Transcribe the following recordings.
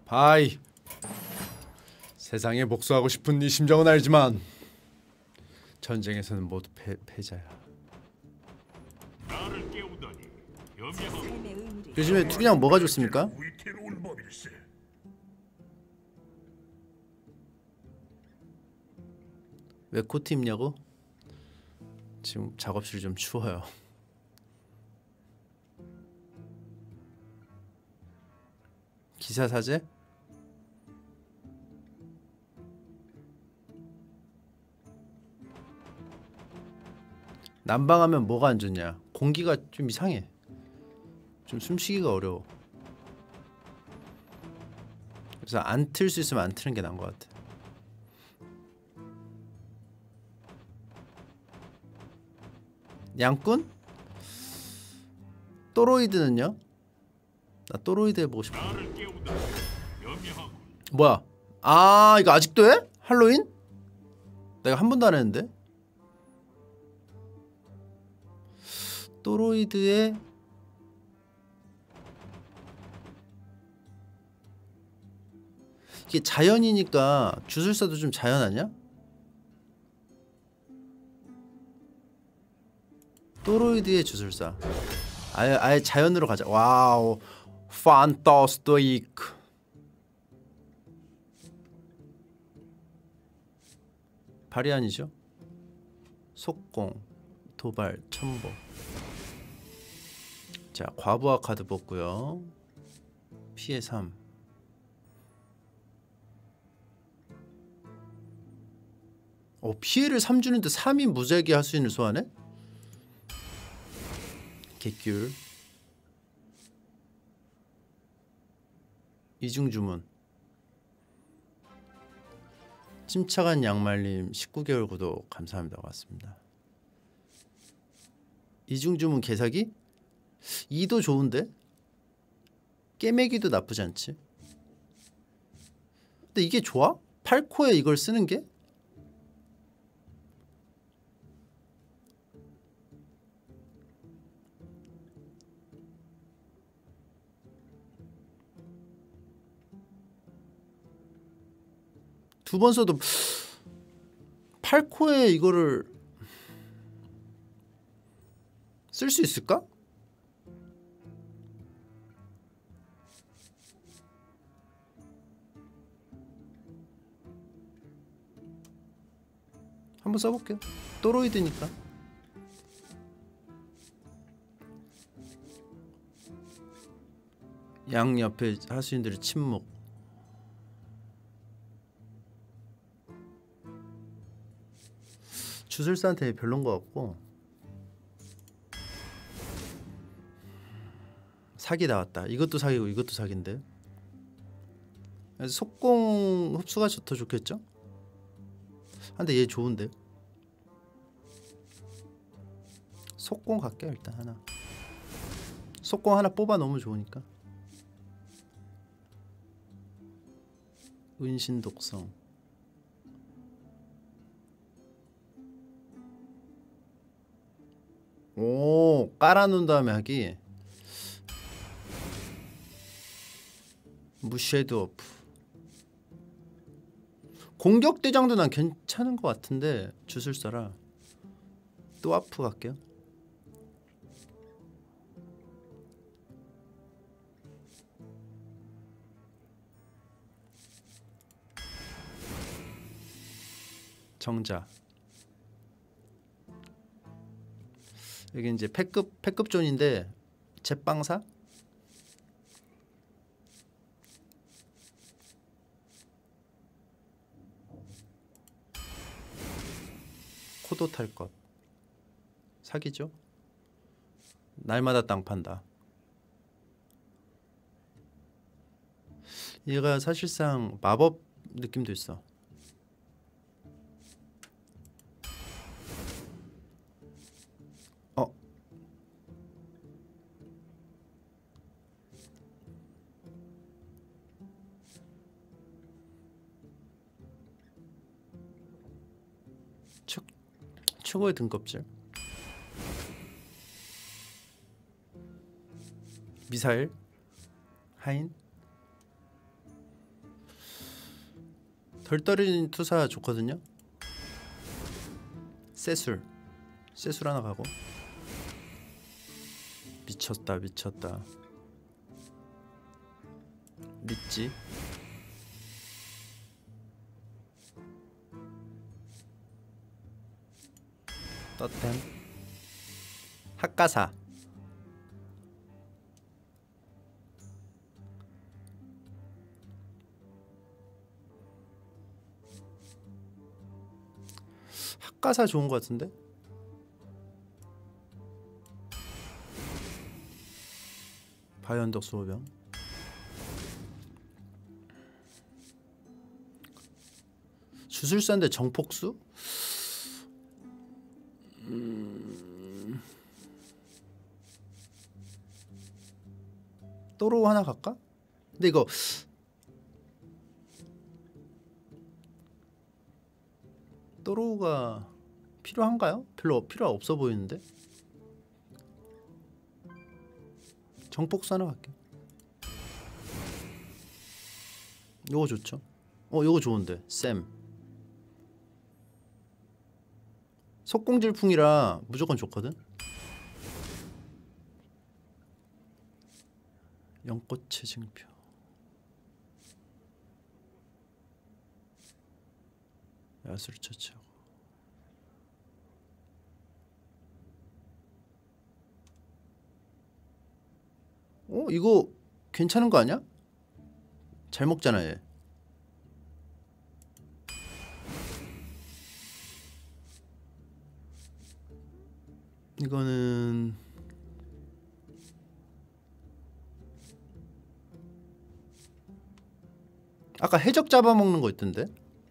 바이. 세상에 복수하고 싶은 네 심정은 알지만 전쟁에서는 모두 패자야. 요즘에 투기장 뭐가 좋습니까? 왜 코트 입냐고? 지금 작업실이 좀 추워요. 기사사제? 난방하면 뭐가 안 좋냐? 공기가 좀 이상해. 좀 숨쉬기가 어려워. 그래서 안 틀 수 있으면 안 트는 게 나은 것 같아. 양꾼? 또로이드는요? 나 또로이드 해보고 싶어. 뭐야? 아, 이거 아직도 해? 할로윈? 내가 한 번도 안 했는데? 또로이드의 이게 자연이니까 주술사도 좀 자연 아니야? 또로이드의 주술사. 아예 자연으로 가자. 와우, 판타스티크. 바리안이죠? 속공, 도발, 첨보. 자, 과부하 카드 뽑고요. 피해 3. 피해를 3 주는데 3이 무지하게 할 수 있는 소환해? 객귤. 이중주문. 침착한 양말님 19개월 구독 감사합니다. 고맙습니다. 이중주문 개사기? 2도 좋은데? 깨매기도 나쁘지 않지. 근데 이게 좋아? 8코에 이걸 쓰는 게? 두 번 써도 8코에 이거를 쓸 수 있을까? 한번 써볼게요. 또로이드니까. 양 옆에 하수인들의 침묵. 주술사한테 별론 것 같고. 사기 나왔다. 이것도 사기고 이것도 사기인데. 그래서 속공 흡수가 더 좋겠죠? 근데 얘 좋은데. 속공 갈게요. 일단 하나. 속공 하나 뽑아 너무 좋으니까. 은신 독성. 오, 깔아놓은 다음에 하기. 무쉐드 오프. 공격 대장도 난 괜찮은 것 같은데 주술사라. 또 아프 갈게요. 정자. 여기 이제 패급 존인데 제빵사? 코도 탈 것. 사기죠? 날마다 땅 판다. 얘가 사실상 마법 느낌도 있어. 최고의 등껍질. 미사일. 하인. 덜 떨어진 투사 좋거든요. 세술 하나 가고. 미쳤다 미쳤다. 믿지? 떠템 학가사. 학가사 좋은 것 같은데? 바이언덕 수호병. 주술사인데 정폭수? 또로 하나 갈까? 근데 이거 또로가 필요한가요? 별로 필요 없어 보이는데. 정폭수 하나 갈게. 요거 좋죠? 요거 좋은데. 쌤 속공질풍이라 무조건 좋거든. 연꽃의 증표. 야수를 처치하고. 이거 괜찮은 거 아니야? 잘 먹잖아 얘. 이거는 아까 해적 잡아먹는 거 있던데.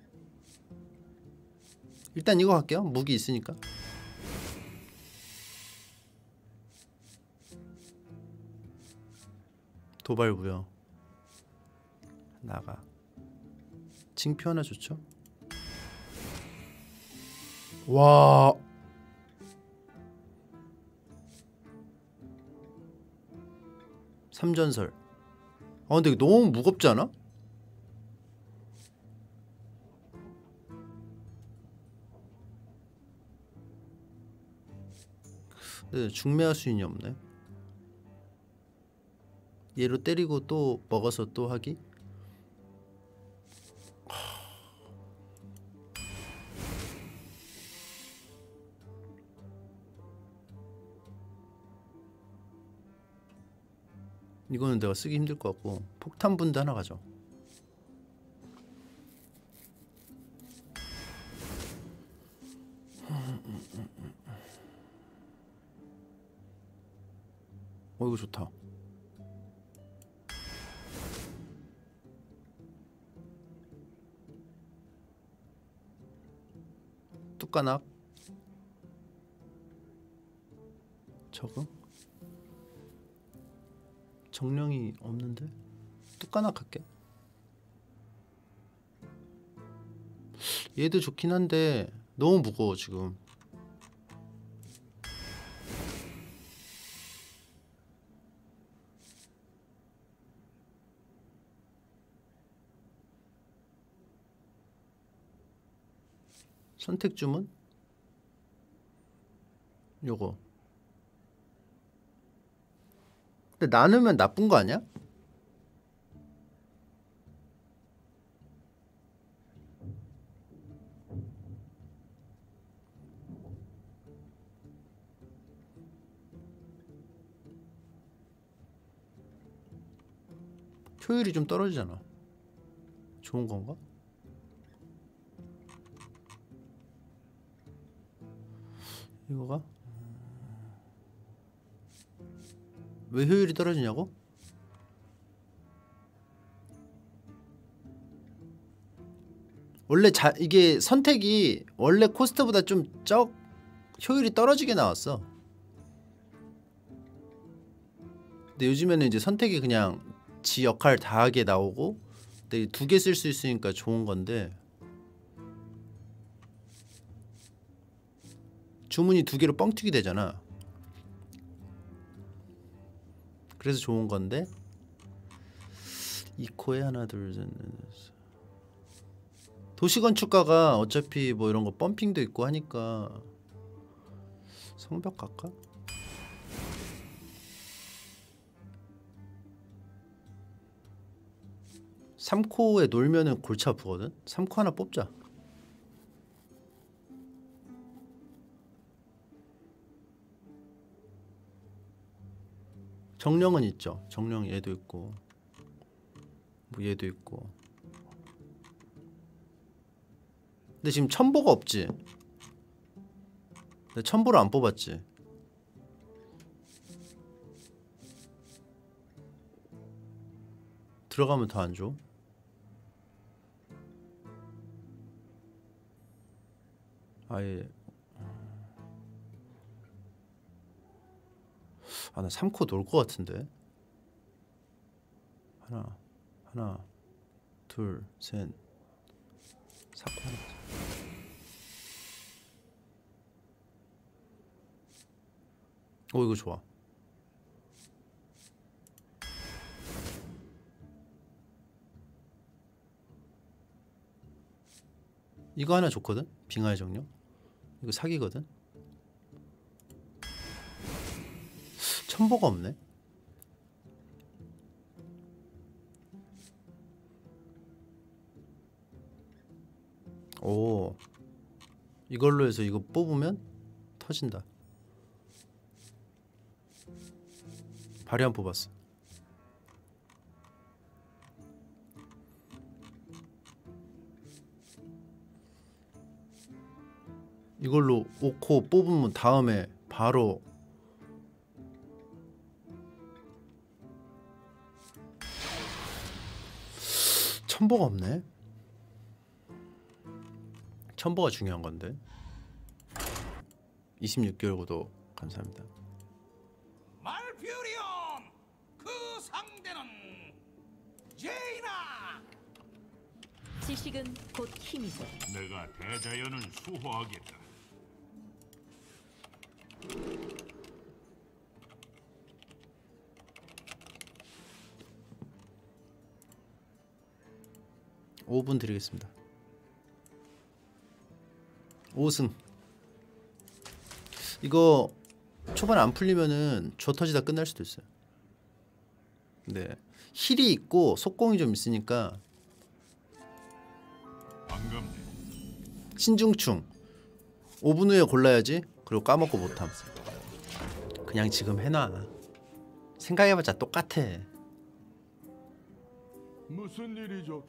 일단 이거 할게요. 무기 있으니까. 도발부여 나가. 징표 하나 좋죠. 와 삼전설. 근데 이거 너무 무겁지 않아? 네, 중매할 수인이 없네. 얘로 때리고 또 먹어서 또 하기? 이거는 내가 쓰기 힘들 것 같고 폭탄 분대 하나 가져. 이거 좋다. 뚜까낙 적응? 정령이 없는데? 뚜까낙 할게. 얘도 좋긴 한데 너무 무거워 지금. 선택 주문? 요거. 근데 나누면 나쁜 거 아니야? 효율이 좀 떨어지잖아. 좋은 건가? 이거가? 왜 효율이 떨어지냐고? 원래 이게 선택이 원래 코스트보다 좀 효율이 떨어지게 나왔어. 근데 요즘에는 이제 선택이 그냥 지 역할 다 하게 나오고, 근데 2개 쓸 수 있으니까 좋은 건데, 주문이 2개로 뻥튀기 되잖아. 그래서 좋은 건데, 2코에 하나 둘 셋 넷 도시건축가가 어차피 뭐 이런 거 펌핑도 있고 하니까 성벽 갈까? 삼코에 놀면은 골치 아프거든? 3코 하나 뽑자. 정령은 있죠. 정령 얘도 있고 뭐 얘도 있고. 근데 지금 첨보가 없지. 내가 첨보를 안 뽑았지. 들어가면 더 안 줘. 아예. 아, 나 3코 놀 것 같은데. 하나, 둘, 셋, 4코 하나. 오, 이거 좋아. 이거 하나 좋거든? 빙하의 정령. 이거 사기거든? 첨보가 없네. 오, 이걸로 해서 이거 뽑으면 터진다. 바리안 뽑았어. 이걸로 5코 뽑으면 다음에 바로 첨보가 없네. 첨보가 중요한 건데. 26개월 구독 감사합니다. 말퓨리온 그 상대는 제이나. 지식은 곧 힘이죠. 내가 대자연을 수호하겠다. (5분) 드리겠습니다. 5승. 이거 초반에 안 풀리면은 저 터지다 끝날 수도 있어요. 네, 힐이 있고 속공이 좀 있으니까. 반갑네. 신중충 5분 후에 골라야지. 그리고 까먹고 못함. 그냥 지금 해놔. 생각해봤자 똑같아. 무슨 일이죠?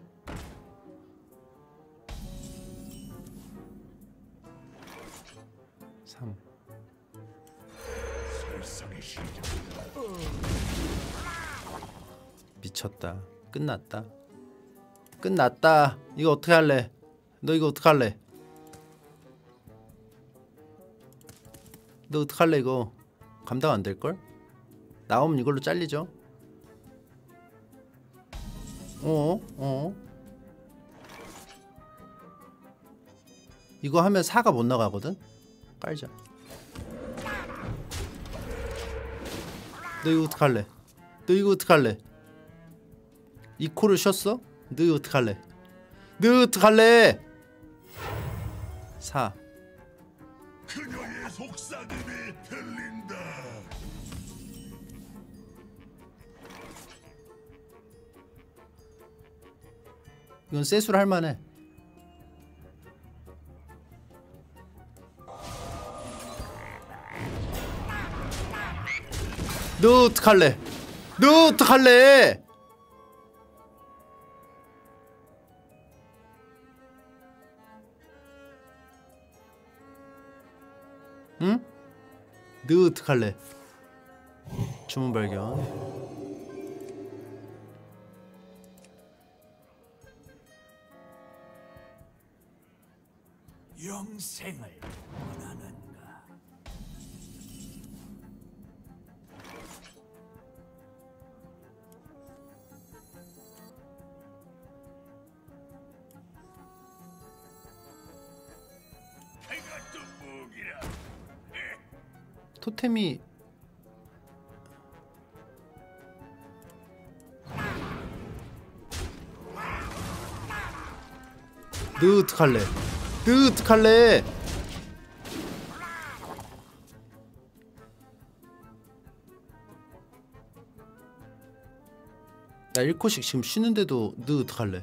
설상의 시작. 미쳤다. 끝났다. 끝났다. 이거 어떻게 할래? 너 이거 어떻게 할래? 너 어떻게 할래? 이거 감당 안 될걸? 나오면 이걸로 잘리죠? 이거 하면 4가 못 나가거든? 깔자. 너 이거 어떡할래? 너 이거 어떡할래? 이 코를 쉬었어? 너 이거 어떡할래? 너 어떡할래? 4. 그녀의 속삭임이 들린다. 이건 세수를 할만해. 너 어떡할래? 너 어떡할래? 응? 너 어떡할래? 주문 발견. 영생을 원하는가? 해가 또 무기라. 토템이 너 어떡할래? 너 어떡할래? 나 1코씩 지금 쉬는데도 너 어떡할래?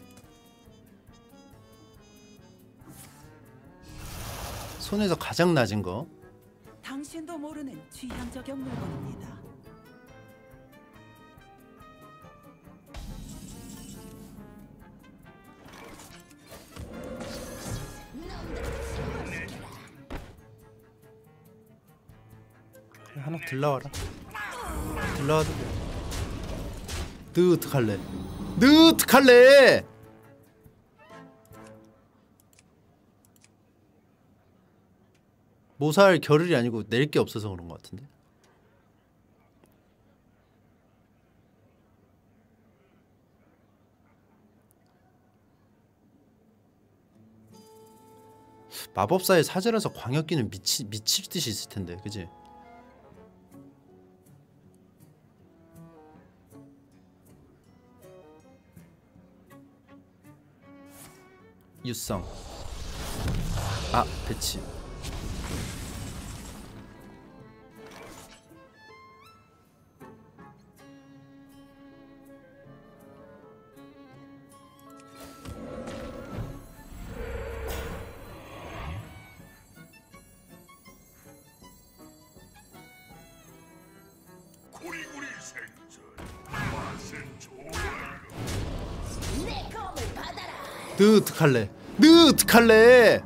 손에서 가장 낮은 거. 당신도 모르는 취향 저격 물건입니다. 하나 들라와라. 들라와도 돼. 너 어떡할래? 너 어떡할래? 모살 겨를이 아니고 낼 게 없어서 그런 것 같은데. 마법사의 사제라서 광역기는 미칠 듯이 있을 텐데, 그지? 유성. 아, 배치. 구리구리 생선 맛은 좋아요. 너 어떡할래? 너 어떡할래?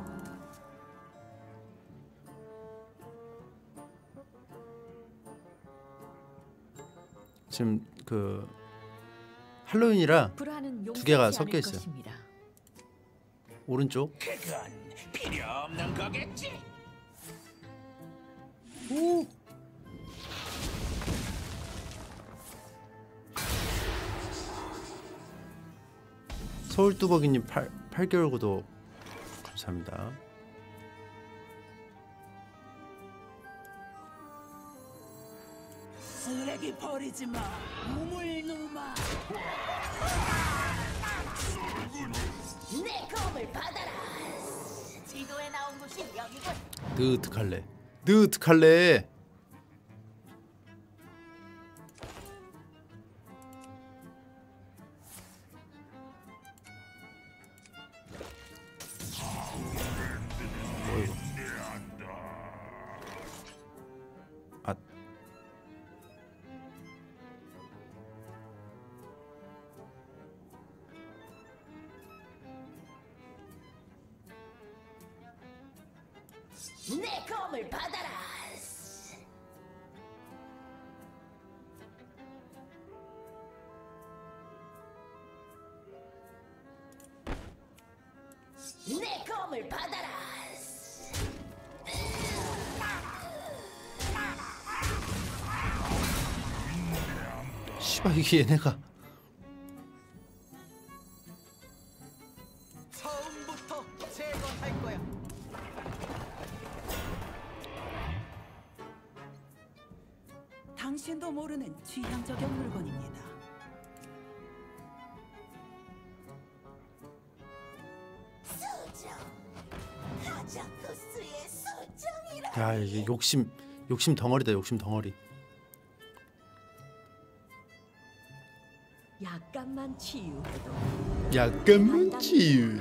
지금 그 할로윈이라 불화는 두 개가 용서하지 섞여 않을 있어요. 것입니다. 오른쪽. 그건 필요 없는 거겠지. 오. 서울뚜벅이님 8개월 구독 감사합니다. 쓰레기 버리지 마. 우물누마. 내 검을 받아라. 지도에 나온 곳이 여기군. 너 어떡할래? 너 어떡할래? 어이구. 아. 내 검을 받아라. 내 검을 받아라. 씨발 이게 얘네가 처음부터 제거할 거야. 당신도 모르는 취향 저격 물건입니다. 수정. 하자쿠스의 수정이라. 야 이게 욕심 덩어리다. 욕심 덩어리. 약간만 치유해도 약간만 치유.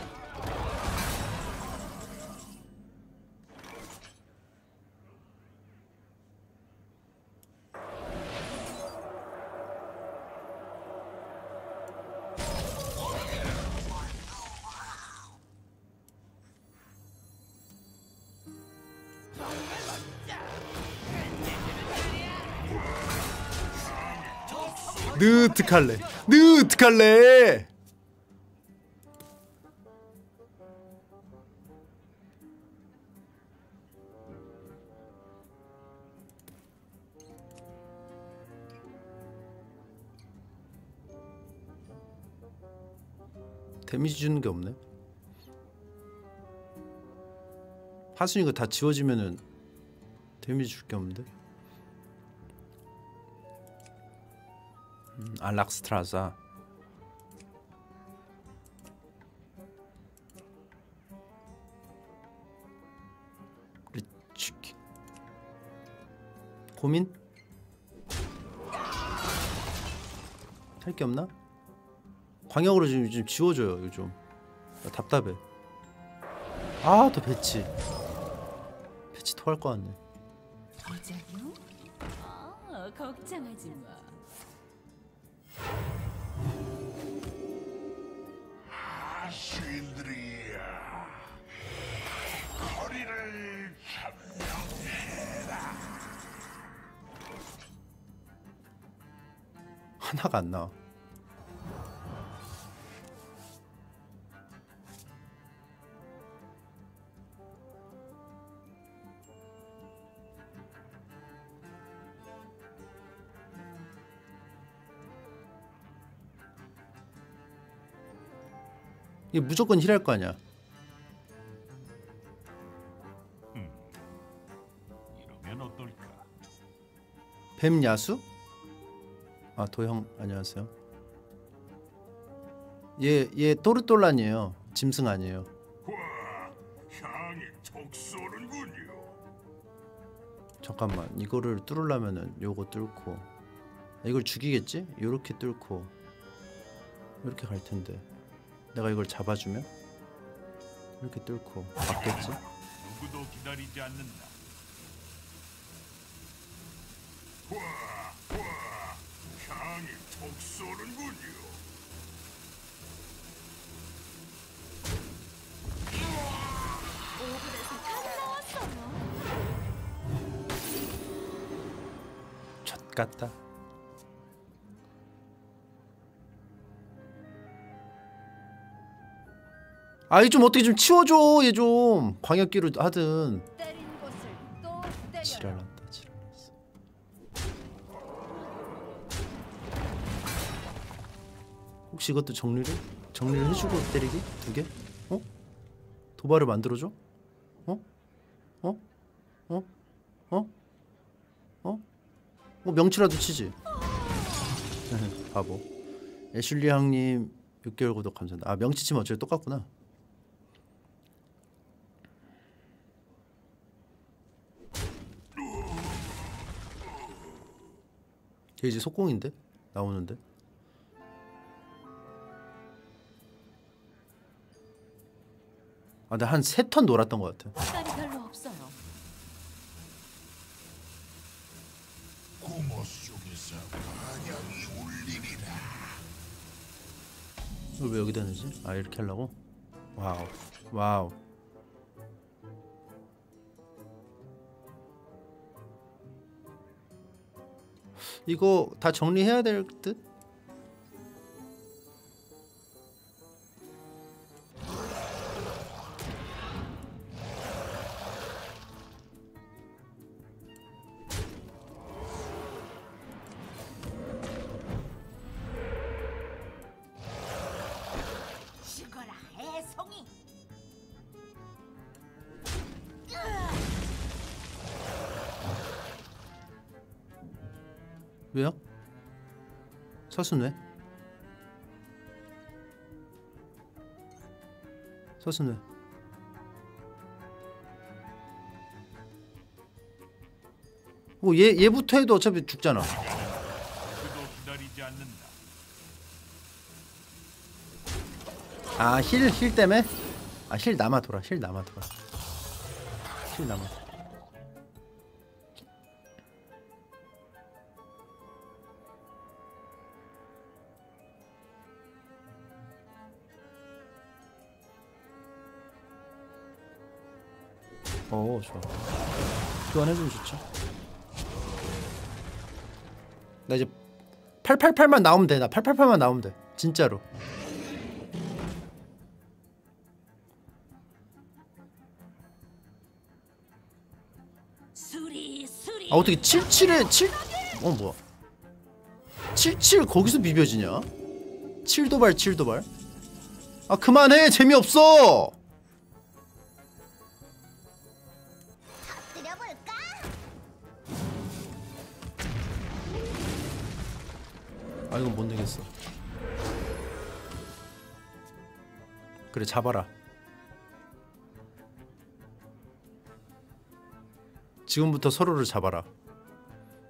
너 어떡할래? 너 어떡할래? 데미지 주는 게 없네. 하순이 이거 다 지워지면은 데미지 줄 게 없는데. 알락스트라자. 고민? 할 게 없나? 광역으로 좀 지워줘요 요즘. 나 답답해. 아 또 배치 토할 것 같네. 보자뇨? 걱정하지 마. 신들이야, 거리를 점령해라. 하나가 안 나와. 이게 무조건 힐할 거 아니야. 이러면 어떨까? 뱀 야수? 아 도형 안녕하세요. 얘 또르똘란이에요. 짐승 아니에요. 와, 향이 톡 쏘는군요. 잠깐만 이거를 뚫으려면은 요거 뚫고 이걸 죽이겠지? 요렇게 뚫고 이렇게 갈 텐데 내가 이걸 잡아주면 이렇게 뚫고 맞겠지? 누구도 기다리지 않는다. 와, 향이 톡 쏘는군요. 오븐에서 다 나왔어요. 젖 같다. 아이 좀 어떻게 좀 치워줘. 얘 좀 광역기로 하든. 때린 곳을 또 때려. 지랄난다 지랄났어. 혹시 이것도 정리를 해주고 때리기? 2개? 어? 도발을 만들어줘? 어? 어? 어? 어? 어? 명치라도 치지. 바보. 애슐리 형님 6개월 구독 감사합니다. 아 명치 치면 어차피 똑같구나. 걔 이제 속공인데? 나오는데? 아, 나 한 3턴 놀았던 것 같아. 시간이 별로 없어요. 고모 속에서 반향이 울리리라. 이걸 왜 여기다 넣지? 아 이렇게 하려고? 와우 와우. 이거 다 정리해야 될 듯? 죽어라 해송이. 왜요? 서순 왜? 서순 왜? 얘부터 해도 어차피 죽잖아. 누구도 기다리지 않는다. 아 힐 때문에? 아 힐 남아 돌아. 힐 남아 돌아. 오 좋아. 교환해주면 좋죠. 나 이제 888만 나오면 돼. 나 888만 나오면 돼. 진짜로. 수리. 아 어떻게 77에 7? 뭐야? 77 거기서 비벼지냐? 7도발. 아 그만해. 재미없어. 때려볼까? 아 이건 못 내겠어. 그래 잡아라. 지금부터 서로를 잡아라.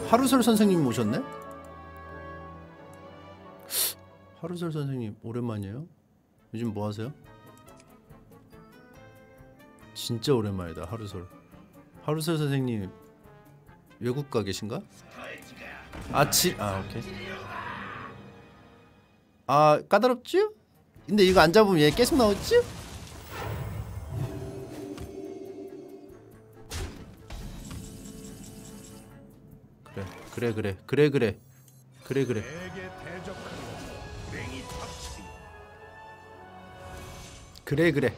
하루설 선생님 오셨네? 하루설 선생님 오랜만이에요? 요즘 뭐 하세요? 진짜 오랜만이다. 하루설 선생님 외국 가 계신가? 오케이. 아 까다롭죠? 근데 이거 안 잡으면 얘 계속 나오지? 그래. 그래.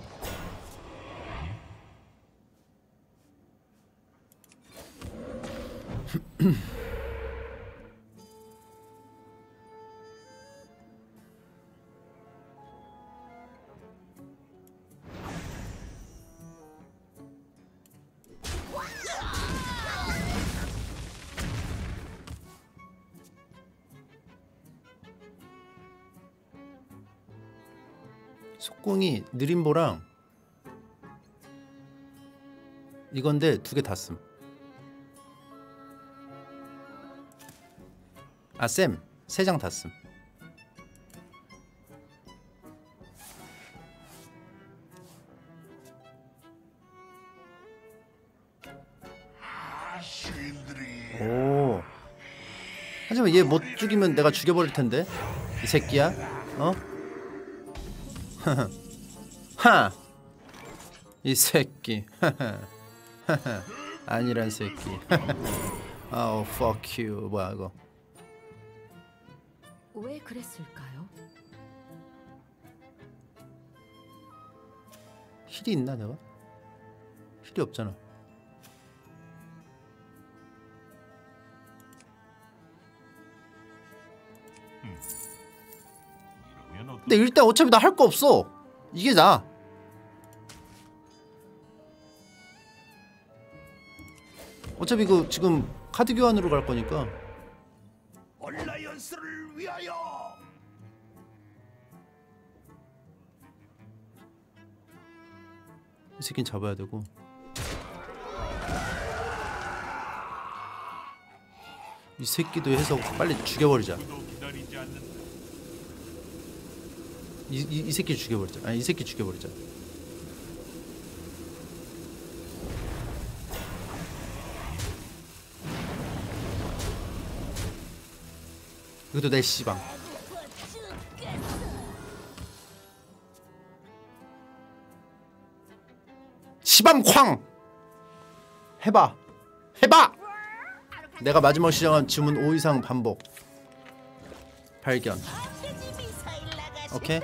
속공이 느림보랑 이건데 두 개 다 씀. 아 쌤, 세 장 다 씀. 오. 하지만 얘 못 죽이면 내가 죽여버릴 텐데. 이 새끼야. 어? 하. 이 새끼. 아니란 새끼. 아우 fuck you. 뭐야 이거. 왜 그랬을까요? 힐이 있나 내가? 힐이 없잖아. 근데 일단 어차피 나 할 거 없어. 이게 나. 어차피 그 지금 카드 교환으로 갈 거니까. 얼라이언스를 위하여. 이 새끼는 잡아야 되고. 이 새끼도 해서 빨리 죽여버리자. 이 새끼 죽여버리자. 아니 이 새끼 죽여버리자. 이것도 내 씨방. 씨방 쾅. 해봐. 내가 마지막 시작한 주문 5 이상 반복. 발견. 오케이.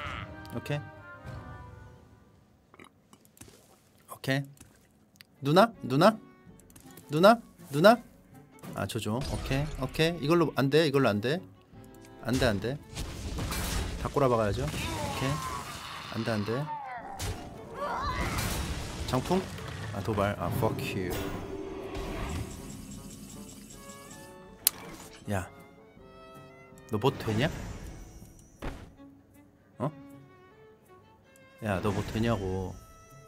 누나? 아 저죠. 오케이. 이걸로 안 돼. 안 돼. 다 꼬라박아야죠. 오케이. 안 돼. 장풍? 아 도발. 아 fuck you. 야, 너 뭐 되냐? 어? 야, 너 뭐 되냐고.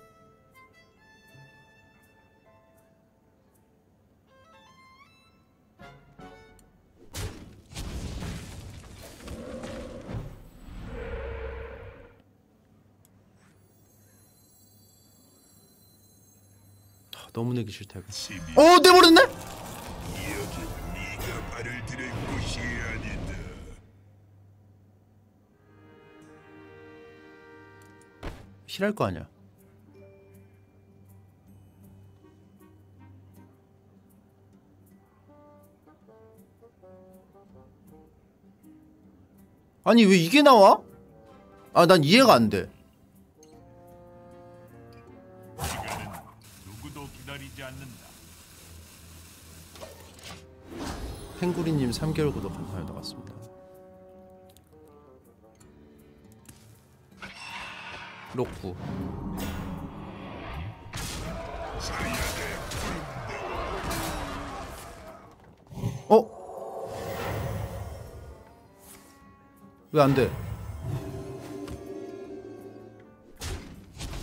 너무 내기 싫다 이거. 내버렸네? 네가 발을 들을 곳이 아니다. 힐할 거 아니야. 아니 왜 이게 나와? 아 난 이해가 안 돼. 누구도 기다리지 않는다. 펭구리님 3개월 구독 감사합니다. 맞습니다. 로쿠. 왜 안 돼?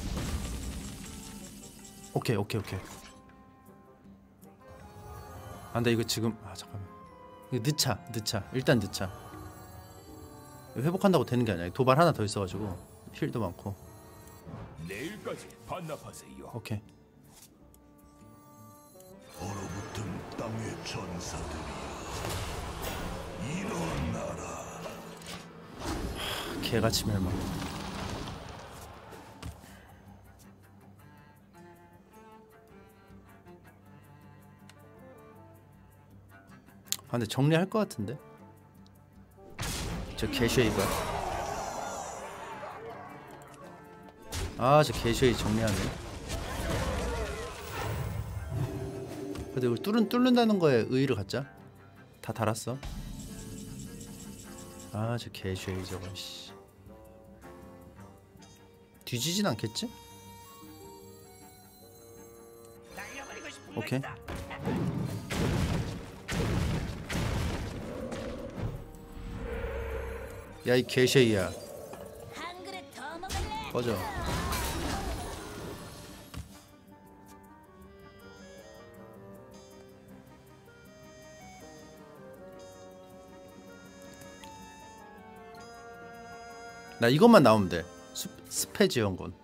오케이. 근데 이거 지금 잠깐만. 이거 늦차. 일단 늦차. 회복한다고 되는 게 아니야. 도발 하나 더 있어가지고 힐도 많고. 내일까지 반납하세요. 오케이. 얼어붙은 땅의 전사들이여, 일어나라. 개같이 멸망. 근데 정리할 것 같은데? 저 개쉐이가. 저 개쉐이 정리하네. 근데 이걸 뚫는다는 거에 의의를 갖자. 다 달았어. 저 개쉐이 저거 씨. 뒤지진 않겠지? 오케이. 야 이 개쉐이야. 한 그릇 더 먹을래? 꺼져. 나 이것만 나오면 돼. 스페 지원군.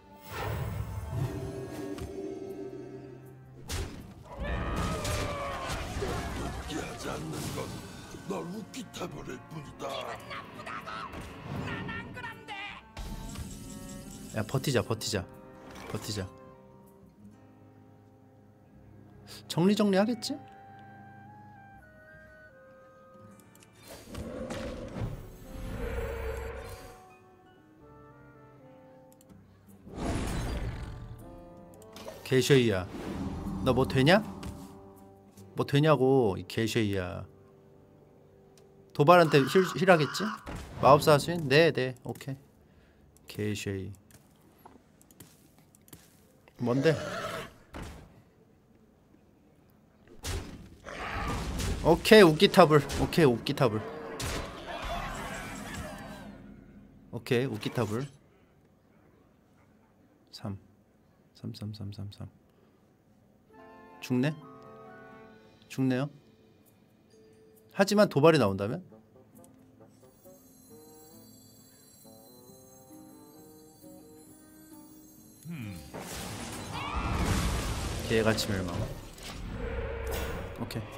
하지 않는 건널 웃기다 버릴 뿐이다. 야 버티자. 정리하겠지? 개쉐이야. 너 뭐 되냐? 뭐 되냐고 이 개쉐이야. 도발한테 힐하겠지? 마법사 하수인? 네 오케이. 개쉐이. 뭔데? 오케이 웃기탑을. 오케이 웃기탑을. 3 죽네요. 하지만 도발이 나온다면? 개같이 멸망. 오케이.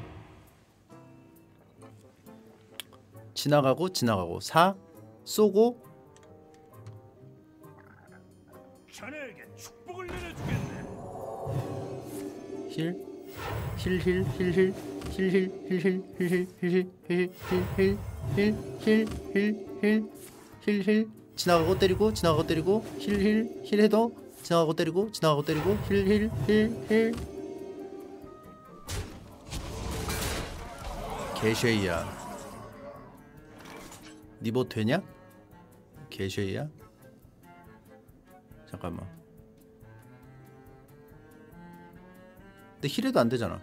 지나가고 4 쏘고 자네에게 축복을 내려주겠네. 힐 지나가고 때리고 힐 해도 지나가고 때리고 힐 개쉐이야. 니 뭐 되냐? 개쉐이야? 잠깐만. 근데 힐해도 안 되잖아.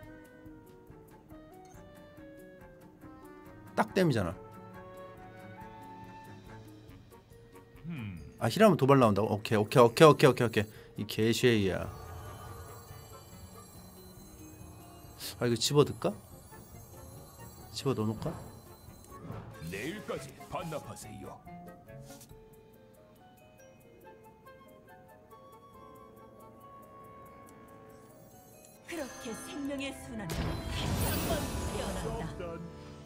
딱 땜이잖아. 힐하면 도발 나온다고? 오케이. 이 개쉐이야. 이거 집어넣을까? 집어 넣어놓을까? 내일까지 반납하세요. 그렇게 생명의 순환은 한번 태어난다.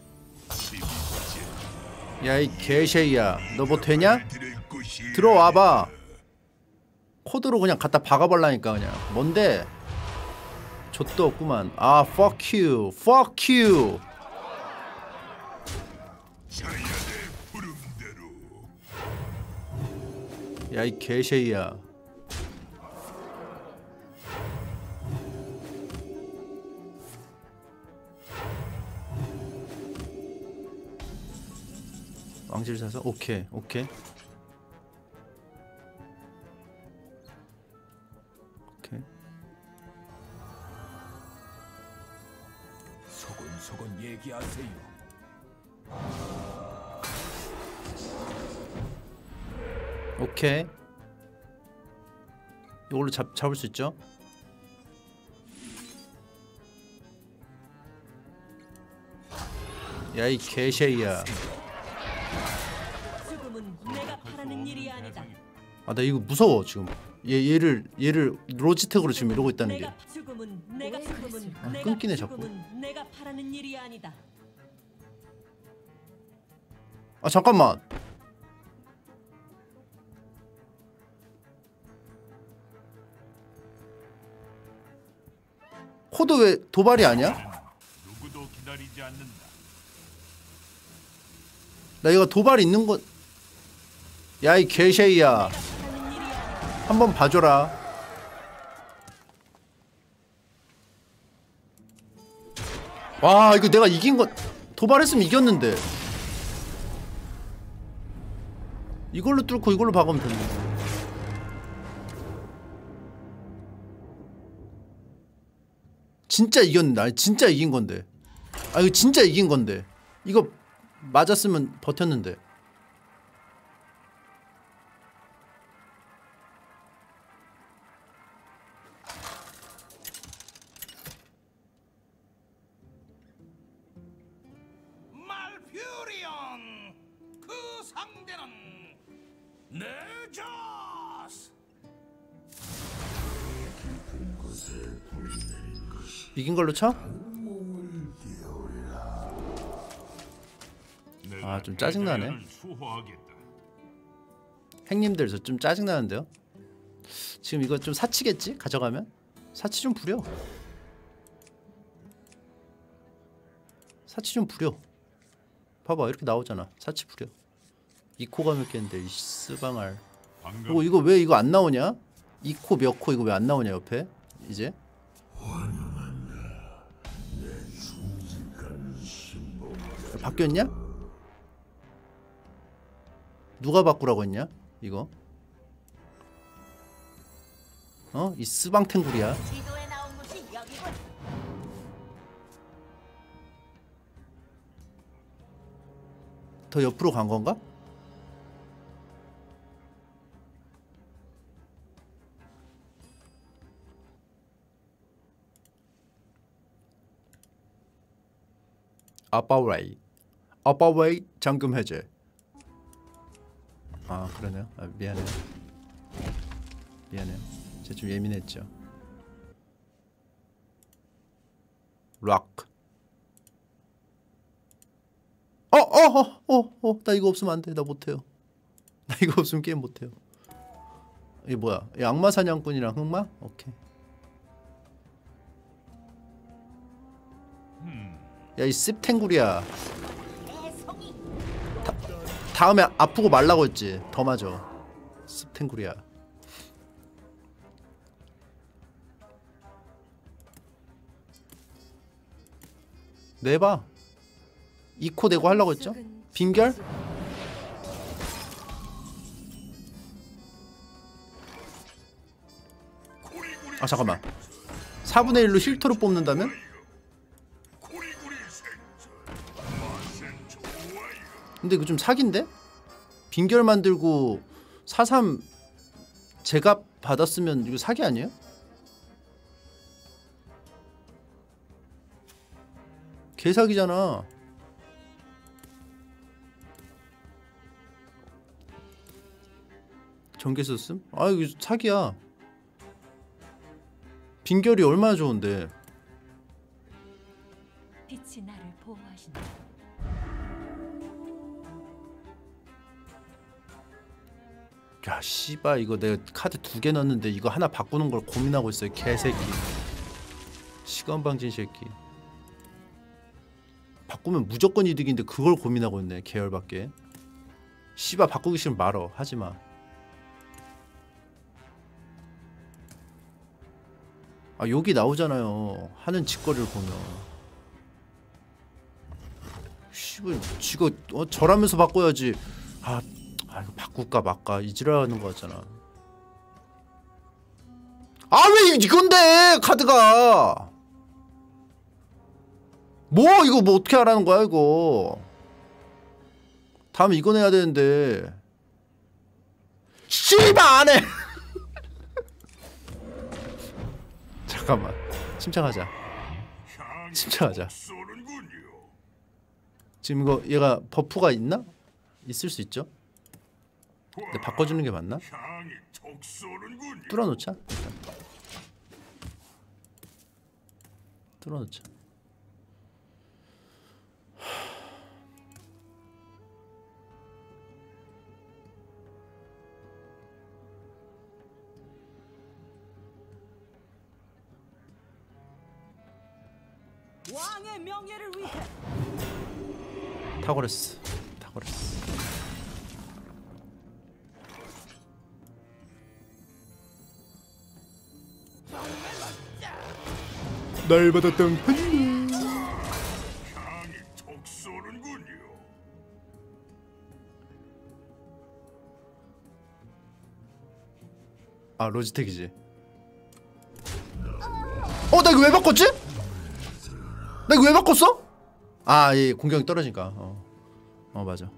야 이 개쉐이야. 너 뭐 되냐? 들어와봐. 코드로 그냥 갖다 박아버라니까 그냥. 뭔데? 좆도 없구만. fuck you. 자야의 부름대로. 야 이 개쉐이야. 왕질 사서 오케이. 소곤소곤 얘기하세요. 오케이. 이걸로 잡을 수 있죠? 야 이 개쉐이야. 죽음은 내가 바라는 일이 아니다. 아 나 이거 무서워 지금. 얘를 로지텍으로 지금 이러고 있다는 게. 죽음은 아, 끊기네 자꾸. 내가 바라는 일이 아니다. 아 잠깐만. 코드 왜 도발이 아니야? 누구도 기다리지 않는다. 나 이거 도발 있는 거. 야 이 개쉐이야. 한번 봐줘라. 와 이거 내가 이긴 거 도발했으면 이겼는데. 이걸로 뚫고 이걸로 박으면 되는데. 진짜 이겼는데. 아니 진짜 이긴 건데. 아 이거 진짜 이긴 건데. 이거 맞았으면 버텼는데. 말퓨리온 그 상대는 네저스. 이긴 걸로 쳐? 아 좀 짜증나네. 행님들 저 좀 짜증나는데요? 지금 이거 좀 사치겠지? 가져가면? 사치 좀 부려. 사치 좀 부려. 봐봐 이렇게 나오잖아. 사치 부려. 2코 가면 깼는데 이 쓰방알. 그리고 이거 왜 이거 안 나오냐? 2코 몇 코 이거 왜 안 나오냐 옆에? 이제? 바뀌었냐? 누가 바꾸라고 했냐? 이거? 어? 이 쓰방탱구리야. 지도에 나온 곳이 여기군. 더 옆으로 간 건가? 아빠웨이 잠금 해제. 아 그러네요. 아, 미안해요. 제가 좀 예민했죠. 락. 나 이거 없으면 안 돼. 나 못해요. 나 이거 없으면 게임 못해요. 이게 뭐야? 이 악마 사냥꾼이랑 흑마? 오케이. 야 이 씹탱구리야. 다음에 아프고 말라고 했지. 더 맞아. 씹탱구리야. 내봐. 2코 내고 하려고 했죠? 빈결? 아 잠깐만. 4분의 1로 힐터로 뽑는다면? 근데 이거 좀 사기인데? 빈결 만들고 4-3 제값 받았으면 이거 사기 아니에요? 개사기잖아. 전개 썼음? 아 이거 사기야. 빈결이 얼마나 좋은데. 빛이 나를 보호하신다. 야 씨발 이거 내가 카드 2개 넣었는데 이거 하나 바꾸는 걸 고민하고 있어요. 개새끼. 시간방진 새끼. 바꾸면 무조건 이득인데 그걸 고민하고 있네. 계열밖에. 씨발 바꾸기 싫으면 말어. 하지마. 아 여기 나오잖아요. 하는 짓거리를 보면. 씨발 지가 절하면서 바꿔야지. 아 이거 바꿀까 말까 이지랄하는 거 같잖아. 아 왜 이건데 카드가. 뭐 이거 뭐 어떻게 하라는 거야 이거. 다음에 이거 내야 되는데. 씨발 안해. 잠깐만 침착하자. 침착하자. 지금 이거 얘가 버프가 있나? 있을 수 있죠. 근데 바꿔주는 게 맞나? 향이 톡 쏘는군요. 뚫어놓자. 일단. 뚫어놓자. 왕의 명예를 위해 타고레스. 타고레스. 날 받았던 한눈. 향이 톡 쏘는군요. 아 로지텍이지. 나 이거 왜 바꿨지? 나 이거 왜 바꿨어? 아, 예, 공격이 떨어지니까. 맞아.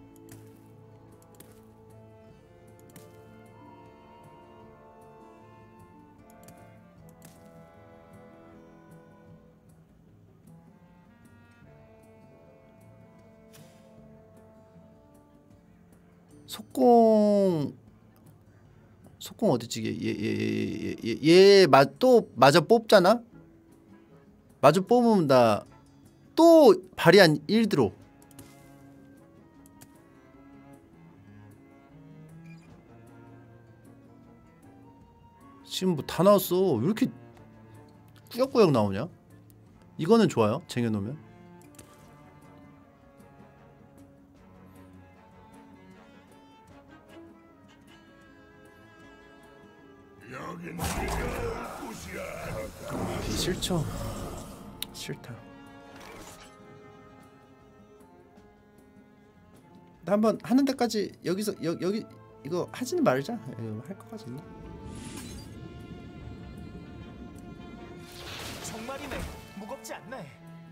속공 어디지? 얘또 마저 뽑잖아. 마저 뽑으면 나 또 발이한 1 들어. 지금 뭐 다 나왔어. 왜 이렇게 꾸역꾸역 나오냐? 이거는 좋아요. 쟁여놓으면. 여긴 네가 올 곳이야. 싫죠. 싫다. 나 한번 하는 데까지 여기서 여기 이거 하지는 말자. 이거 할 거까지 있나? 정말이네. 무겁지 않네.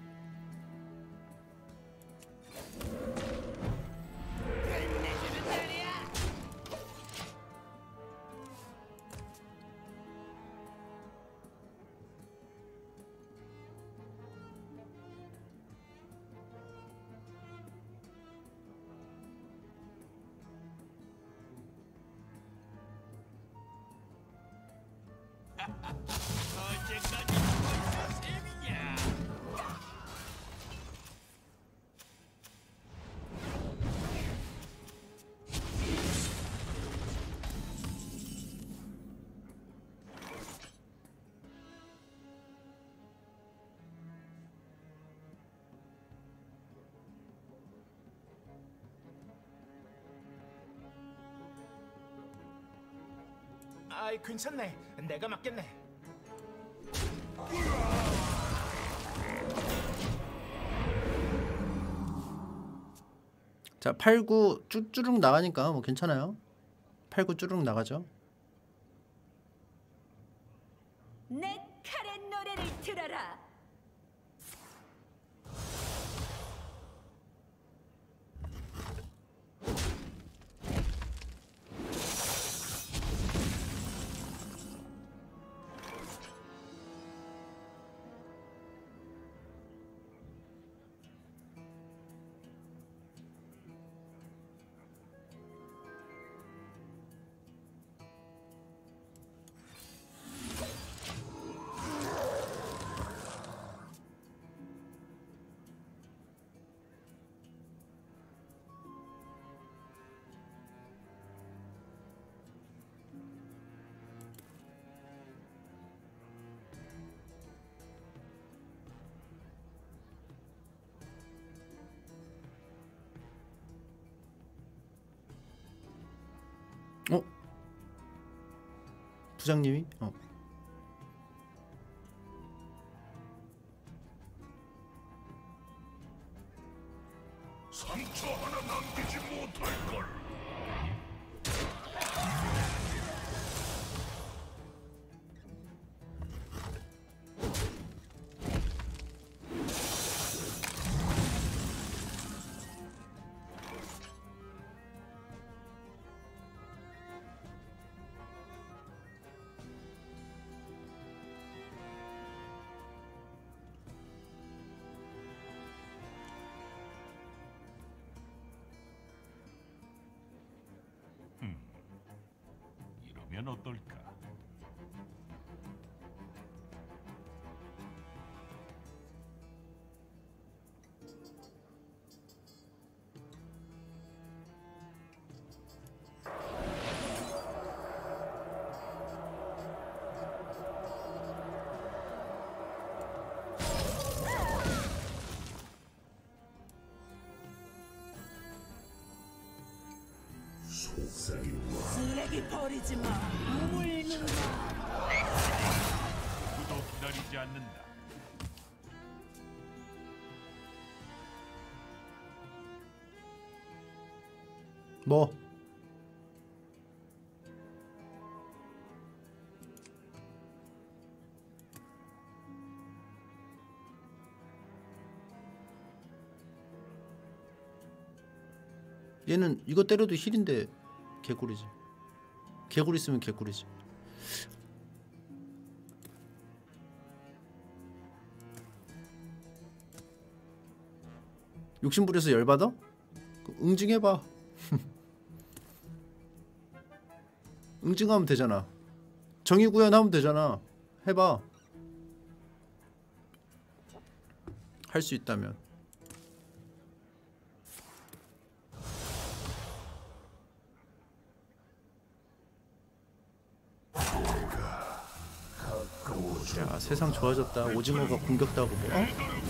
아이 괜찮네. 내가 맞겠네. 자, 8, 9 쭈르륵 나가니까 뭐 괜찮아요. 8, 9 쭈르륵 나가죠. 내 칼의 노래를 들어라. 부장님이 상처 하나 남기지 못할 걸. 해보면 어떨까? 쓰레기 버리지 마. 우물는 누구도 기다리지 않는다. 뭐? 얘는 이거 때려도 힐인데 개꿀이지. 개꿀 있으면 개꿀이지. 욕심부려서 열받아? 응징해봐. 응징하면 되잖아. 정의구현하면 되잖아. 해봐. 할 수 있다면. 야, 세상 좋아졌다. 오징어가 공격도 하고 뭐. 어?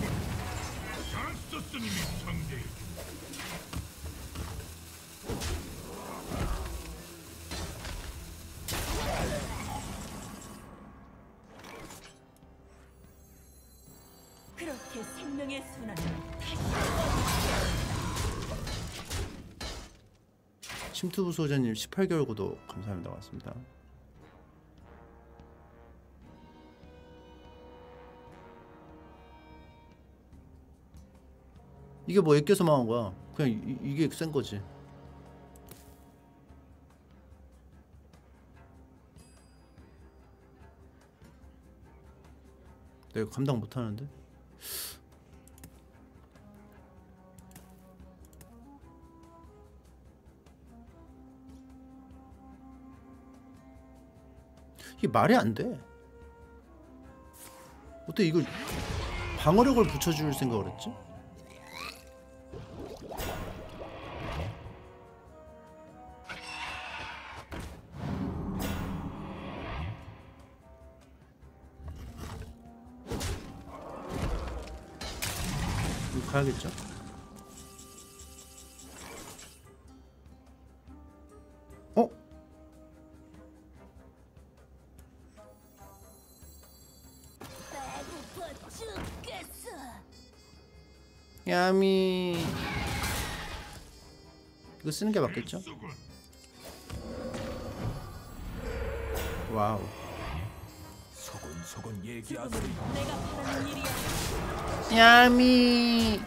그렇게 생명의 순환을 침투부 소자님 18개월 구독 감사합니다. 고맙습니다. 이게 뭐 애껴서 망한 거야. 그냥 이게 센 거지. 내가 감당 못 하는데. 이게 말이 안 돼. 어떻게 이걸 방어력을 붙여줄 생각을 했지? 이거 가야겠죠? 어? 배고파 죽겠어. 야미. 이거 쓰는 게 맞겠죠? 와우. 소곤소곤 얘기하세요. 내가 바라는 일이야. 야미.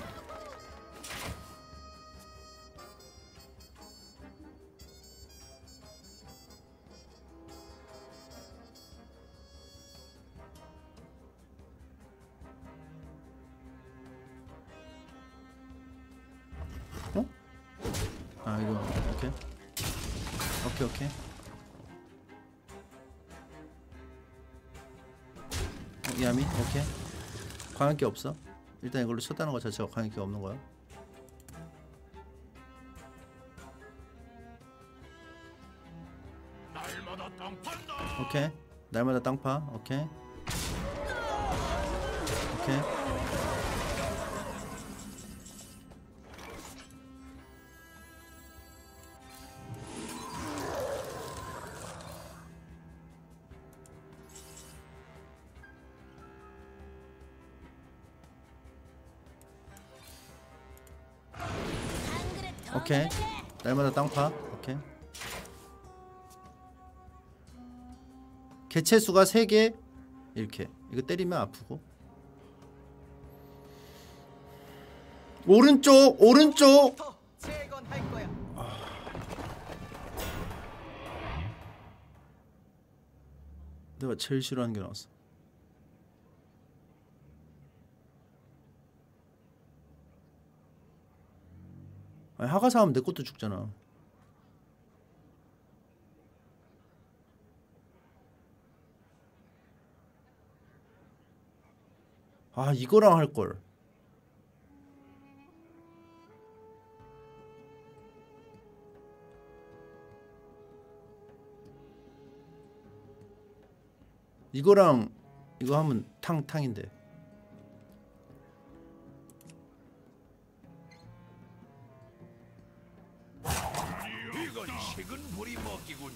어? 아 이거 오케이. 오케이 오케이. 야미 오케이. 광역기 없어. 일단 이걸로 쳤다는 것 자체가 광역기가 없는 거야. 날마다 땅판다. 오케이. 날마다 땅파. 오케이. 오케이. 안 그래 더 오케이. 먹을래? 날마다 땅파. 오케이. 개체 수가 3개. 이렇게. 이거 때리면 아프고. 오른쪽, 오른쪽. 재건할 거야. 내가 제일 싫어하는 게 나왔어. 아니, 하가사 하면 내 것도 죽잖아. 아 이거랑 할걸. 이거랑 이거 하면 탕탕인데. 이건 식은 불이 먹기군요.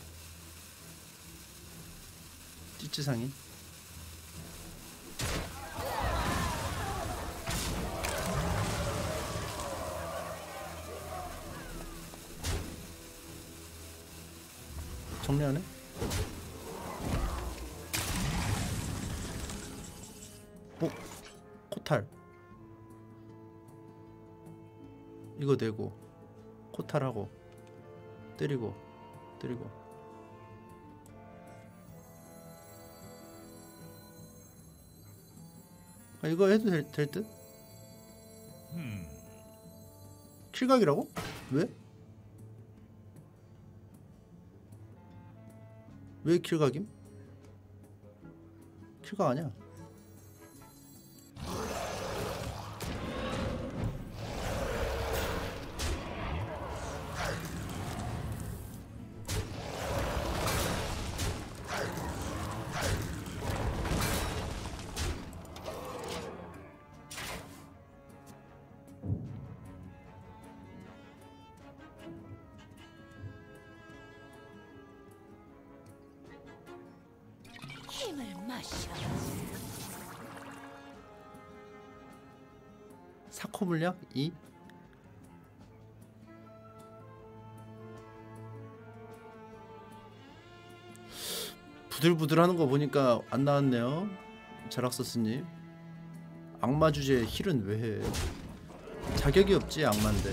찌찌상인. 정리하네. 코탈. 이거 내고 코탈하고 때리고 아, 이거 해도 될 듯? 킬각이라고? 왜? 왜 킬각임? 킬각 아니야. 힘을 마셔. 사코 물약 2. 부들부들하는 거 보니까 안 나왔네요. 제락서스님. 악마 주제 힐은 왜 해? 자격이 없지 악마인데.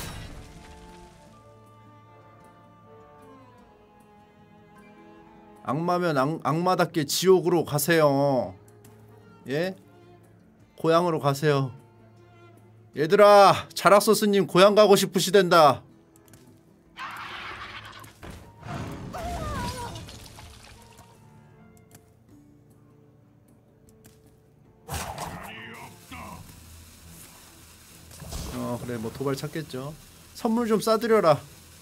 악마면 악마답게 지옥으로 가세요. 예? 고향으로 가세요. 얘들아, 자락소스님 고향 가고 싶으시댄다. 그래 뭐 도발 찾겠죠. 선물 좀 싸드려라.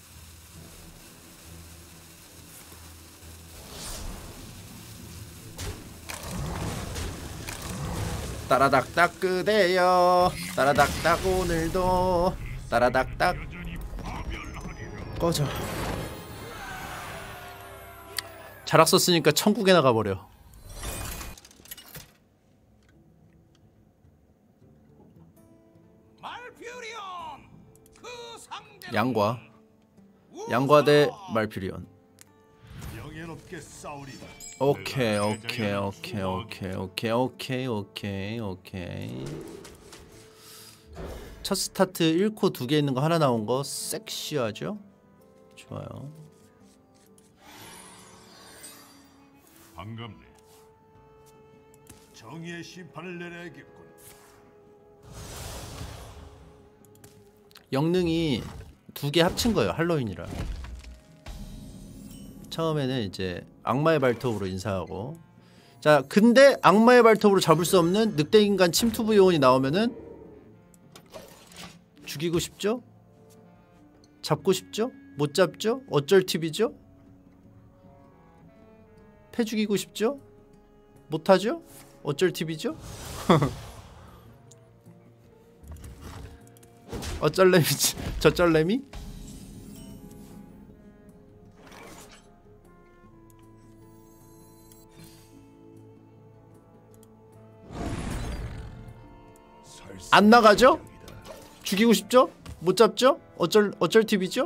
따라닥닥 그대여 따라닥닥 오늘도 따라닥닥 꺼져. 자락 썼으니까 천국에 나가버려. 양과 대 말퓨리온. 영예롭게 싸우리다. 오케이. 첫 스타트 1코 2개 있는 거 하나 나온 거 섹시하죠? 좋아요. 반갑네. 정의의 심판을 내려야겠군. 영능이 2개 합친 거예요. 할로윈이라. 처음에는 이제 악마의 발톱으로 인사하고, 자 근데 악마의 발톱으로 잡을 수 없는 늑대인간 침투부 요원이 나오면은 죽이고 싶죠? 잡고 싶죠? 못 잡죠? 어쩔 팁이죠? 패 죽이고 싶죠? 못하죠? 어쩔 팁이죠? 어쩔래미지 저쩔래미? 안 나가죠? 죽이고 싶죠? 못 잡죠? 어쩔 팁이죠?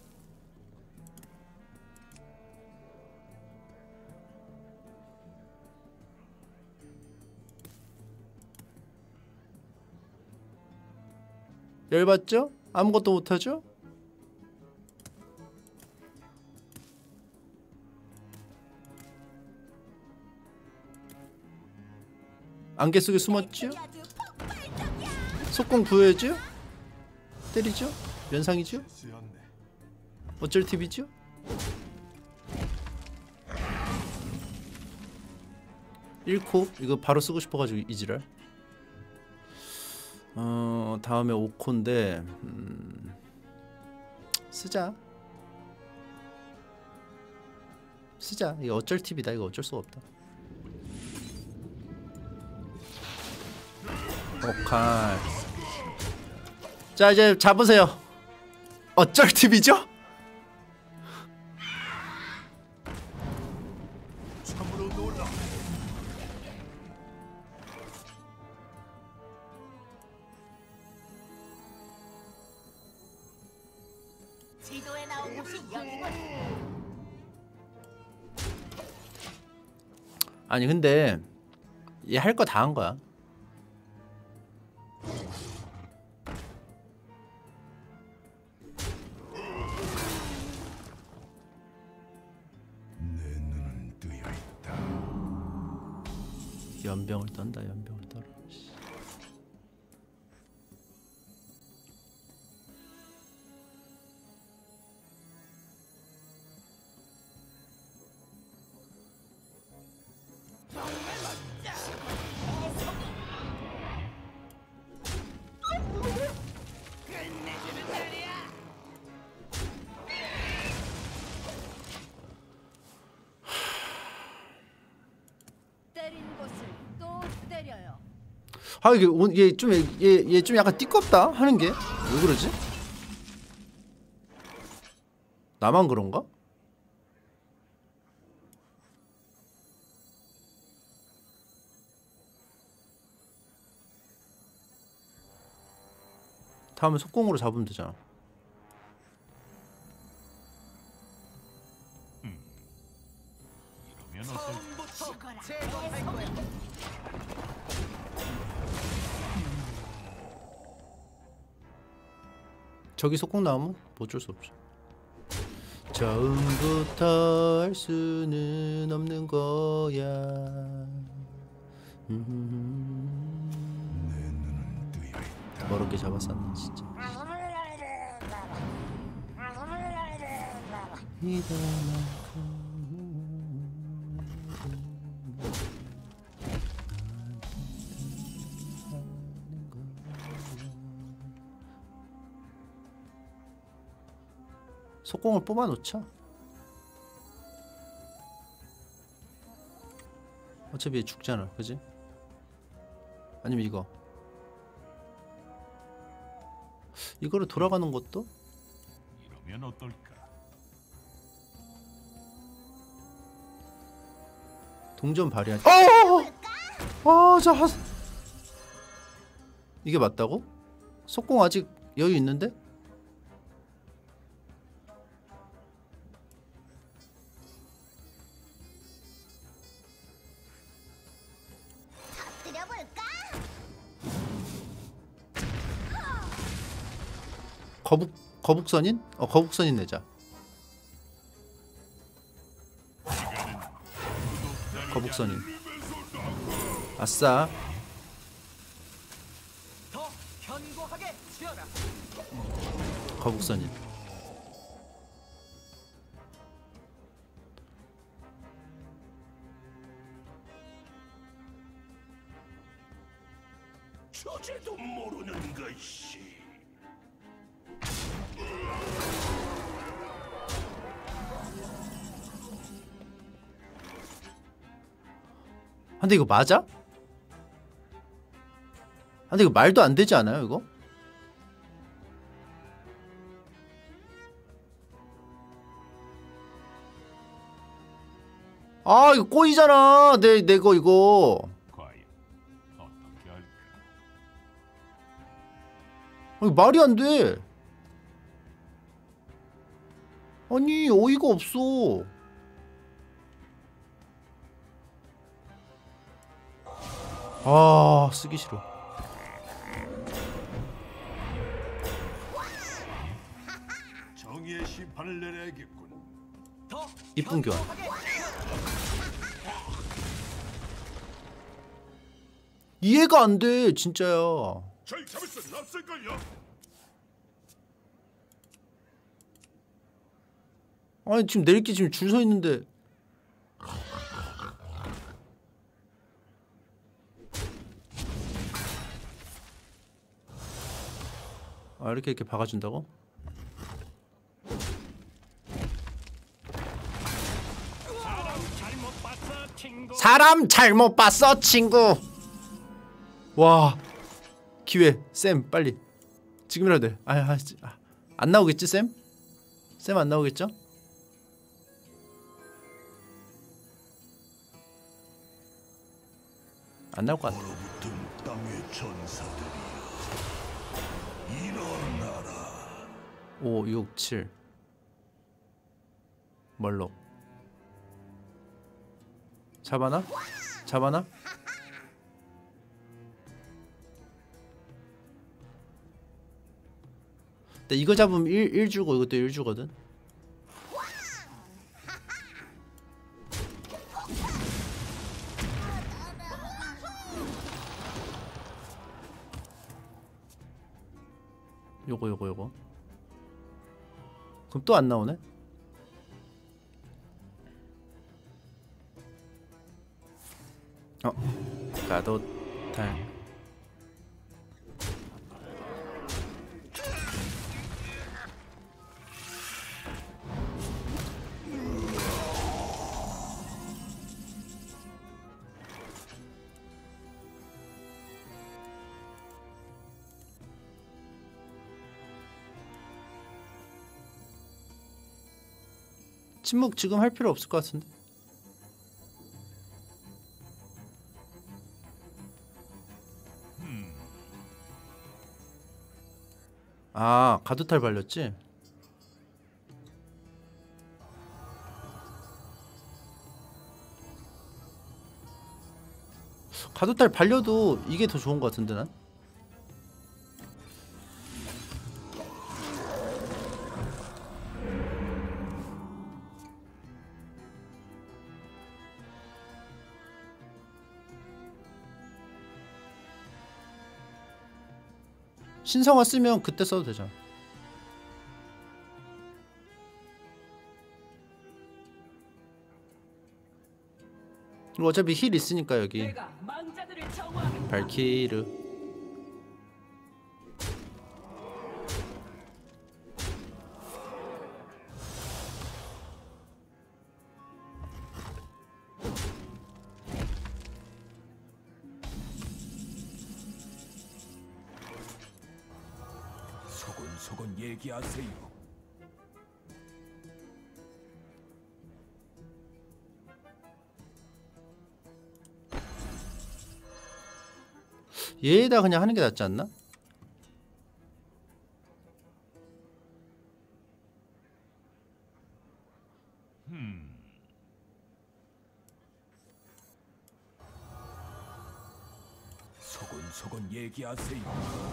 열받죠? 아무것도 못하죠? 안개 속에 숨었죠? 속공 부여죠? 때리죠? 면상이죠? 어쩔 팁이죠? (1코) 이거 바로 쓰고 싶어가지고 이지랄. 다음에 5코인데 쓰자. 이거 어쩔 팁이다. 이거 어쩔 수가 없다. 오칼. 자 이제 잡으세요. 어쩔 팁이죠? 참으로 놀라. 지도에 나온 곳이 여기군. 아니 근데 얘 할 거 다 한 거야. 내 눈은 뜨여 있다. 연병을 떤다. 연병을 떨어. 씨. 때린 곳을 또 때려요. 아 이게 얘 좀 약간 띠껍다 하는 게 왜 그러지? 나만 그런가? 다음에 속공으로 잡으면 되잖아. 이러면 어떨까? 처음부터 제거할 거야. 저기 속공 나오면 어쩔 수 없죠. 처음부터 할 수는 없는 거야. 내 눈은 뜨여 있다. 더럽게 잡았었네 진짜. 속공을 뽑아 놓자. 어차피 얘 죽잖아, 그지? 아니면 이거를 돌아가는 것도 이러면 어떨까? 동전 발휘한. 이게 맞다고? 속공 아직 여유 있는데? 거북선인? 거북선인 내자. 거북선인. 아싸. 더 견고하게 치어라. 거북선인. 주제도 모르는 것이. 근데 이거 맞아? 근데 이거 말도 안 되지 않아요, 이거? 아, 이거 꼬이잖아. 내거 이거. 과연 어떻게 할까? 이거 말이 안 돼. 아니, 어이가 없어. 아, 쓰기 싫어. 정의의 심판을 내려야겠군. 더 이쁜 교환. 견고하게 이해가 안 돼, 진짜야. 절 잡을 수는 없을걸요. 아니, 지금 내리기 지금 줄 서 있는데. 아 이렇게 박아준다고? 사람 잘못 봤어 친구. 와 기회 쌤 빨리 지금이라도 돼. 안 나오겠지 쌤? 쌤 안 나오겠죠? 안 나올 것 같아. 얼어붙은 땅의 전사들이여 일어나라. 5, 6, 7 멀록 잡아나? 잡아나? 근데 이거 잡으면 1 주고 이것도 1 주거든? 요거 그럼 또 안 나오네? 가도탈 침묵 지금 할 필요 없을 것 같은데. 아 가두탈 발렸지? 가두탈 발려도 이게 더 좋은 것 같은데 난? 신성화 쓰면 그때 써도 되잖아. 그리고 어차피 힐 있으니까 여기 내가 망자들을 정화하겠다. 발키르 소곤소곤 얘기하세요. 얘에다 그냥 하는 게 낫지 않나? 소곤소곤 얘기하세요.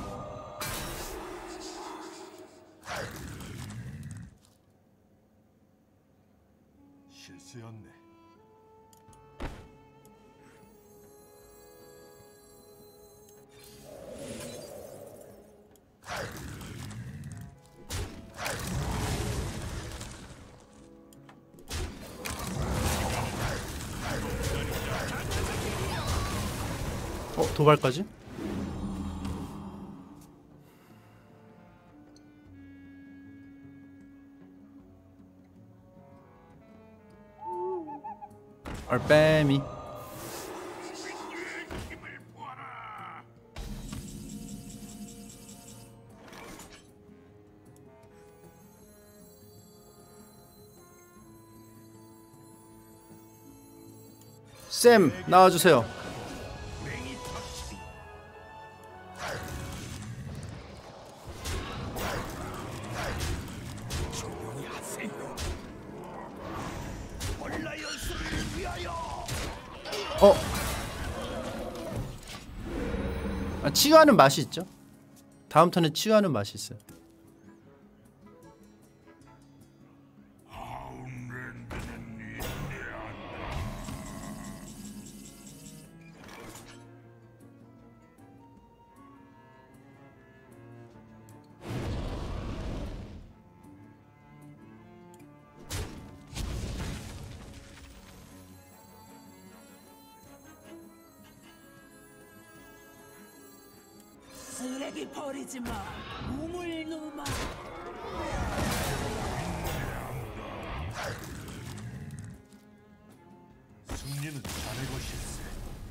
실수였네. 도발까지? 얼빼미 쌤 나와주세요. 치유하는 맛이 있죠. 다음 턴에 치유하는 맛이 있어요. 쓰레기 버리지 마. 우물누마. 승리는 자네 것일세.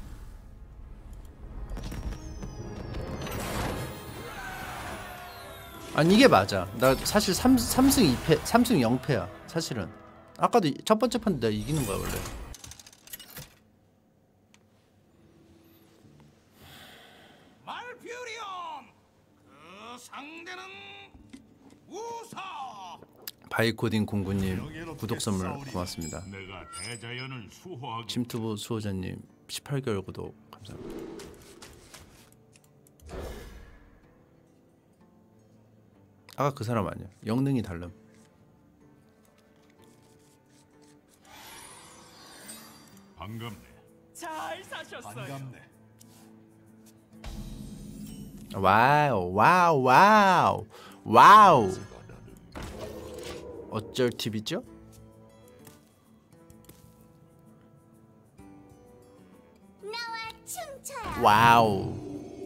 아니 이게 맞아. 나 사실 3승 2패, 3승 0패야. 사실은 아까도 첫 번째 판 내가 이기는 거야 원래. 말퓨리온 그 상대는 우사. 바이코딩 공구님 구독 선물 고맙습니다. 내가 대자연을 수호하기. 침투부 수호자님 18개월 구독 감사합니다. 아까 그 사람 아니야. 영능이 달름. 반갑네. 잘 사셨어요. 반갑네. 와우 와우 와우 와우. 어쩔 TV죠? 나와 춤춰요. 와우.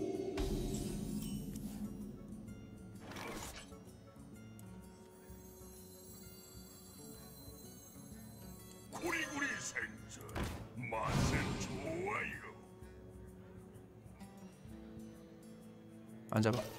구리구리 생선 맛은 좋아요. 앉아봐.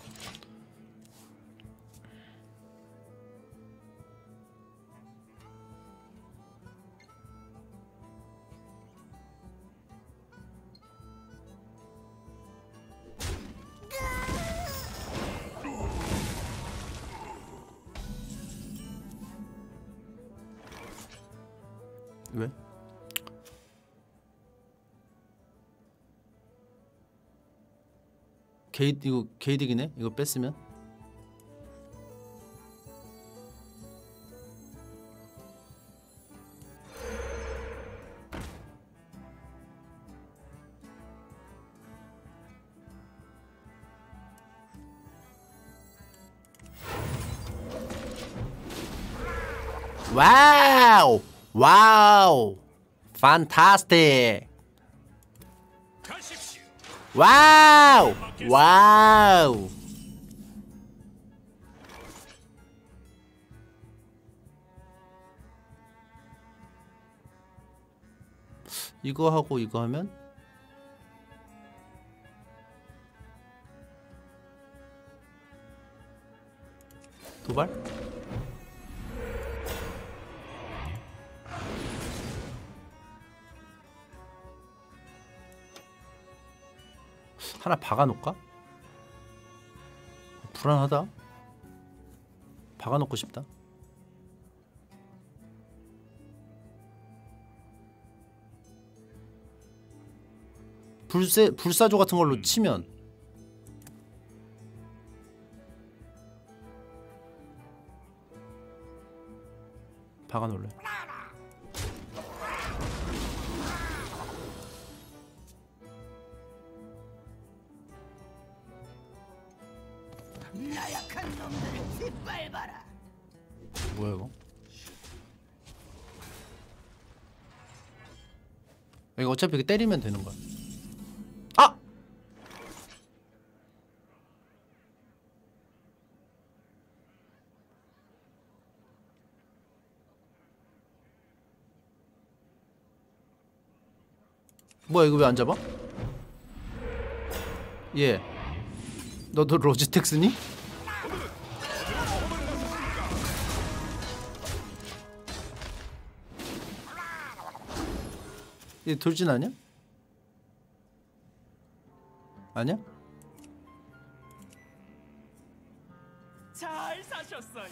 왜? 이거 게이득이네? 이거 뺐으면? 와우! 와우! 판타스틱! 가십시오. 와우! 와우! 이거 하고 이거 하면 도발? 하나 박아놓을까? 불안하다. 박아놓고 싶다. 불사조 같은 걸로 치면 박아놓을래. 나약한 놈들을 짓밟아라. 뭐야 이거? 이거 어차피 이렇게 때리면 되는 거야. 아! 뭐야 이거 왜 안 잡아? 예. 너도 로지텍 쓰니? 얘 돌진 아니야? 아니야? 잘 사셨어요.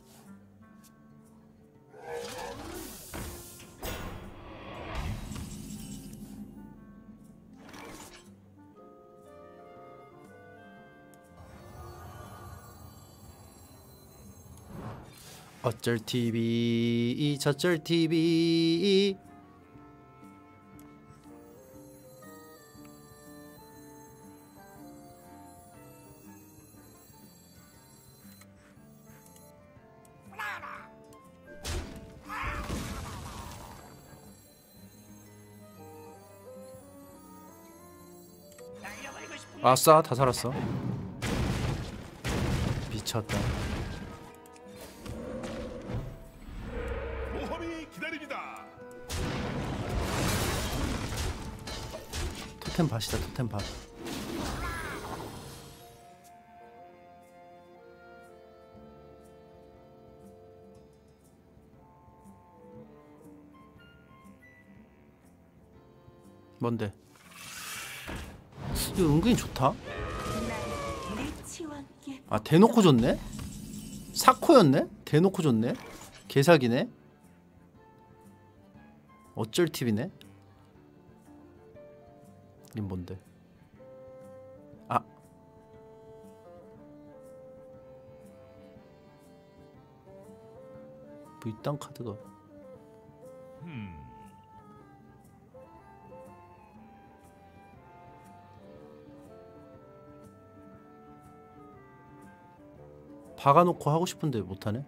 어쩔 TV 저쩔 TV 아싸 다 살았어. 미쳤다. 모험이 기다립니다. 토템 밭이다. 토템 밭. 뭔데? 이거 은근히 좋다. 내 치와 함께 아 대놓고 줬네? 사코였네? 대놓고 줬네? 개사기네? 어쩔 팁이네? 이건 뭔데? 아 뭐 이딴 카드가 박아놓고 하고 싶은데 못하네?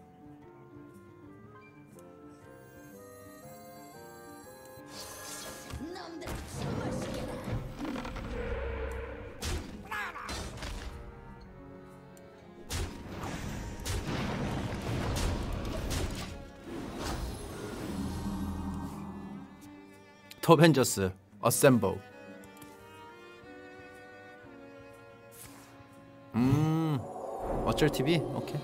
더벤져스 어셈블. 어쩔 TV? 오케이.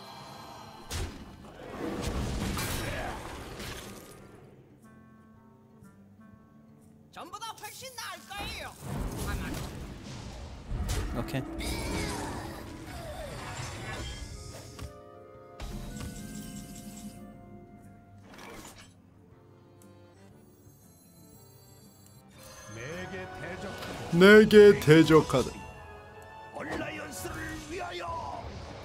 전보다 훨씬 나을 거예요. 오케이. 내게 대적하다. 얼라이언스를 위하여.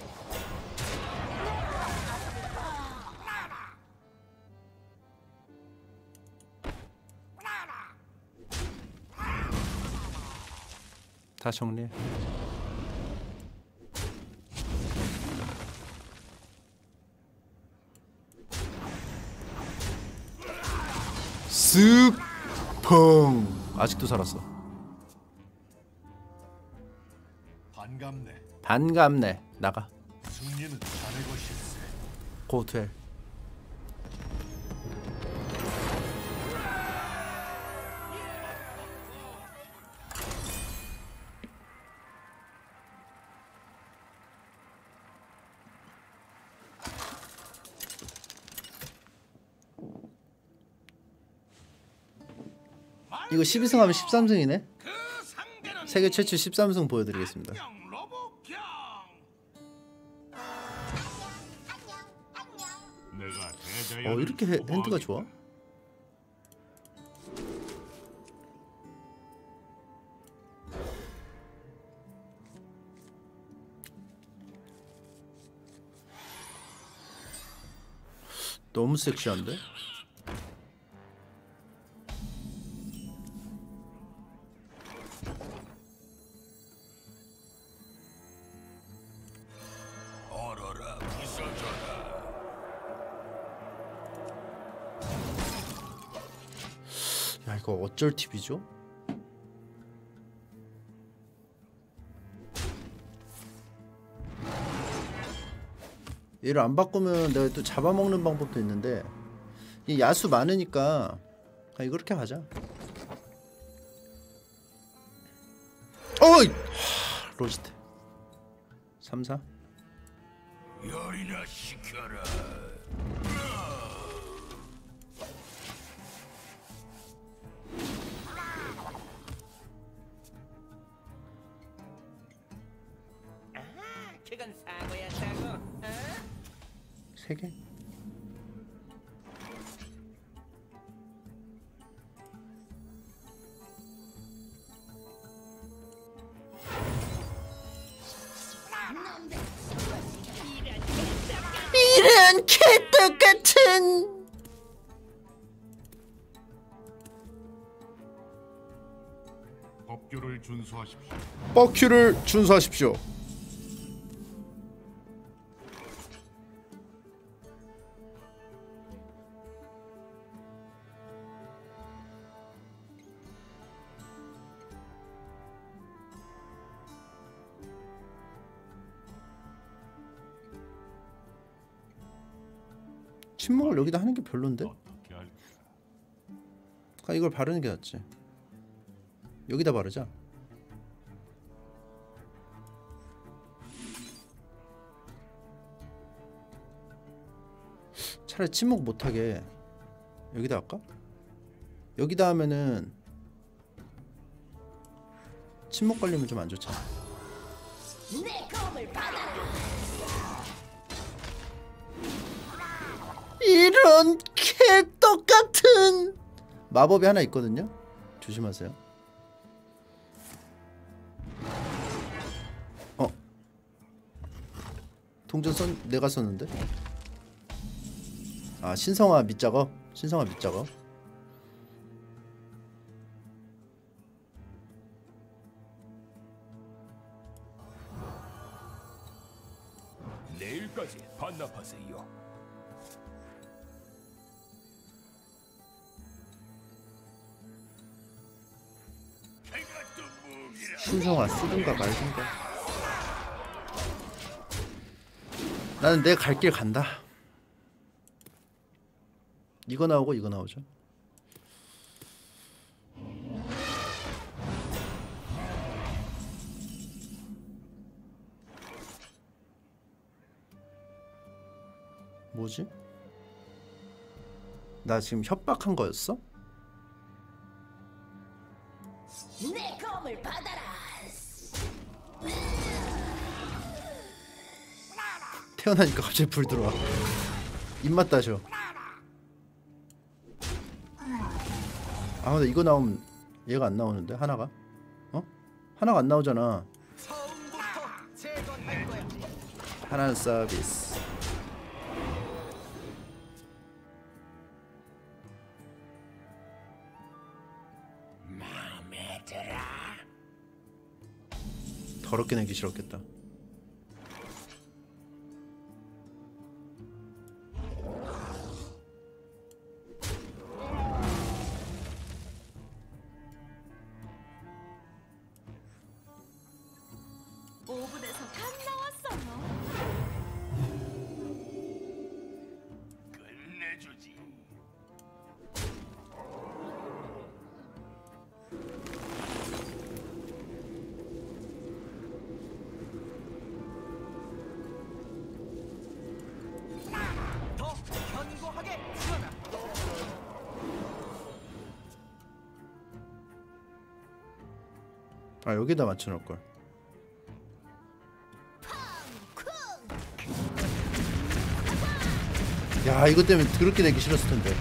다 정리해. 쓱 펑. 아직도 살았어. 반갑네. 반갑네. 나가. 승리는 자네 것일세. 고투엘. 이거 12승 하면 13승이네. 그 상대는 세계 최초 13승 보여드리겠습니다. 로봇경. 내가 대자연을 이렇게 핸드가 좋아? 너무 섹시한데? 얼어라 부서져라. 야 이거 어쩔 팁이죠? 얘를 안 바꾸면 내가 또 잡아먹는 방법도 있는데 이 야수 많으니까 그냥 이렇게 하자. 어이! 로지트 3, 4 열이나 시켜라. 그건 사고야 사고. 3개? 이런 개떡 같은. 법규를 준수하십시오. 버큐를 준수하십시오. 침묵을 여기다 하는 게 별론데? 어떻게 할까? 그러니까 이걸 바르는 게 낫지. 여기다 바르자. 차라리 침묵 못하게 여기다 할까? 여기다 하면은 침묵 걸리면 좀 안 좋잖아. 내 검을 받아라. 이런 개떡 같은 마법이 하나 있거든요. 조심하세요. 동전선 내가 썼는데. 아, 신성화 밑작업. 신성화 밑작업. 내일까지 반납하세요. 신성화 쓰든가 말든가. 나는 내 갈 길 간다. 이거 나오고 이거 나오죠. 뭐지? 나 지금 협박한 거였어? 내 검을 받아라. 태어나니까 갑자기 불 들어와. 입맛 다셔. 아 근데 이거 나오면 얘가 안 나오는데 하나가? 어? 하나가 안 나오잖아. 처음부터 재건할 거야. 하나는 서비스. 마음에 들어. 더럽게 내기 싫었겠다. 오븐에서 갓 나왔어요. 끝내주지. 더 견고하게 지어라. 아 여기다 맞춰놓을 걸. 야 이것 때문에 더럽게 내기 싫었을 텐데.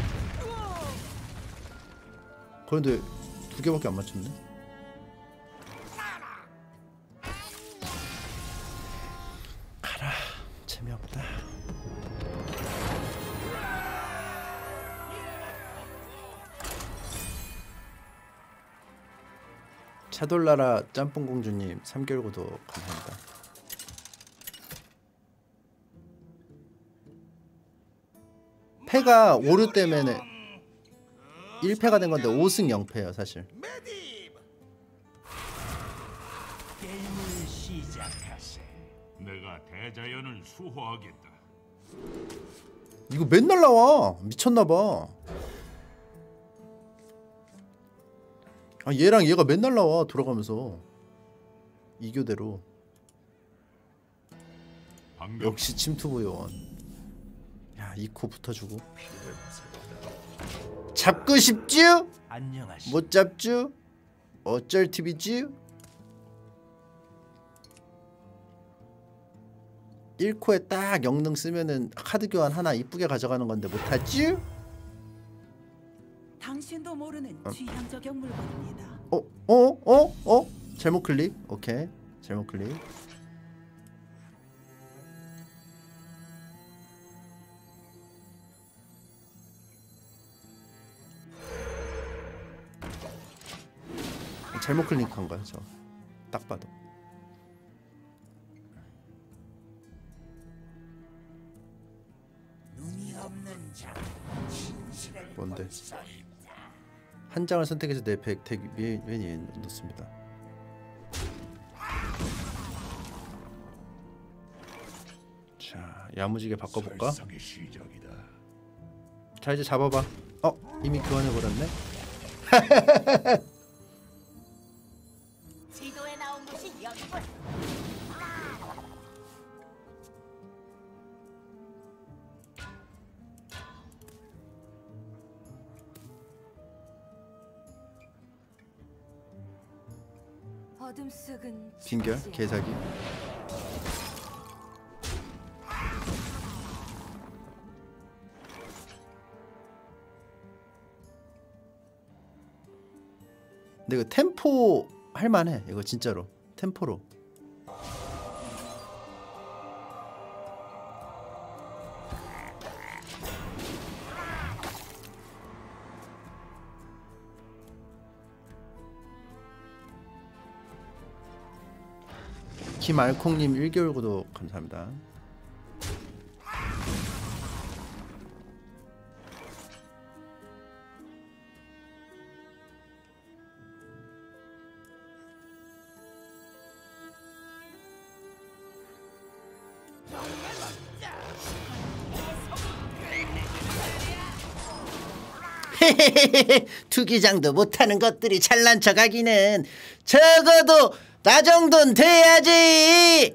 그런데 두 개밖에 안 맞췄네. 가라. 재미없다. 차돌나라 짬뽕공주님 3개월 구독 감사합니다. 패가 오류 때문에 1패가 된 건데 5승 0패예요 사실. 게임을 시작하세. 내가 대자연을 수호하겠다. 이거 맨날 나와. 미쳤나봐. 아 얘랑 얘가 맨날 나와 돌아가면서. 이교대로. 방금 역시 침투부 요원. 야 이코 붙어주고. 잡고 싶쥬? 안녕하시. 못 잡쥬? 어쩔 TV쥬? 1코에 딱 영능 쓰면은 카드 교환 하나 이쁘게 가져가는 건데 못하쥬? 당신도 모르는 취향 저격 물건입니다. 잘못 클릭. 오케이. 잘못 클릭. 잘못 클릭한 거야, 저. 딱 봐도. 눈이 없는 자. 진실을 뭔데? 쌓인다. 한 장을 선택해서 내 백택 위에 놓습니다. 자, 야무지게 바꿔볼까? 설상의 시작이다. 자 이제 잡아봐. 이미 교환해버렸네. 지도에 나온 곳이 여기군. 어둠 속은 빈결 죽지 개사기. 근데 이거 템포 할만해. 이거 진짜로 템포로. 김알콩님 1개월 구독 감사합니다. 투기장도 못하는 것들이 잘난 척하기는 적어도 나 정도는 돼야지.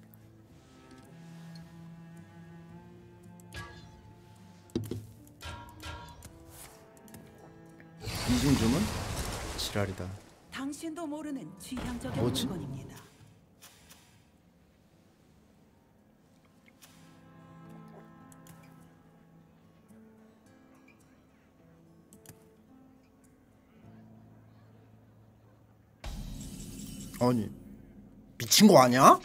이중 주문? 지랄이다. 당신도 모르는 취향적인 뭐지? 물건입니다. 아니 미친 거 아니야?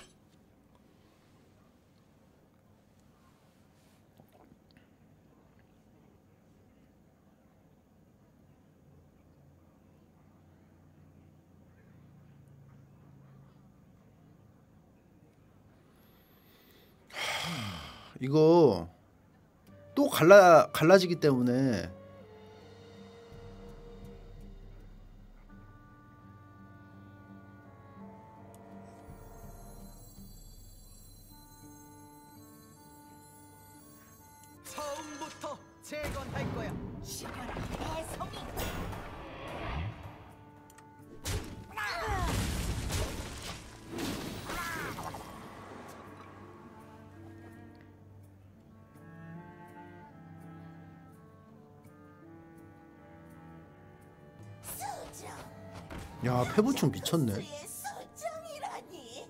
이거 또 갈라지기 때문에 처음부터 재건할 거야. 시원한 배송이. 야 패부충 미쳤네. 수정이라니.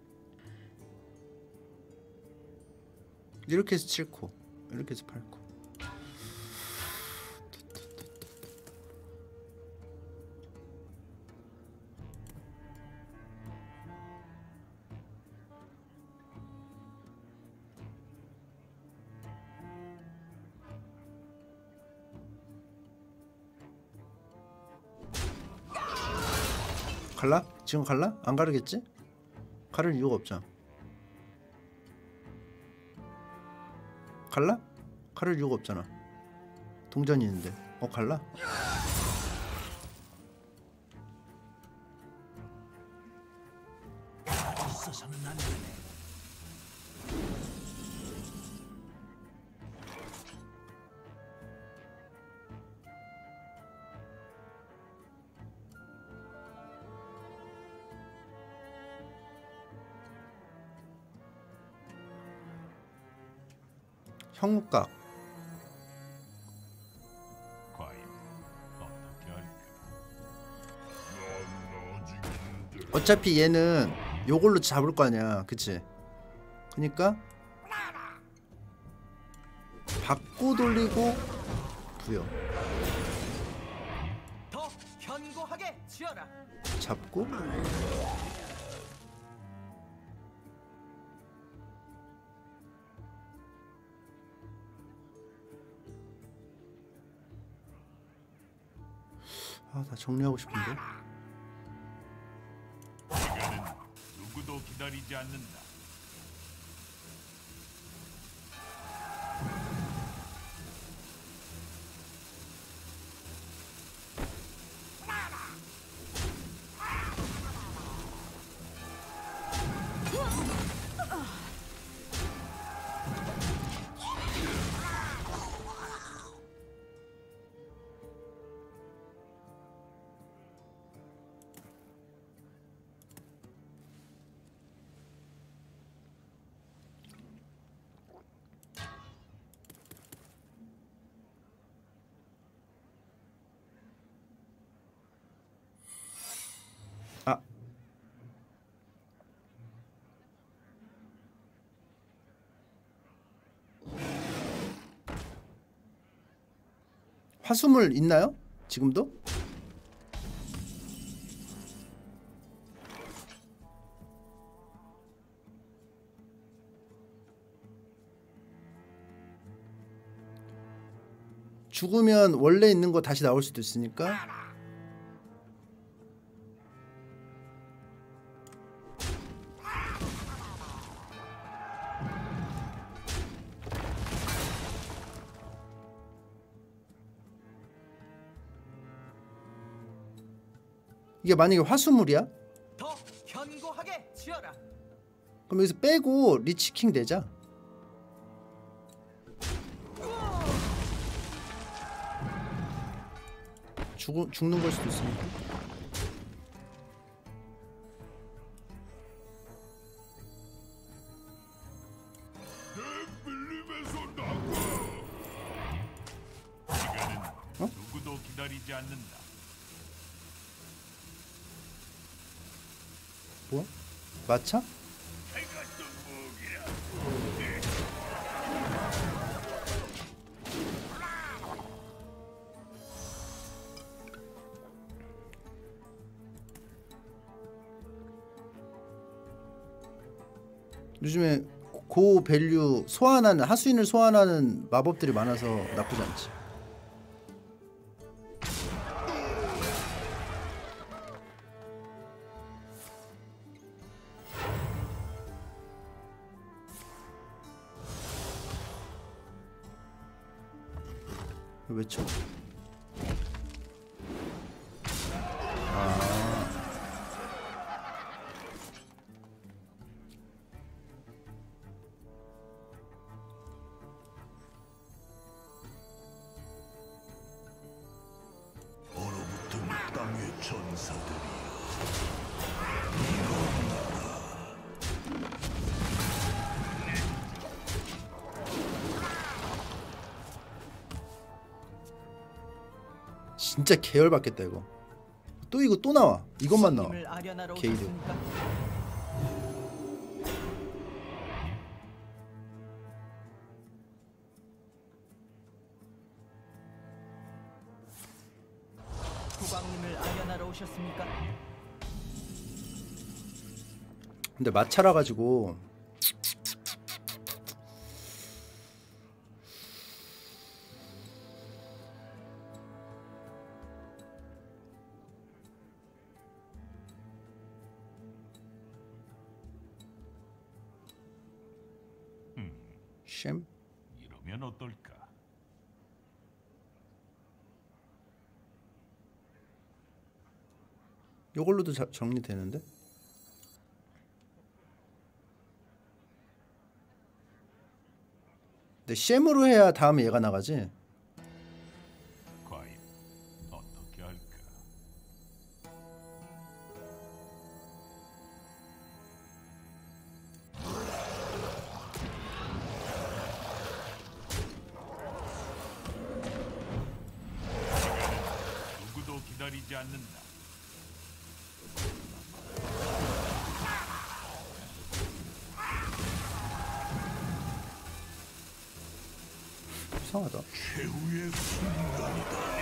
이렇게 해서 7코 이렇게 해서 8코. 갈라? 지금 갈라? 안 가르겠지? 가를 이유가 없잖아. 갈라? 가를 이유가 없잖아. 동전이 있는데. 갈라? 있어서는 안 되네. 형무각. 과연 어떻게 할까? 난 아직 힘들어. 어차피 얘는 요걸로 잡을 거 아니야. 그치? 그니까 받고 돌리고 부여. 더 견고하게 쥐어라. 잡고 다 정리하고 싶은데. 시간은 누구도 기다리지 않는다. 화수물 있나요? 지금도? 죽으면 원래 있는 거 다시 나올 수도 있으니까. 이게 만약에 화수물이야? 더 견고하게 지어라. 그럼 여기서 빼고 리치킹 되자. 죽는 걸 수도 있으니까. 밀림에서 나가. 시간은 누구도 기다리지 않는다. 뭐야? 마차? 내가 또 무기야. 요즘에 고밸류 소환하는 하수인을 소환하는 마법들이 많아서 나쁘지 않지. 왜 쳐? 얼어붙은 땅의 전사들이여. 진짜 계열받겠다 이거. 또 이거 또 나와. 이것만 나와. 손님을 아련하러 게이드. 오셨습니까? 국왕님을 아련하러 오셨습니까? 근데 마차라 가지고 쉔? 이러면 어떨까? 요걸로도 정리되는데? 근데 쉔으로 해야 다음에 얘가 나가지. 과연 어떻게 할까? 누구도 기다리지 않는다. 이상하다. 최후의 순간이다.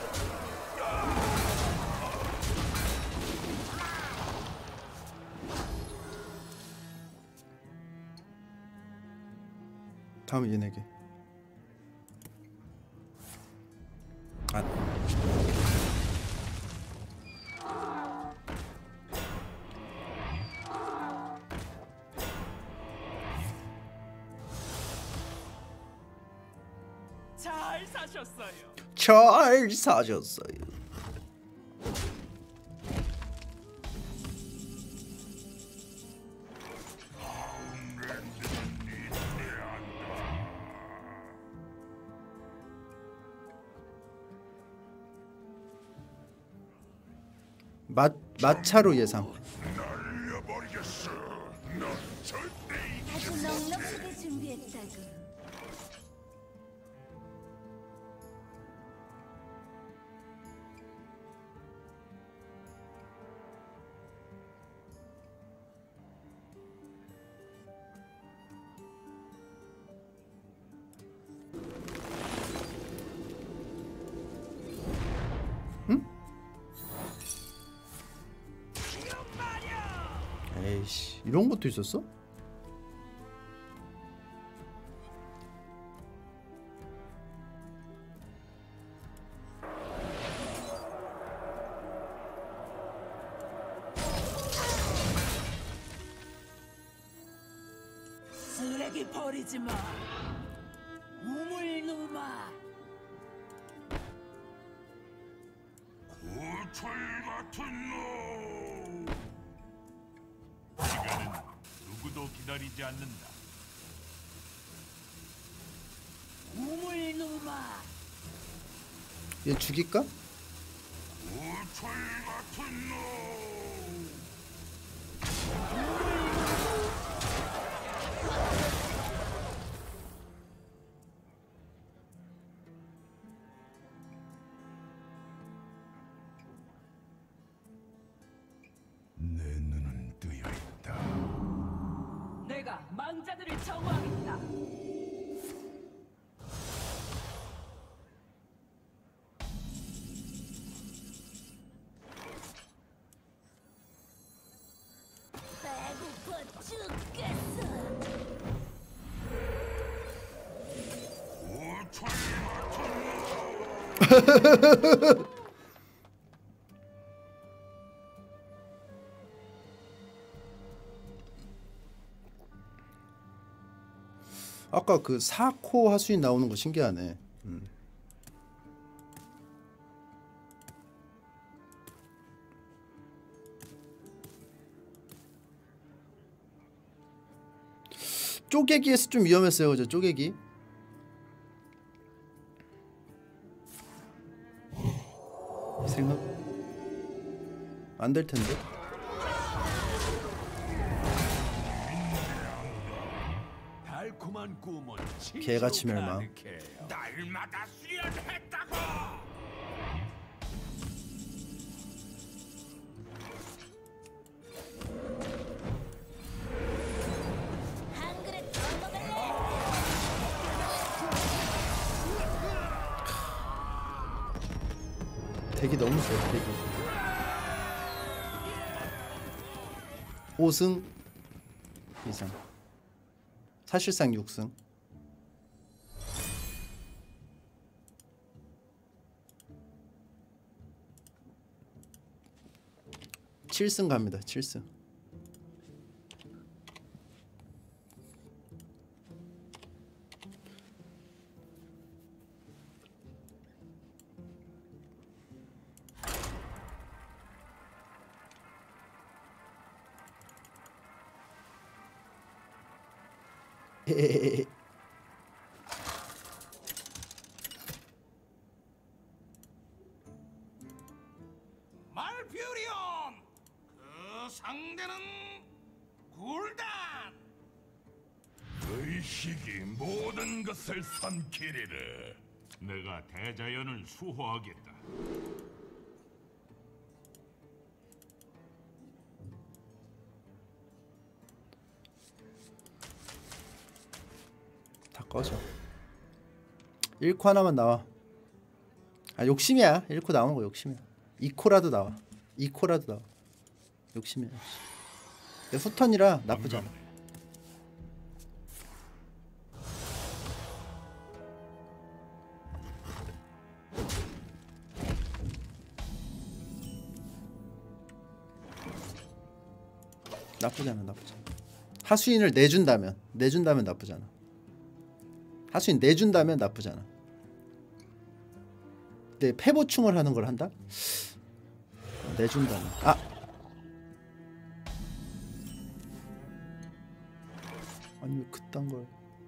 다음에 얘네게. 아. 잘 사셨어요. 잘 사셨어요. 마차로 예상. 날려버리겠어. 넌 절대 아주 넉넉하게 준비했다고. 이런 것도 있었어? 쓰레기 버리지 마. 우물 누마. 고철 같은 놈. 시간은 누구도 기다리지 않는다. 우물 누마. 얘 죽일까? 고철 같은 놈. 내 눈은 뜨여 있다. 내가 망자들을 정화하겠다. 배고파 죽겠어. 고철 같은 놈. 아까 그 4코 하수인 나오는 거 신기하네. 쪼개기에서 좀 위험했어요, 그죠? 쪼개기. 생각 안 될 텐데. 달콤한 꿈은 개같이 멸망. 가득해요. 날마다 수련했다고. 한 그릇 더 먹을래? 덱이 너무 좋아, 덱이. 5승 이상. 사실상 6승. (7승) 갑니다. 7승. 말퓨리온. 그 상대는 굴단. 의식이 모든 것을 삼키리라. 내가 대자연을 수호하겠다. 다 꺼져. 1코 하나만 나와. 아 욕심이야. 1코 나오는 거 욕심이야. 2코라도 나와. 2코라도 나와. 욕심이야. 욕심. 후턴이라 나쁘지 않아. 나쁘지 않아. 나쁘지 않아. 하수인을 내준다면 나쁘지 않아. 하수인 내준다면 나쁘지 않아. 근데 패보충을 하는 걸 한다? 내준다면. 아! 아니 왜 그딴 걸.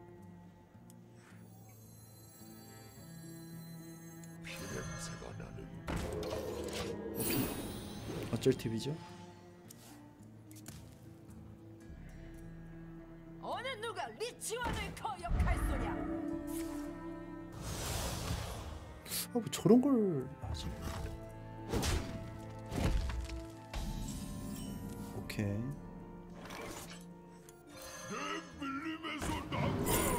피냄새가 나는. 오케이. 어쩔 TV죠? 어느 누가 리치원을 거역할 소냐? 아, 뭐 저런 걸 하지? 오케이. 내 밀림에서 나가.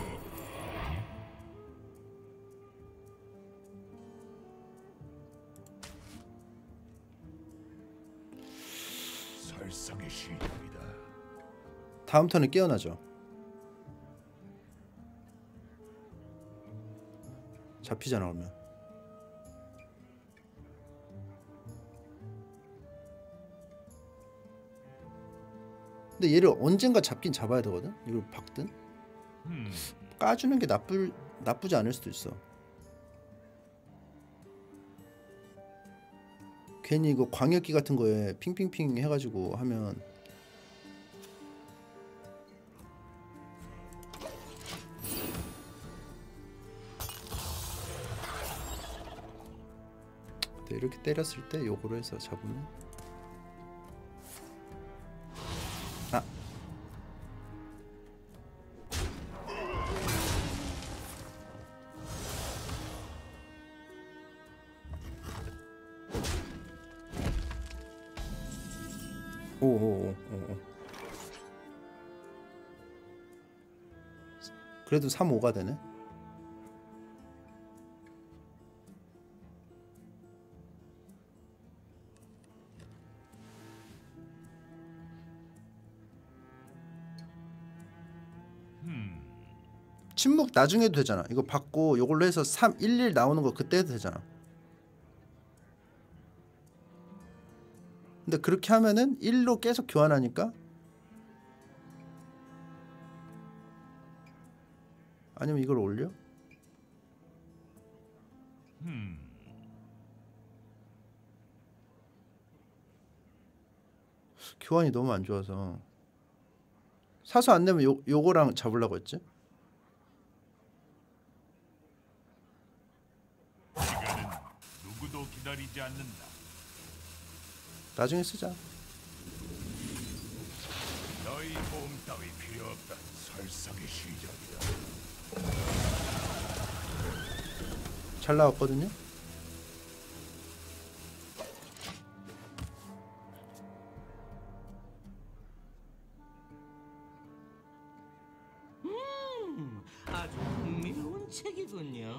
살상의 시작이다. 다음 턴에 깨어나죠. 잡히잖아 그러면. 근데 얘를 언젠가 잡긴 잡아야 되거든. 이걸 박든 까주는 게 나쁘지 않을 수도 있어. 괜히 이거 광역기 같은 거에 핑핑핑 해가지고 하면 이렇게 때렸을 때 요거로 해서 잡으면 아 오오오오 그래도 3-5가 되네. 침묵 나중에 해도 되잖아. 이거 받고 요걸로 해서 3, 1, 1 나오는 거 그때 해도 되잖아. 근데 그렇게 하면은 1로 계속 교환하니까 아니면 이걸 올려? 교환이 너무 안 좋아서 사서 안 내면 요거랑 잡으려고 했지? 시간은 누구도 기다리지 않는다. 나중에 쓰자. 너희 도움 따위 필요 없다. 설상의 시작이다. 잘 나왔거든요. 아주 흥미로운 책이군요.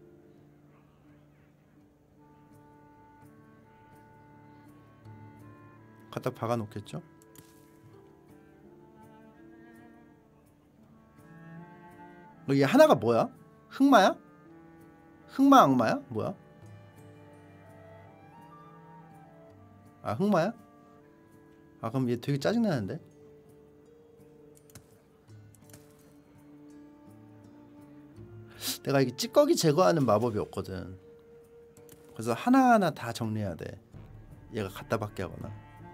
갖다 박아 놓겠죠? 얘 하나가 뭐야? 흑마야? 흑마 악마야? 뭐야? 아 흑마야? 아 그럼 얘 되게 짜증나는데? 내가 이게 찌꺼기 제거하는 마법이 없거든. 그래서 하나하나 다 정리해야 돼. 얘가 갖다 받게 하거나.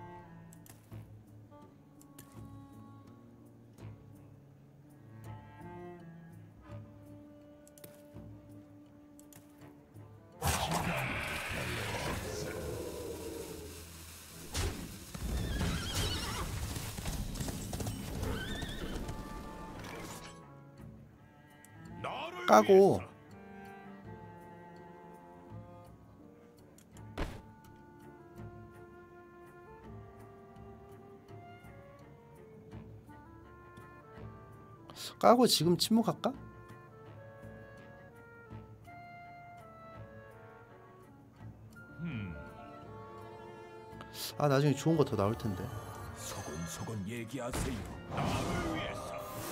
까고 까고 지금 침묵할까? 아 나중에 좋은 거 더 나올 텐데. 소곤소곤 얘기하세요. 나를 위해서.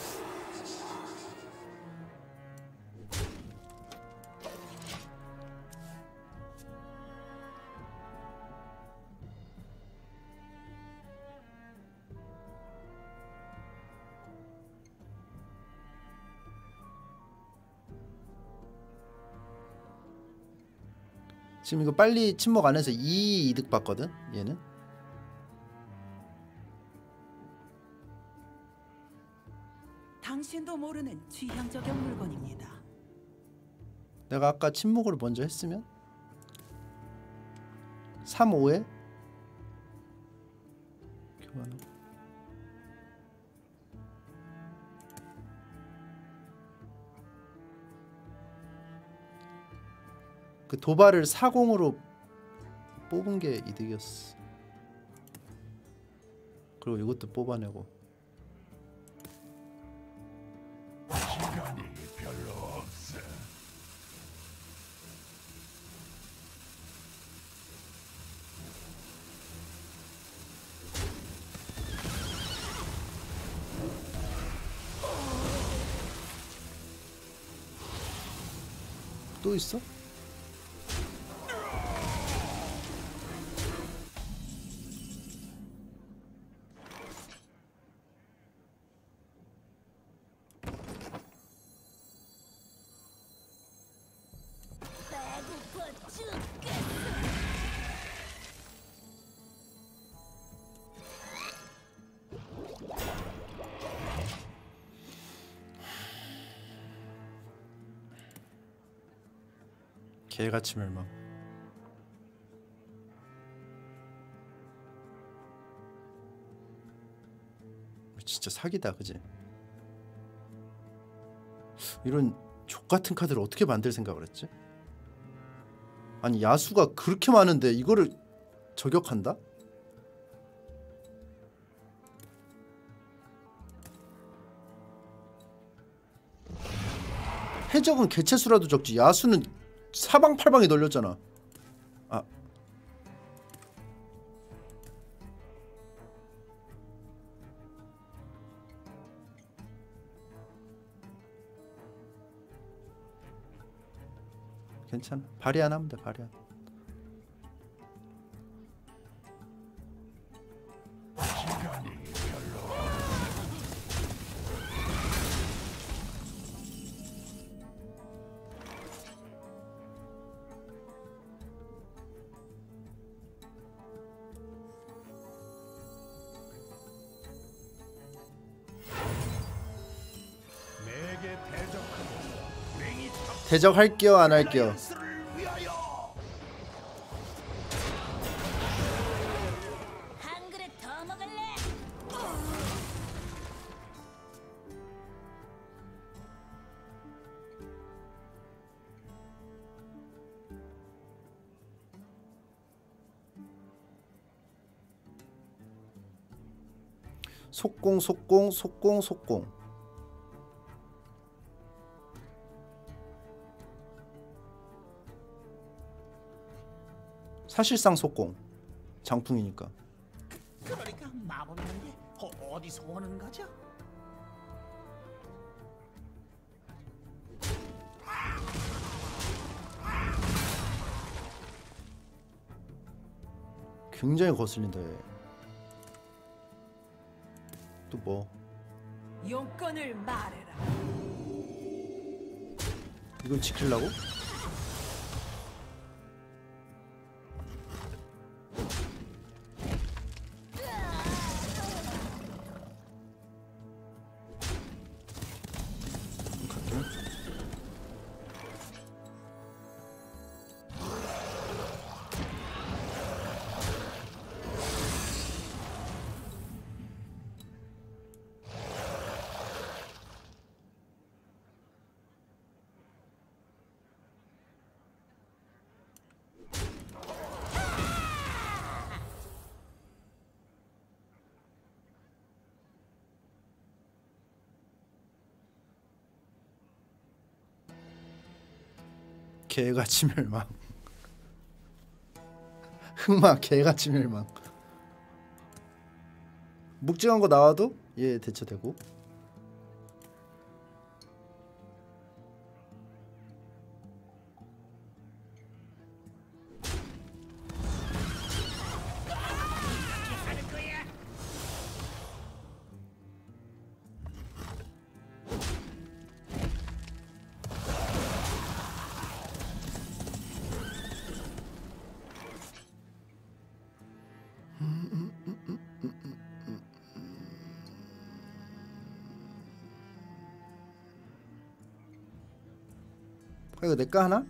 지금 이거 빨리 침묵 안 해서 2 이득 받거든 얘는. 당신도 모르는 취향저격 물건입니다. 내가 아까 침묵을 먼저 했으면 3, 5에 교환하고 그 도발을 40으로 뽑은 게 이득이었어. 그리고 이것도 뽑아내고. 시간이 별로 없어. 또 있어? 배고파 죽겠어. 개같이 멸망. 진짜 사기다, 그지? 이런 족같은 카드를 어떻게 만들 생각을 했지? 아니 야수가 그렇게 많은데 이거를 저격한다? 해적은 개체수라도 적지 야수는 사방팔방에 널렸잖아. 아, 괜찮아. 발이 안 하면 돼. 발이 안. 내게 대적하고 불행이 대적할게요, 안 할게요? 한 그릇 더 먹을래? 속공, 속공, 속공, 속공. 사실상 속공. 장풍이니까. 그러니까 마법이란 게 어디서 오는 거죠? 굉장히 거슬린다. 얘. 또 뭐? 용건을 말해라. 이걸 지키려고? 개같이 멸망. 흑마 개같이 멸망. 묵직한 거 나와도 얘 대처되고. 이거 내거 하나?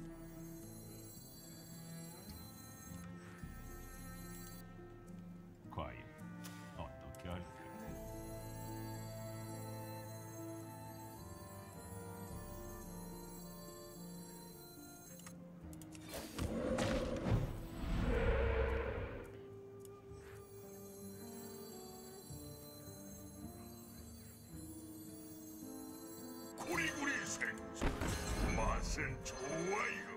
과연 어떻게 할까? 구리구리 생선 맛은 좋아요.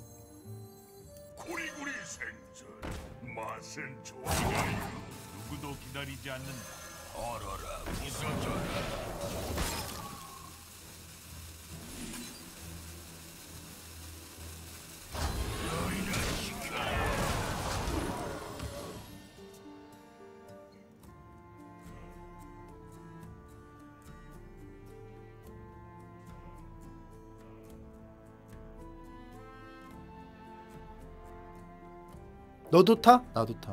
구리구리 생선 맛은 좋아요. 누구도 기다리지 않는다. 얼어라 부서져라. 너희는 시켜야 너도 타? 나도 타.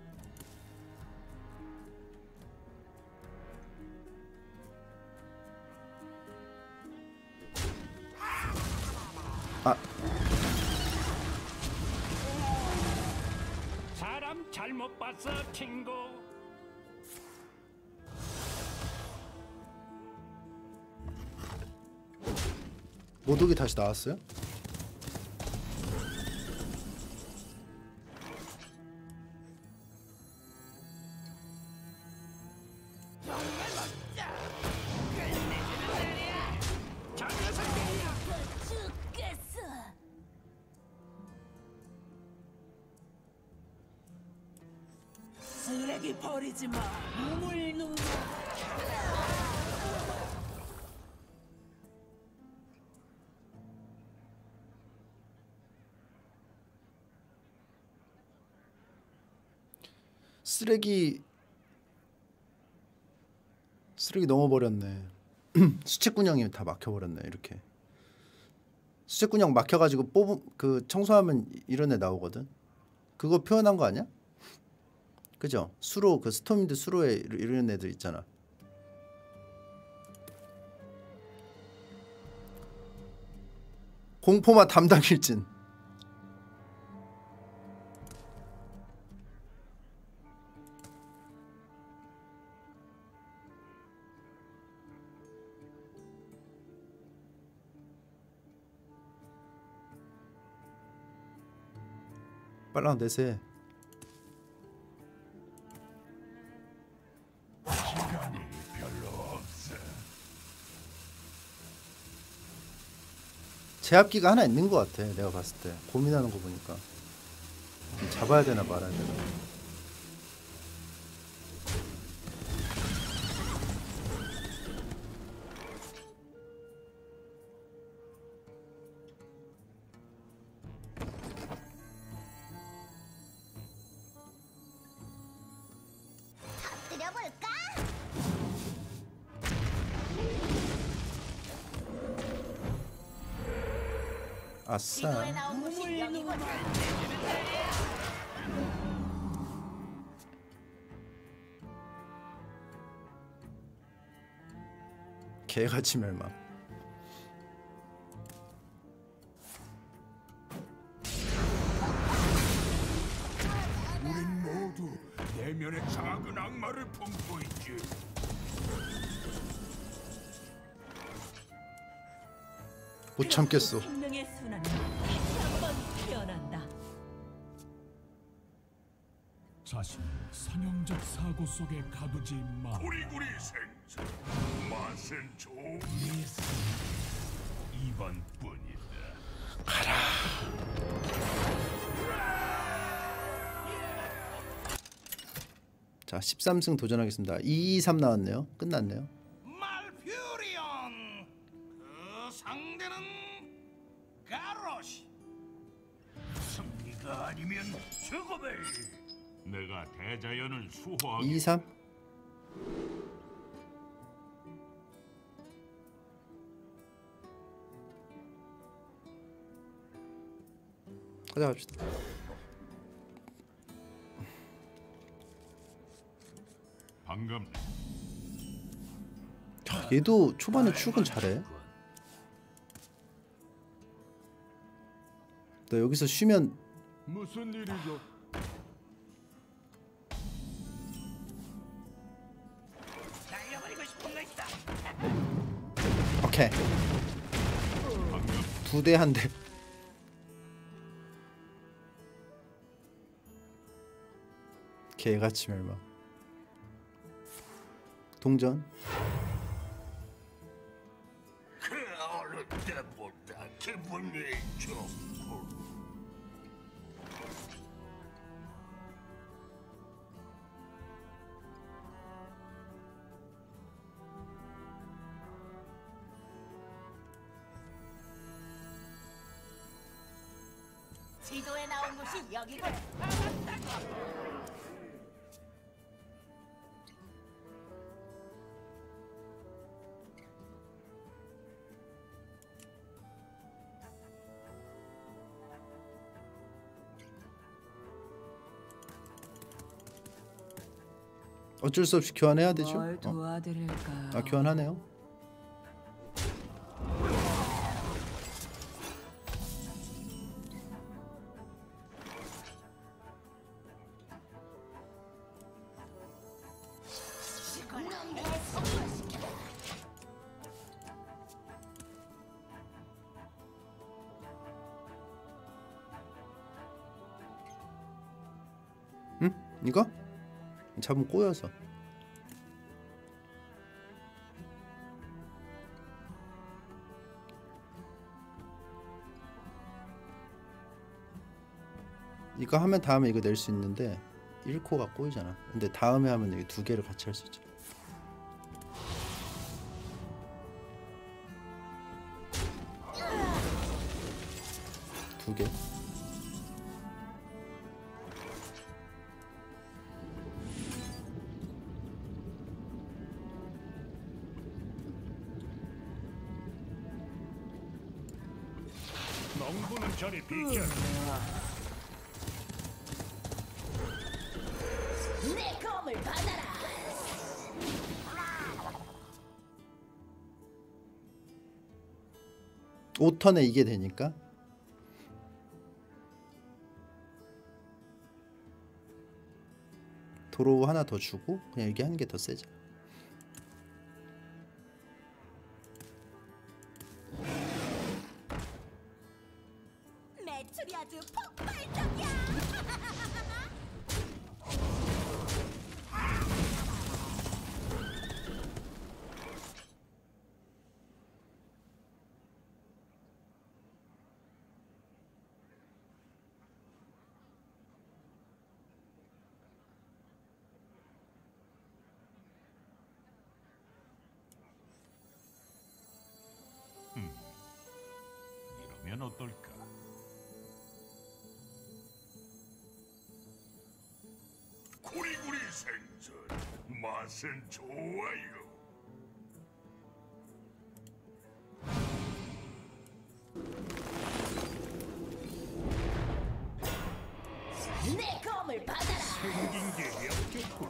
아, 사람 잘못 봤어, 친구. 모독이 다시 나왔어요? 죽겠어. 쓰레기 버리지 마. 눈물 눈물. 쓰레기 넘어버렸네. 수채꾼형이 다 막혀버렸네. 이렇게 수채꾼형 막혀가지고 뽑은 그 청소하면 이런 애 나오거든. 그거 표현한 거 아니야? 그죠? 수로 그 스톰인드 수로에 이런 애들 있잖아. 공포마 담당 일진. 빨랑 내세. 시간이 별로 없어. 제압기가 하나 있는 것 같아. 내가 봤을 때 고민하는 거 보니까 잡아야 되나 말아야 되나. 터뜨려볼까? 지도에 아싸. 나온 곳이 여기군. 개같이 멸망. 우린 모두 내면의 작은 악마를 품고 있지. 못 참겠어. 생명의 순환이 한번 피어난다. 자신을 선형적 사고 속에 가두지 마. 구리구리 생선 맛은 좋은 이번뿐이다. 자, 13승 도전하겠습니다. 223 나왔네요. 끝났네요. 말퓨리온. 그 상대는 가로시. 승리가 아니면 죽음을. 내가 대자연을 수호하기 223. 가자 갑시다. 반갑네. 야, 얘도 초반에 출근 잘해. 너 여기서 쉬면 무슨 일이죠? 날려버리고 싶은 거 있다. 오케이. 두 대 한 대. 개같이 멸망. 동전. 그 어느 때보다 기분이 좋고. 지도에 나온 곳이 여기군. 어쩔 수 없이 교환해야 되죠. 뭘 도와드릴까요? 아 교환하네요. 응? 이거? 잡으면 꼬여서. 이거 하면 다음에 이거 낼 수 있는데 1코가 꼬이잖아. 근데 다음에 하면 여기 두 개를 같이 할 수 있죠. 두 개. 농부는 저리 비켜. 내 검을 받아라. 5턴에 이게 되니까 도로 하나 더 주고 그냥 이게 한 개 더 세죠. 매출이 아주 폭발적이야. 이러면 어떨까? 구리구리 생선 맛은 좋아요. 내 검을 받아라. 생긴 게 역겹군.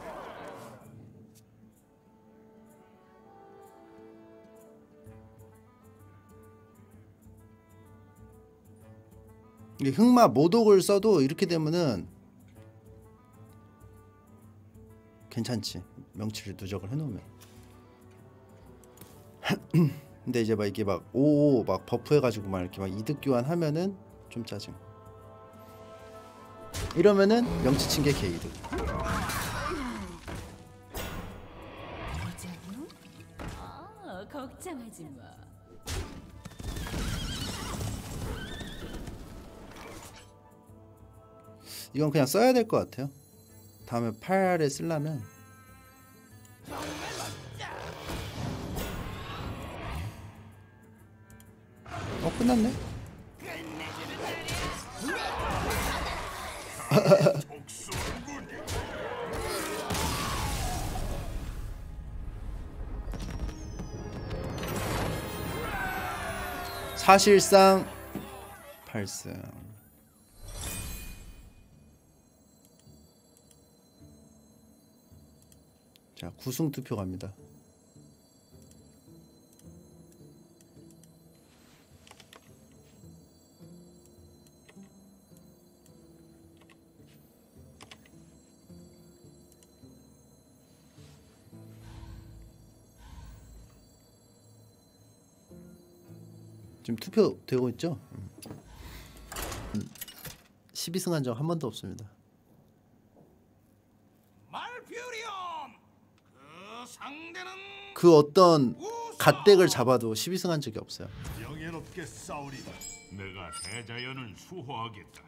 이 흑마 모독을 써도 이렇게 되면은 괜찮지. 명치를 누적을 해놓으면. 근데 이제 막 이게 막 오오 막 버프해가지고 막 이렇게 막 이득 교환하면은 좀 짜증. 이러면은 명치 친 게 개이득. 걱정하지 마. 이건 그냥 써야 될 것 같아요. 다음에 8에 쓰려면. 끝났네. 사실상 8승. 자, 9승 투표 갑니다. 지금 투표 되고 있죠? 12승 한 적 한 번도 없습니다. 말퓨리엄. 그 상대는 그 어떤 갓덱을 잡아도 12승 한 적이 없어요. 영예롭게 싸우리다. 내가 대자연을 수호하겠다.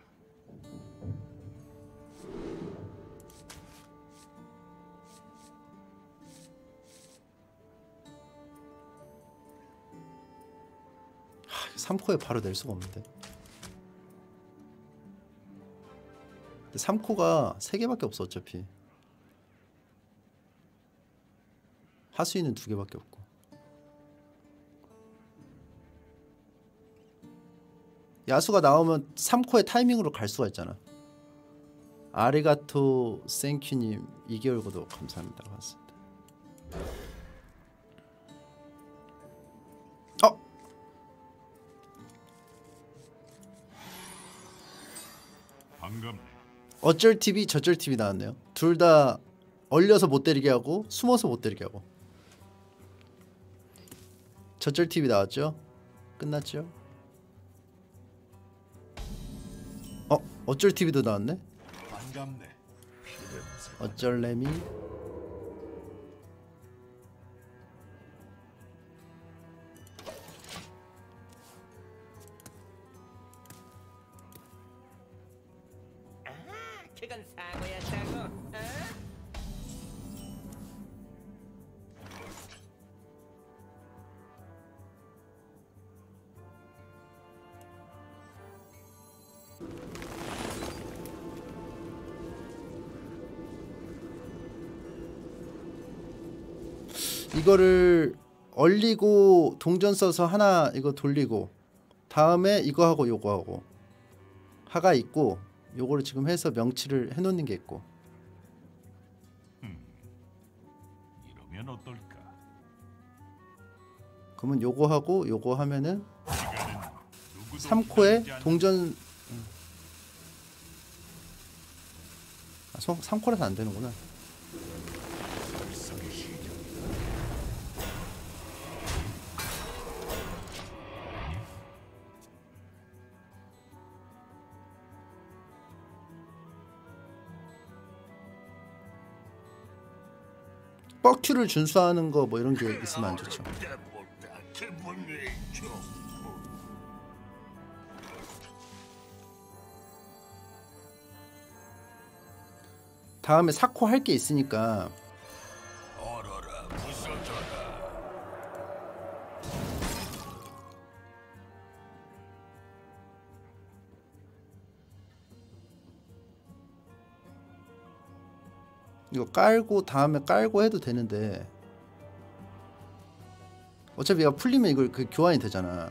하, 3코에 바로 낼 수가 없는데. 3코가 3개밖에 없어 어차피. 하수인은 2개밖에 없고. 야수가 나오면 3코의 타이밍으로 갈 수가 있잖아. 아리가토 생큐님 2개월 구독 감사합니다. 고맙습니다. 반갑네. 어쩔 TV 저쩔 TV 나왔네요. 둘 다 얼려서 못 때리게 하고 숨어서 못 때리게 하고. 저쩔 TV 나왔죠? 끝났죠? 어쩔 TV도 나왔네. 반갑네. 어쩔래미. 그건 사고야 사고. 이거를 얼리고 동전 써서 하나 이거 돌리고 다음에 이거 하고 요거 하고 하가 있고 요거를 지금 해서 명치를 해놓는 게 있고. 이러면 어떨까? 그러면 요거 하고 요거 하면은 누구도 3코에 기다리지 않는 동전 3코라서 안 되는구나. 설상의 시작이다. 뻑큐를 준수하는 거 뭐 이런 게 있으면 안 좋죠. 때보다 기분이 좋고 다음에 4코 할 게 있으니까 얼어라 부서져라. 이거 깔고 다음에 깔고 해도 되는데 어차피 얘가 풀리면 이걸 그 교환이 되잖아.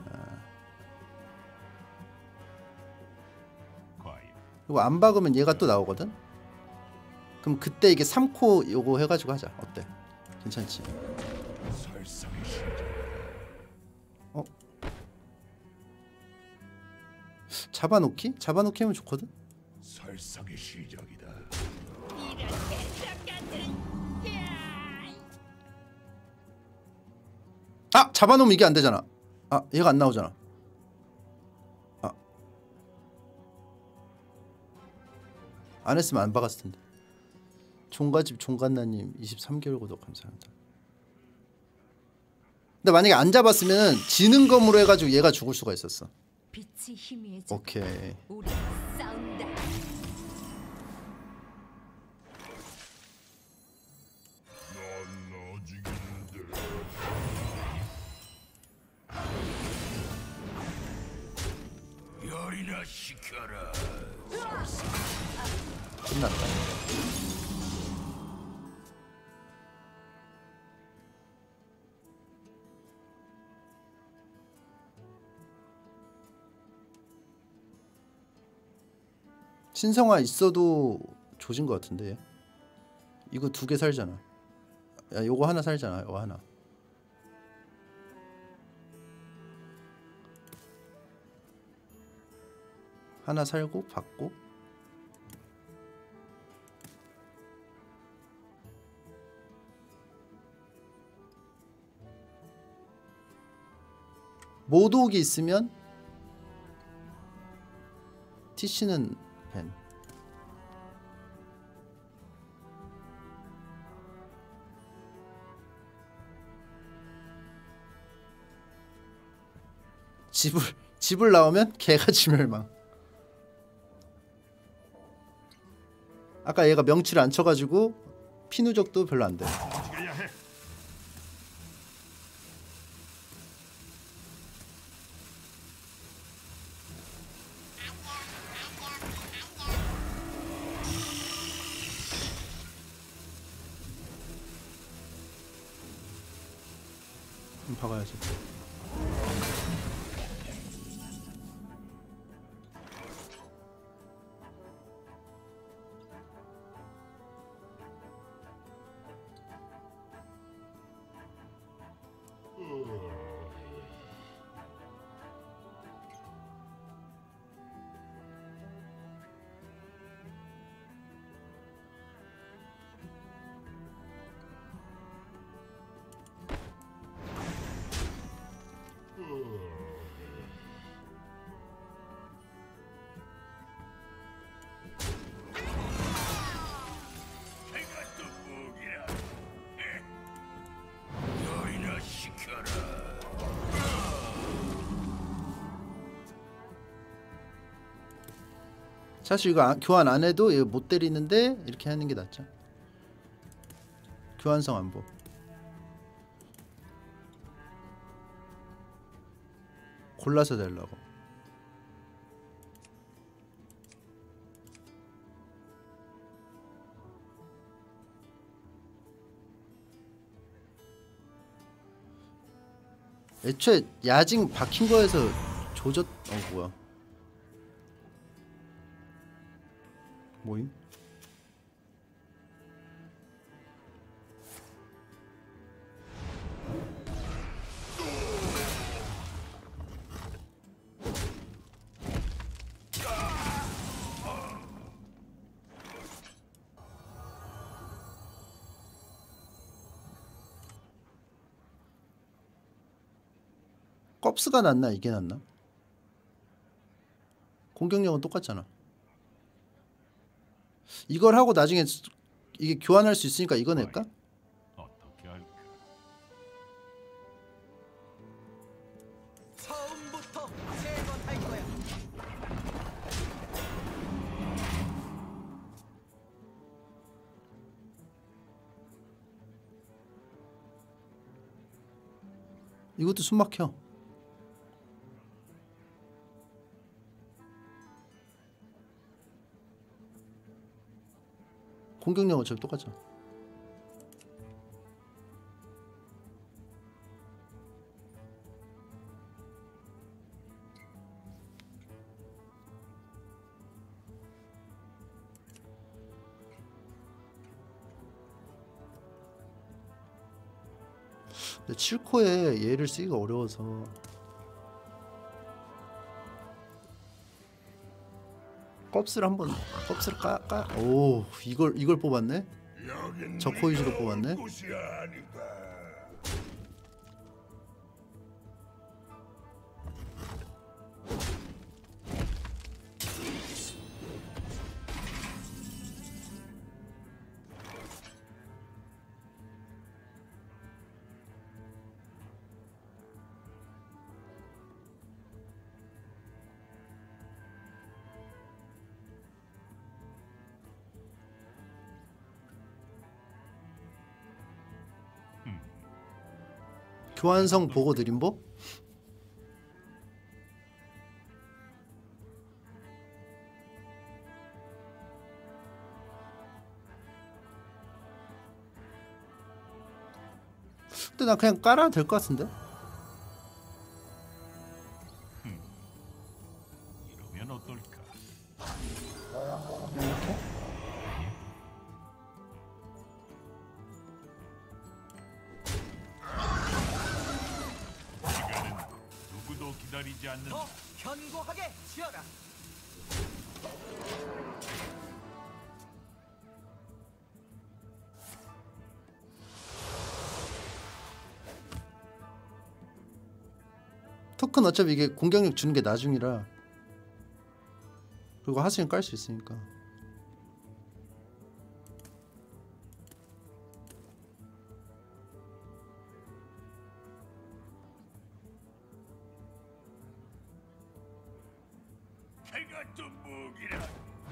과연 이거 안 박으면 얘가 또 나오거든. 그럼 그때 이게 3코 요거 해가지고 하자. 어때? 괜찮지? 설상의 시작이다. 잡아놓기? 잡아놓기 하면 좋거든. 설상의 시작이다. 아! 잡아놓으면 이게 안 되잖아. 아 얘가 안 나오잖아. 안 했으면 안 박았을 텐데. 종갓집 종갓나님 23개월 구독 감사합니다. 근데 만약에 안 잡았으면 지는 검으로 해가지고 얘가 죽을 수가 있었어. 빛이 희미해져. 오케이. 우리 싸운다. 넌 아직 있는데 열이나 시켜라. 끝났다. 신성화 있어도 조진 것 같은데. 이거 2개 살잖아. 야 요거 하나 살잖아. 요거 하나. 하나 살고 받고. 모독이 있으면 TC는 벤. 집을 나오면 개가 지멸망. 아까 얘가 명치를 안 쳐가지고 피누적도 별로 안 돼. 움직여야 해. 박아야지. 내가 또 무기야. 너희나 시켜라. 사실 이거 교환 안 해도 이거 못 때리는데 이렇게 하는 게 낫죠. 교환성 안보. 골라서 달라고. 애초에 야징 박힌 거에서 조졌. 뭐야? 뭐임? 껍스가 낫나 이게 낫나? 공격력은 똑같잖아. 이걸 하고 나중에 이게 교환할 수 있으니까 이거 낼까? 어떻게 할까? 처음부터 재건할 거야. 이것도 숨 막혀. 공격력 어차피 똑같잖아. 근데 7코에 얘를 쓰기가 어려워서 껍스를 한번 껍스를 까. 오, 이걸 뽑았네. 여긴 저 코이즈로 네가 온 뽑았네. 곳이 아니다. 교환성 보고 드림보? 근데 나 그냥 깔아도 될 것 같은데? 이러면 어떨까? 시간은 누구도 기다리지 않는다. 더 견고하게 지어라. 토큰 어차피 이게 공격력 주는 게 나중이라. 그리고 하수인 깔 수 있으니까. 내가 또 무기라.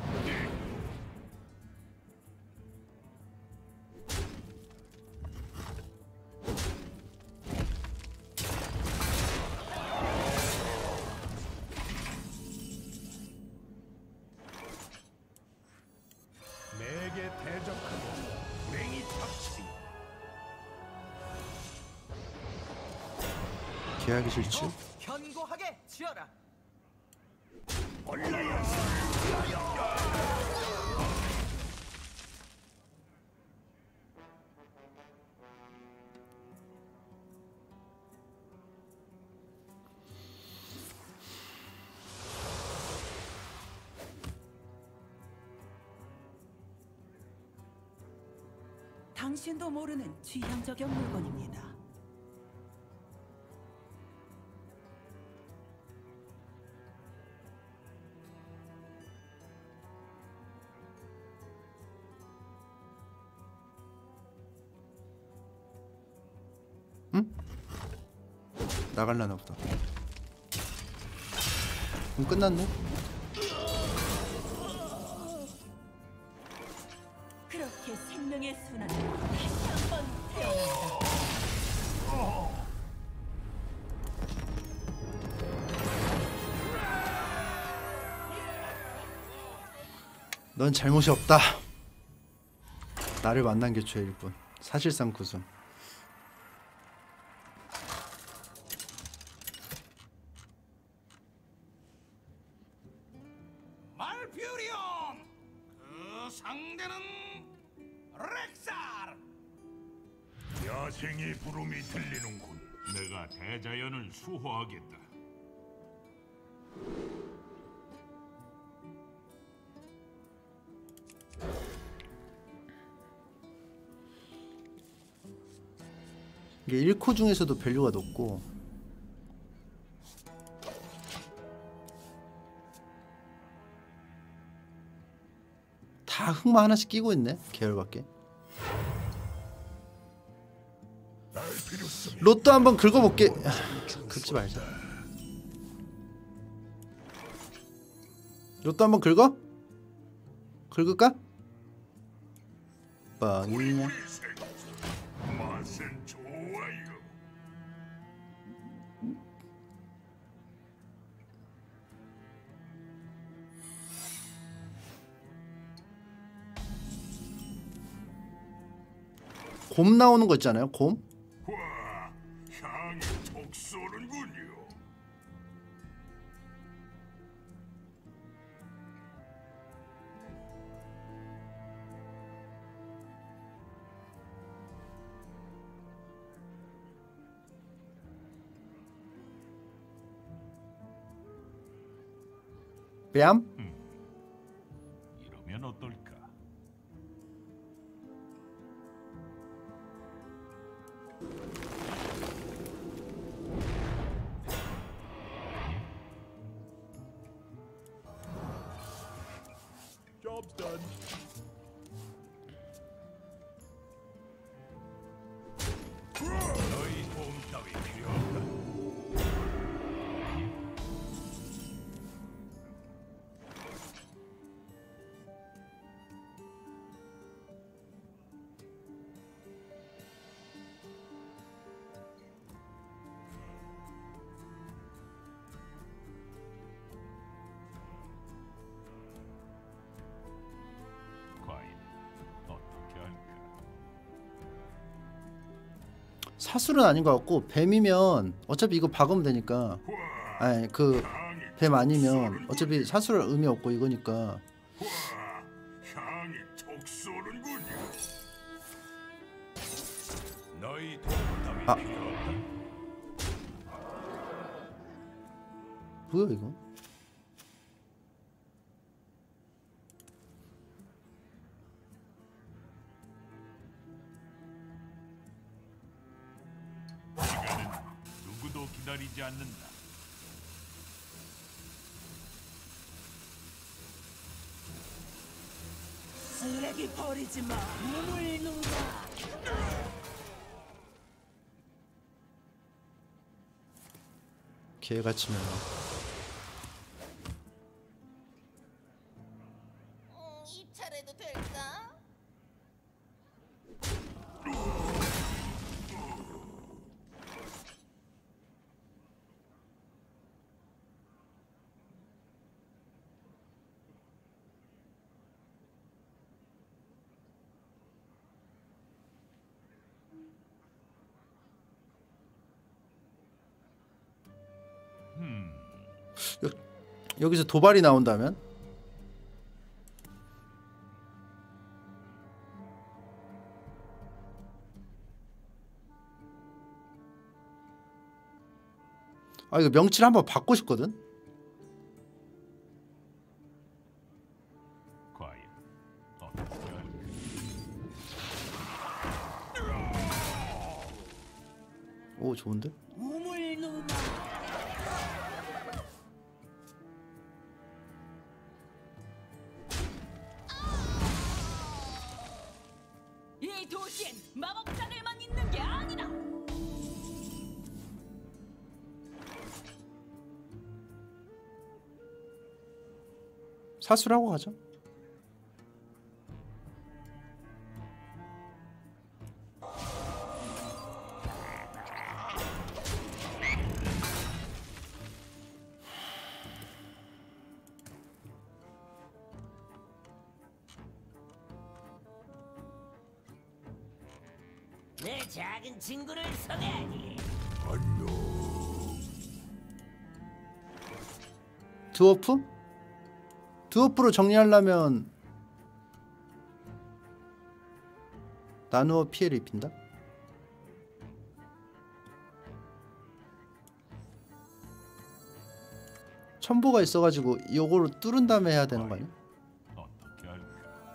내게 대적하고 불행이 닥치리. 개하기 싫지? 견고하게 지어라. 당신도 모르는 취향 저격 물건입니다. 나갈라나 보다. 그럼 끝났네? 그렇게 생명의 순환을 다시 한번 태어난다. 넌 잘못이 없다. 나를 만난 게 죄일 뿐. 사실상 구순. 말퓨리온. 그 상대는 렉살. 야생의 부름이 들리는군. 내가 대자연을 수호하겠다. 이게 1코 중에서도 밸류가 높고 다 흑마 하나씩 끼고 있네. 계열밖에. 로또 한번 긁어볼게. 긁지 말자. 로또 한번 긁어? 긁을까? 빵이냐? 맛은 좋아요. 곰 나오는 거 있잖아요. 곰? 와, 향이 톡 쏘는군요. 뺨? 이러면 어떨까? Job's done. 너희 도움 따위 필요 없다. 과연 어떻게 할까? 사술은 아닌 것 같고 뱀이면 어차피 이거 박으면 되니까. 아니 그 뱀 아니면 어차피 사술 의미 없고 이거니까. 와, 향이 톡 쏘는군요. 너희 도움 따위 아. 필요 없다. 뭐야 이거? 누구도 기다리지 않는다. 쓰레기 버리지 마. 눈을 누가. 개같이 mel어. 입찰해도 될까? 여기서 도발이 나온다면? 아 이거 명치를 한번 받고 싶거든? 과연 어떻게 할까? 오 좋은데? 우물누나. 이 도시엔 마법자들만 있는 게 아니라. 사수라고 가죠. 내 작은 친구를 소개하니. 드워프? 드워프로 정리하려면 나누어 피해를 입힌다? 첨보가 있어가지고 요거로 뚫은 다음에 해야 되는 거 아니야? 어떻게 할까?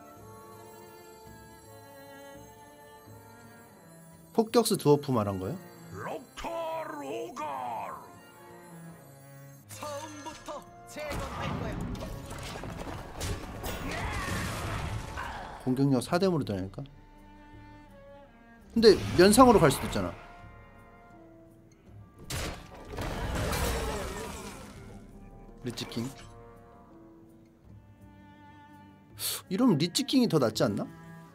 폭격수 드워프 말한 거예요? 록타로갈. 처음부터 재건할 거야. 공격력 4뎀으로 되니까. 근데 면상으로 갈 수도 있잖아. 리치킹. 이러면 리치킹이 더 낫지 않나?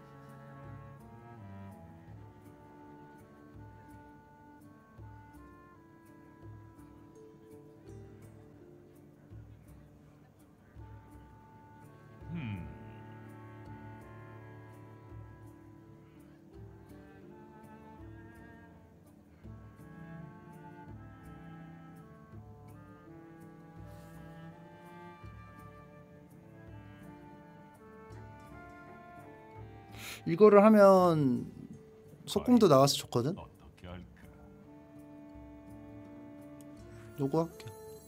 이거를 하면 속공도 나와서 좋거든? 어떻게 할까? 요거 할게.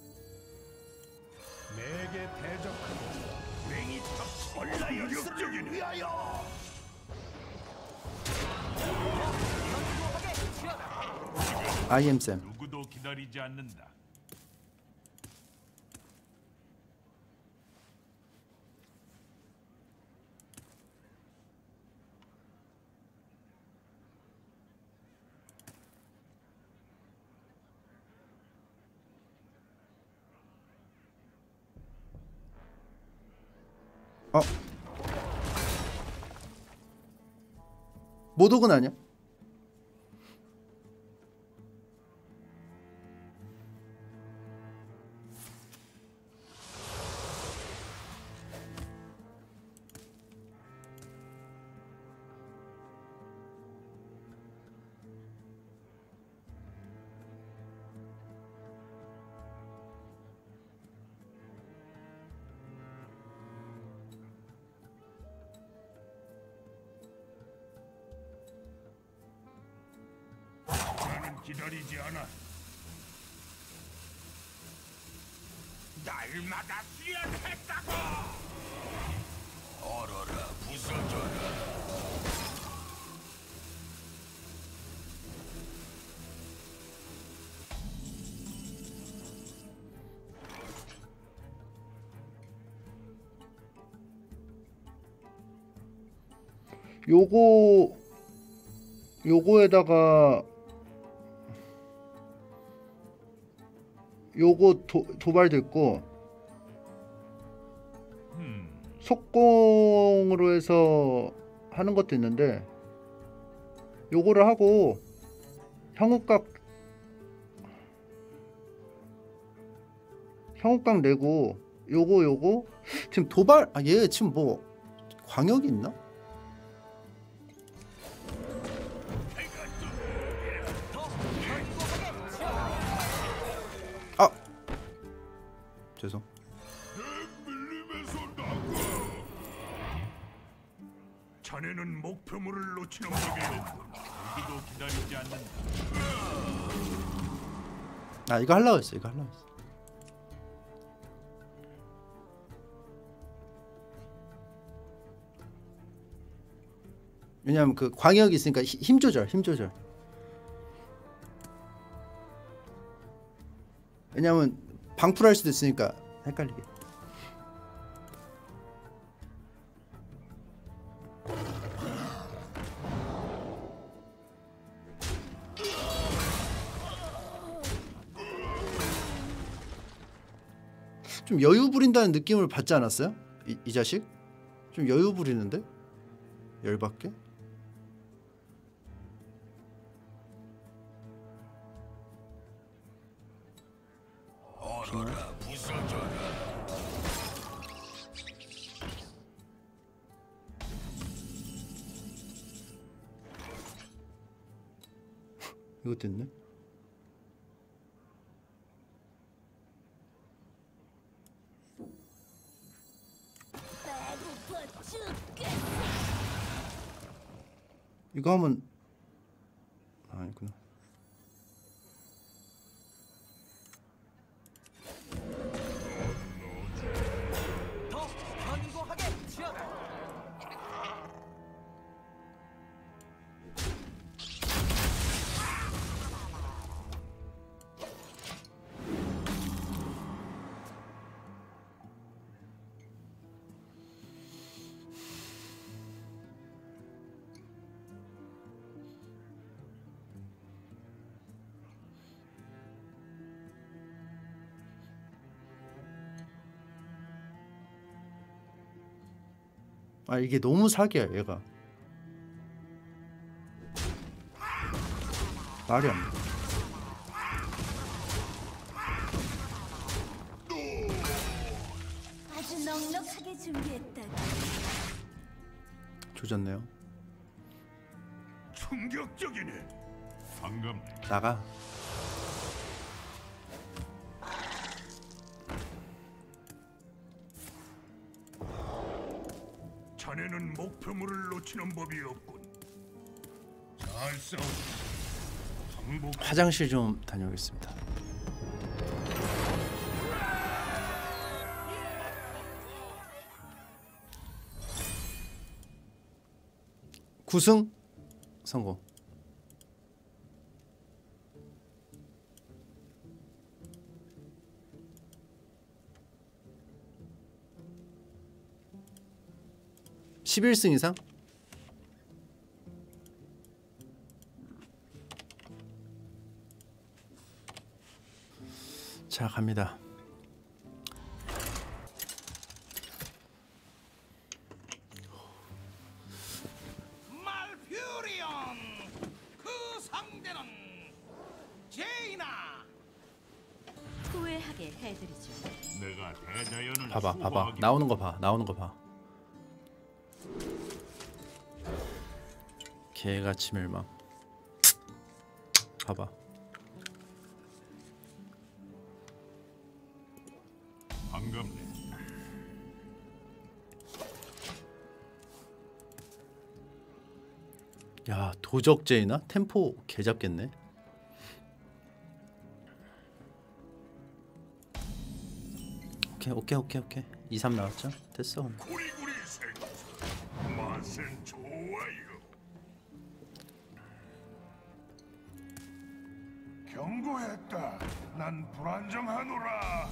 내게 대적하고 맹이 탑 올라연습적인 위하여. I am Sam. 누구도 기다리지 않는다. 모독은 아니야? 나는 기다리지 않아. 날마다 수련했다고. 얼어라 부서져라. 요거에다가 요거 도발 됐고 속공으로 해서 하는 것도 있는데 요거를 하고 형욱각 내고 요거 지금 도발 얘 지금 뭐 광역이 있나? 죄송. 목표물을 놓치는 법이 없군. 우리도 기다리지 않는다. 아 이거 하려고 했어. 이거 하려고 했어. 왜냐면 그 광역이 있으니까 힘 조절. 왜냐면 방풀할 수도 있으니까 헷갈리게. 좀 여유 부린다는 느낌을 받지 않았어요? 이 자식? 좀 여유 부리는데? 열받게? 얼어라 부서져라. 이거 됐네? 배고파 죽겠어. 이거 하면 아니구나. 더 견고하게 지어라. 아 이게 너무 사기야 얘가. 말이 안 돼. 아주 넉넉하게 준비했다. 조졌네요. 충격적이네. 방금 나가. 자네는 목표물을 놓치는 법이 없군. 잘 싸워. 항복. 화장실 좀 다녀오겠습니다. 구승 성공. (11승) 이상? 자 갑니다. 말퓨리온 그 상대는 제이나. 후회하게 해드리죠. 내가 대자연을 봐봐 수호하기 나오는 거 봐. 나오는 거 봐. 개같이 멸망. 봐봐. 반갑네. 야 도적제이나 템포 개 잡겠네. 오케이 2, 3 나왔죠? 됐어. 구리구리 생선. 맛은 좋아요. 경고했다. 난 불안정하노라.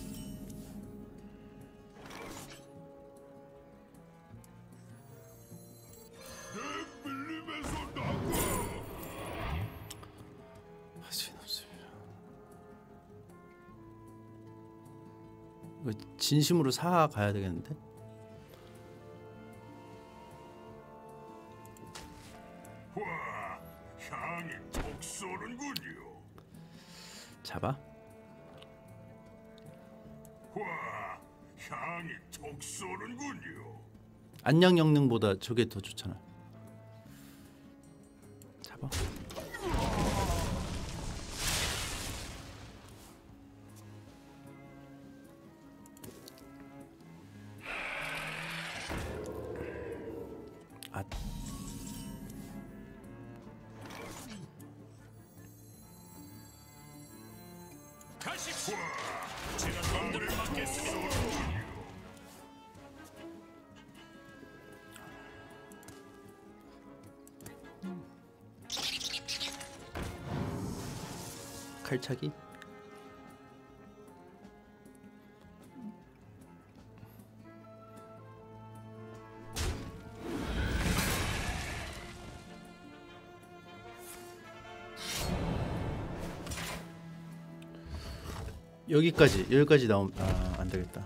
내 밀림에서 나가. 이거 진심으로 사 가야 되겠는데? 와, 향이 톡 쏘는군요. 잡아. 와, 향이 톡 쏘는군요. 안녕 영능보다 저게 더 좋잖아. 잡아. 아 가십시오. 제가 놈들을 막겠습니다. 칼차기? 여기까지 나오면 안 되겠다.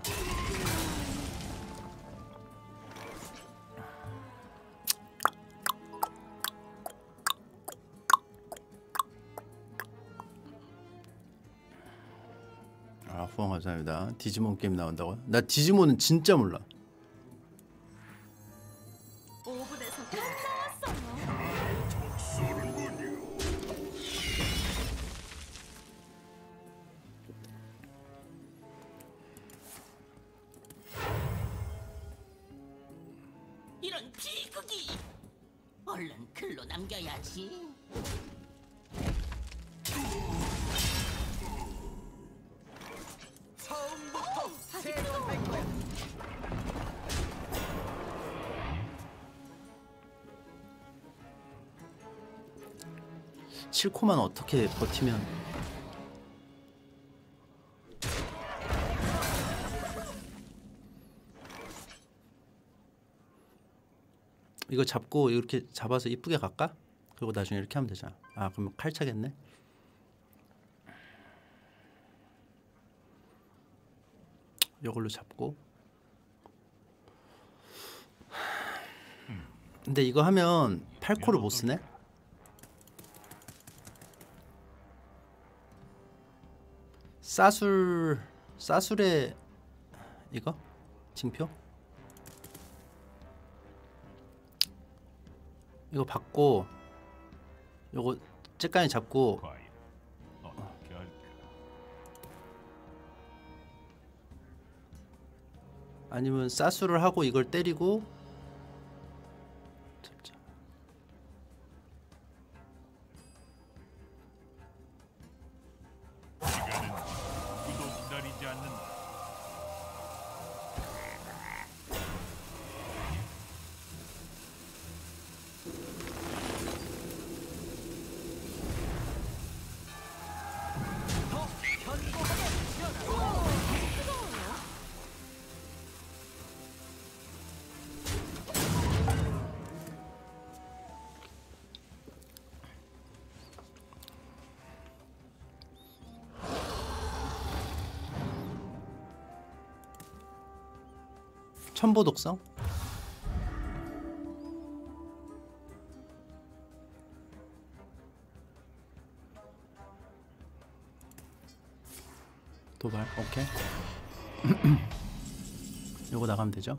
후원 감사합니다. 디지몬 게임 나온다고요? 나 디지몬은 진짜 몰라. 5분에서 딱 나왔어요. 쏘는군요. 이런 비극이. 얼른 글로 남겨야지. 처음부터 새로운 할 거야. 칠코만 어떻게 버티면 이거 잡고 이렇게 잡아서 이쁘게 갈까? 그리고 나중에 이렇게 하면 되잖아. 아 그러면 칼 차겠네. 이걸로 잡고. 근데 이거 하면 8코를 못 쓰네? 싸술의 이거? 징표? 이거 받고 요거 째까지 잡고 과연 어떻게 할까? 아니면 싸술을 하고 이걸 때리고 잡자. 시간은 누구도 기다리지 않는다. 더 견고하게 튀어나와. 첨보 독성? 도발 오케이. 요거 나가면 되죠?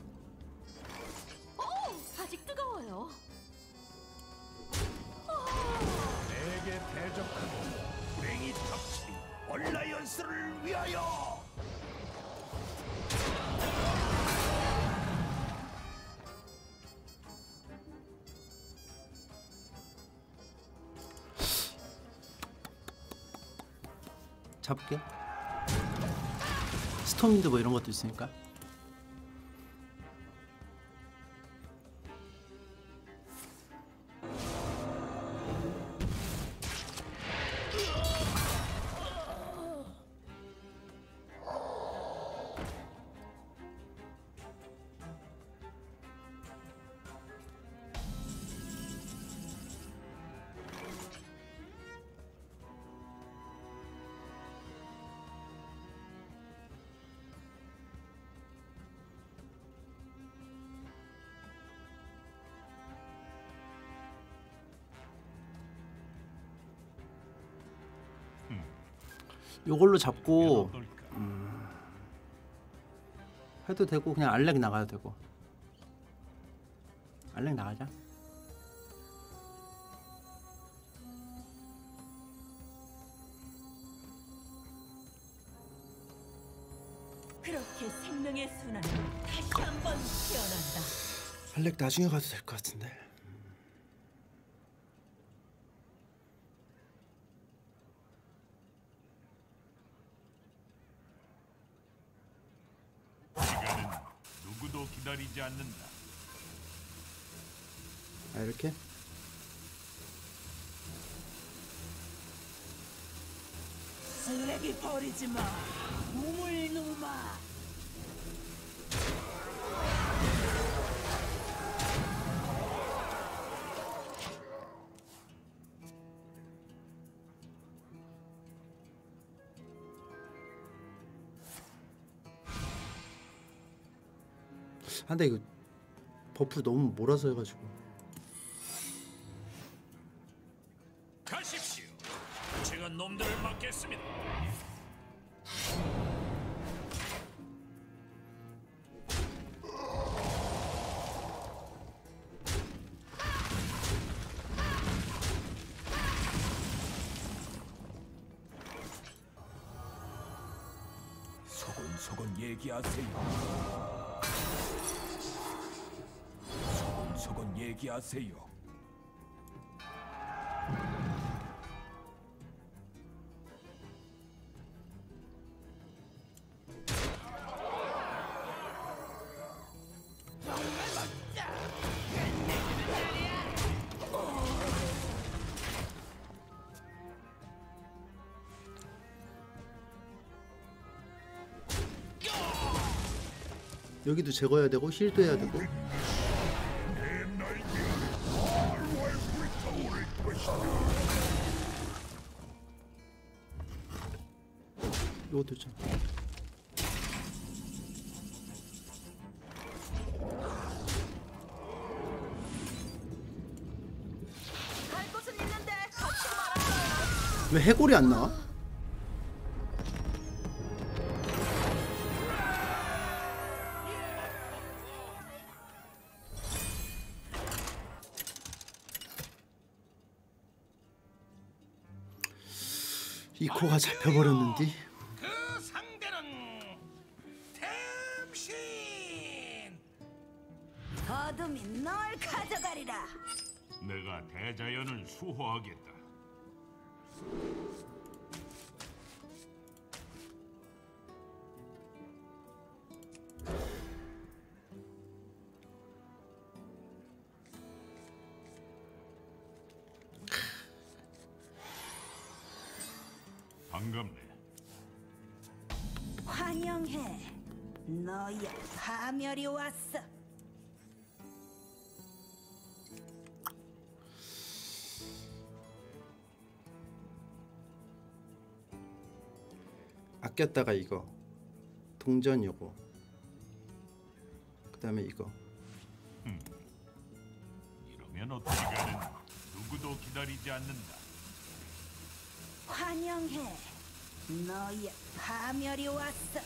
아직 뜨거워요. 내게 대적하고 불행이 닥치 얼라이언스를 위하여. 잡을게. 스톰인드 뭐 이런 것도 있으니까. 요걸로 잡고 어떨까? 해도 되고 그냥 알렉 나가도 되고. 알렉 나가자. 그렇게 생명의 순환은 다시 한번 태어난다. 알렉 나중에 가도 될 것 같은데. 기다리지 않는다. 아 이렇게? 쓰레기 버리지 마. 우물누마. 아 근데 이거 버프 너무 몰아서 해가지고. 가십시오. 제가 놈들을 막겠습니다. 소곤소곤 얘기하세요. 소곤소곤 얘기하세요. 여기도 제거해야 되고 힐도 해야 되고. 이것도 있잖아. 갈 곳은 있는데 걱정 말아요. 왜 해골이 안 나와? 이 코가 잡혀버렸는디? 그 상대는 템신. 어둠이 널 가져가리라. 내가 대자연을 수호하겠다. 반갑네. 환영해. 너의 파멸이 왔어. 아꼈다가 이거 동전 요거 그 다음에 이거. 이러면 어떻게 가는? 누구도 기다리지 않는다. 환영해. 너의 파멸이 왔어.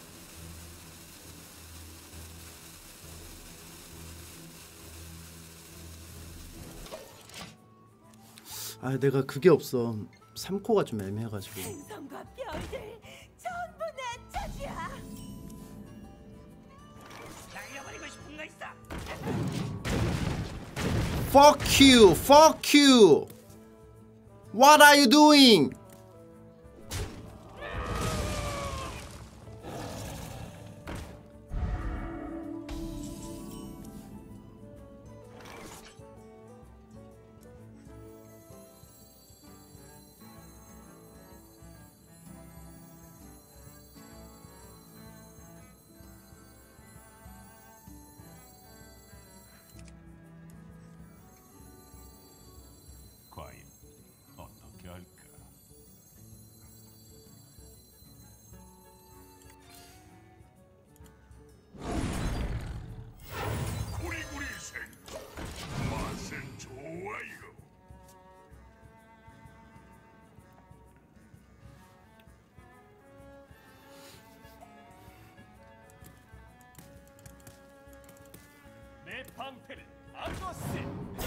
아 내가 그게 없어. 3코가 좀 애매해가지고. 행성과 별들 전부 내 차지야. 날려버리고 싶은 거 있어. Fuck you! Fuck you! What are you doing? 과연 어떻게 할까? 구리구리 생 맛은 좋아요. 내 방패를 아거스.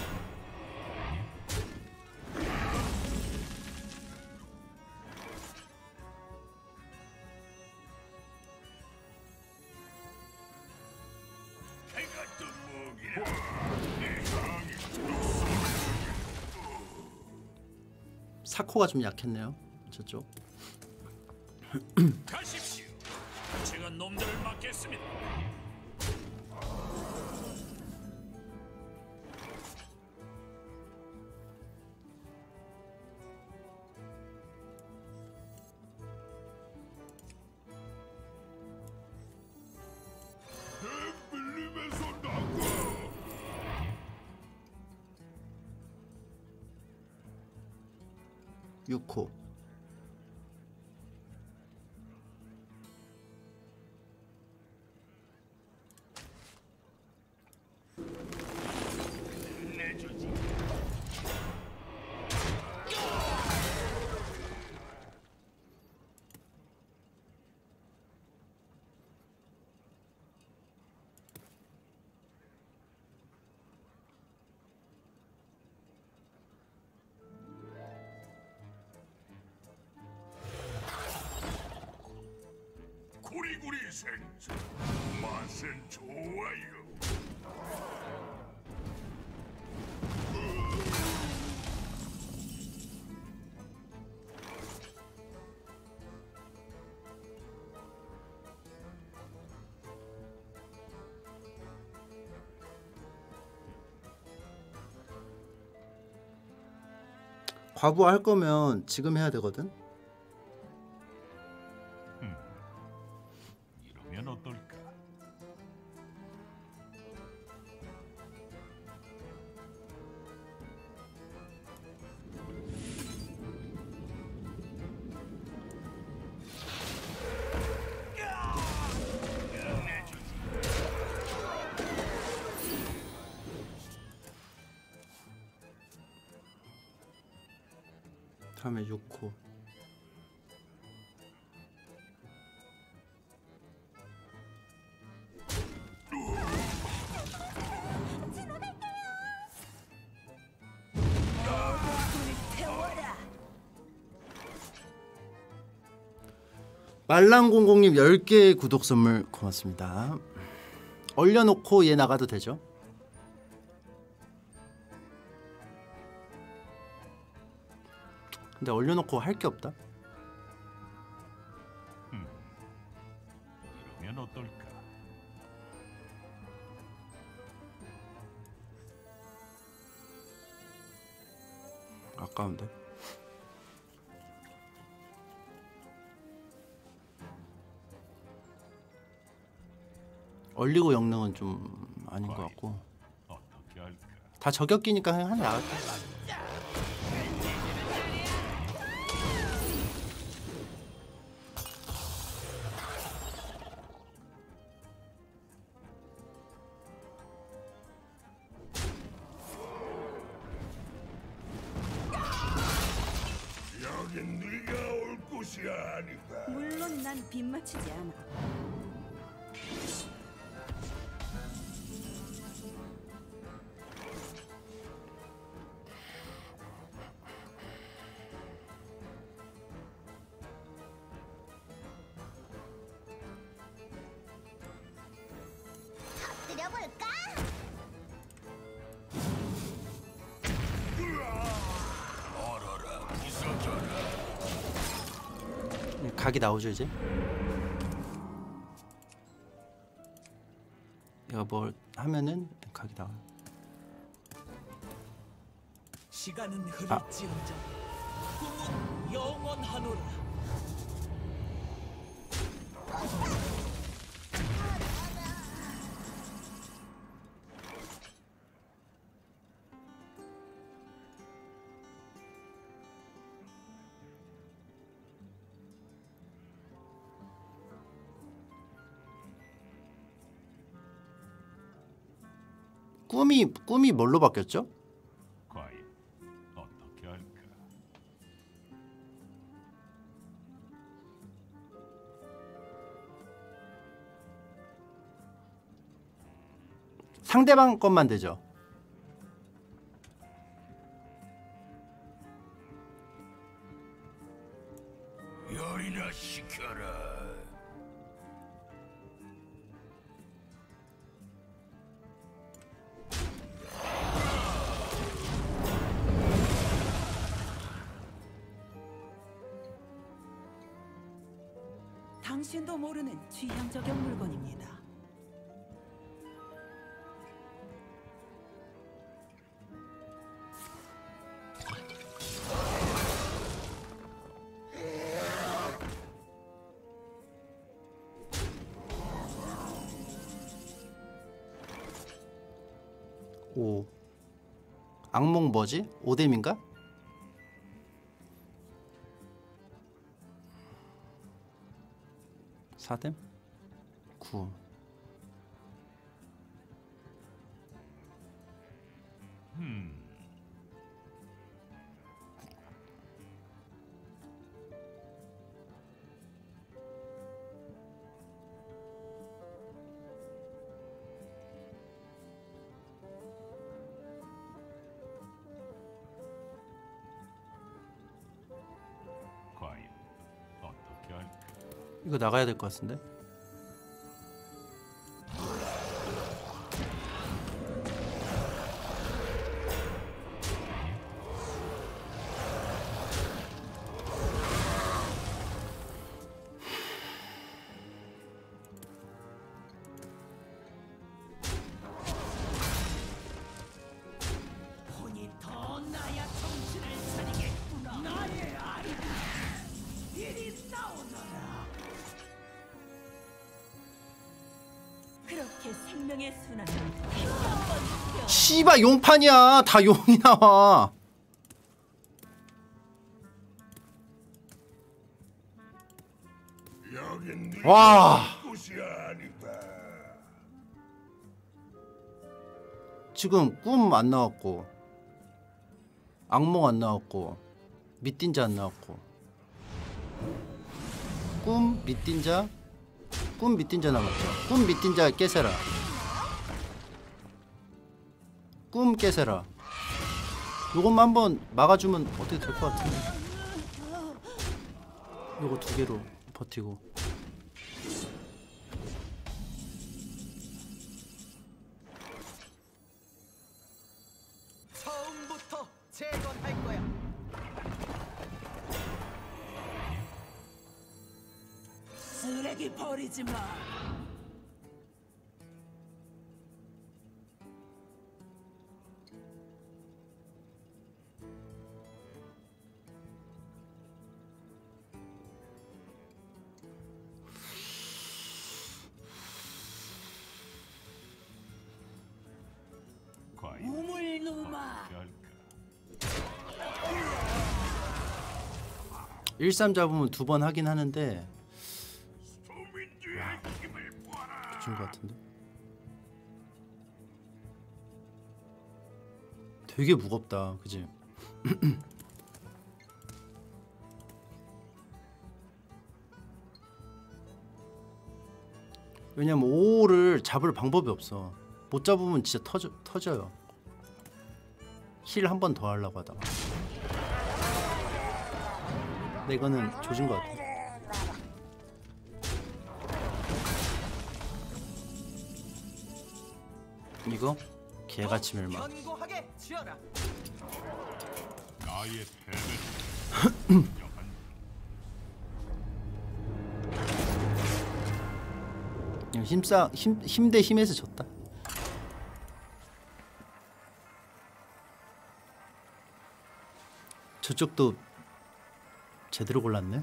같은 무기야. 내 사랑이 사코가 좀 약했네요. 저쪽. 가십시오. 제가 놈들을 막겠습니다. 6호. 내주지. 구리구리 생선 맛은 좋아요. 과부 할 거면 지금 해야 되거든. 이러면 어떨까? 다음에 6호. 말랑공공님 10개의 구독 선물 고맙습니다. 얼려놓고 얘 나가도 되죠? 근데 얼려놓고 할 게 없다. 이러면 어떨까? 아까운데. 얼리고 영능은 좀 아닌 것 같고. 어떻게 할까? 다 저격기니까 그냥 하나 나갈게. 여긴 네가 올 곳이 아니다. 물론 난 빗맞추지 않아. 터뜨려볼까? 얼어라 부서져라. 각이 나오죠 이제. 내가 뭘 하면은 각이 나와. 시간은 흐를지언정 꿈은 영원하노라. 꿈이 뭘로 바뀌었죠? 과연 어떻게 할까? 상대방 것만 되죠. 열이나 시켜라. 당신도 모르는 취향 저격 물건입니다. 오. 악몽 뭐지? 오뎀인가? 4댐? 9. 과연 어떻게 할까? 이거 나가야 될 것 같은데? 혼이 더 나야 정신을 차리겠구나. 나의 아이다. 이리 나오너라. 그렇게 생명의 순환은 한번 씨발 용판이야. 다 용이 나와. 여긴 네 와. 곳이 아니다. 지금 꿈 안 나왔고 악몽 안 나왔고 밑딘자 안 나왔고 꿈 밑딘자 남았죠. 꿈 밑딘자 깨세라. 꿈 깨세라. 요것만 한번 막아주면 어떻게 될 것 같은데. 요거 2개로 버티고. 처음부터 재건할 거야. 쓰레기 버리지 마. 과연 우물누마. 어떻게 할까? 13 잡으면 2번 하긴 하는데 소민주의 힘을 보아라. 준 것 같은데. 되게 무겁다, 그지? 왜냐면 5를 잡을 방법이 없어. 못 잡으면 진짜 터져요. 힐 한 번 더 하려고 하다가. 근데 이거는 조진 것 같아. 이거 개같이 멸망. 견고하게 지어라. 나의 패배는 인정한 힘 대 힘에서 졌다. 저쪽도 제대로 골랐네.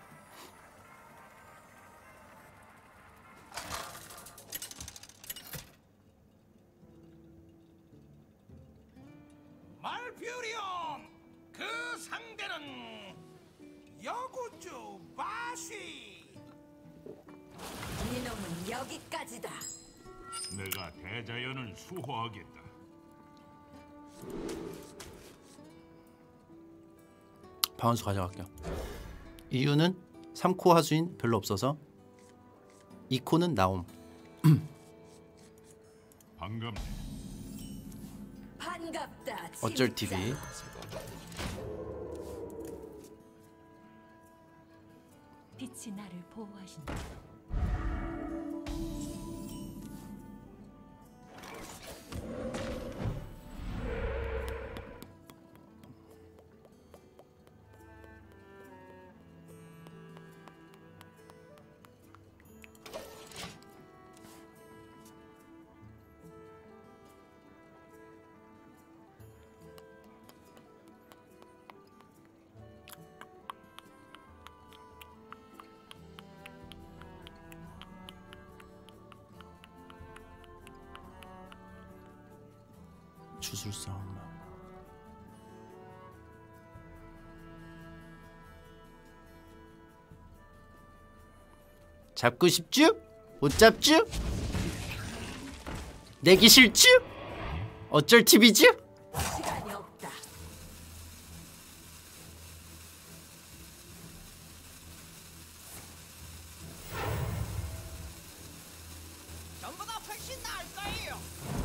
말퓨리온. 그 상대는 여구주 바시. 이놈은 여기까지다. 내가 대자연을 수호하겠다. 바운스 가져갈게요. 이유는 3코 하수인 별로 없어서 2코는 나옴. 반갑네. 반갑다. 어쩔 진짜. TV. 빛이 나를 보호하신다. 주술사 엄마. 잡고 싶쥬? 못 잡쥬? 내기 싫쥬? 어쩔 TV쥬? 시간이 없다. 전보다 훨씬 나을 거예요.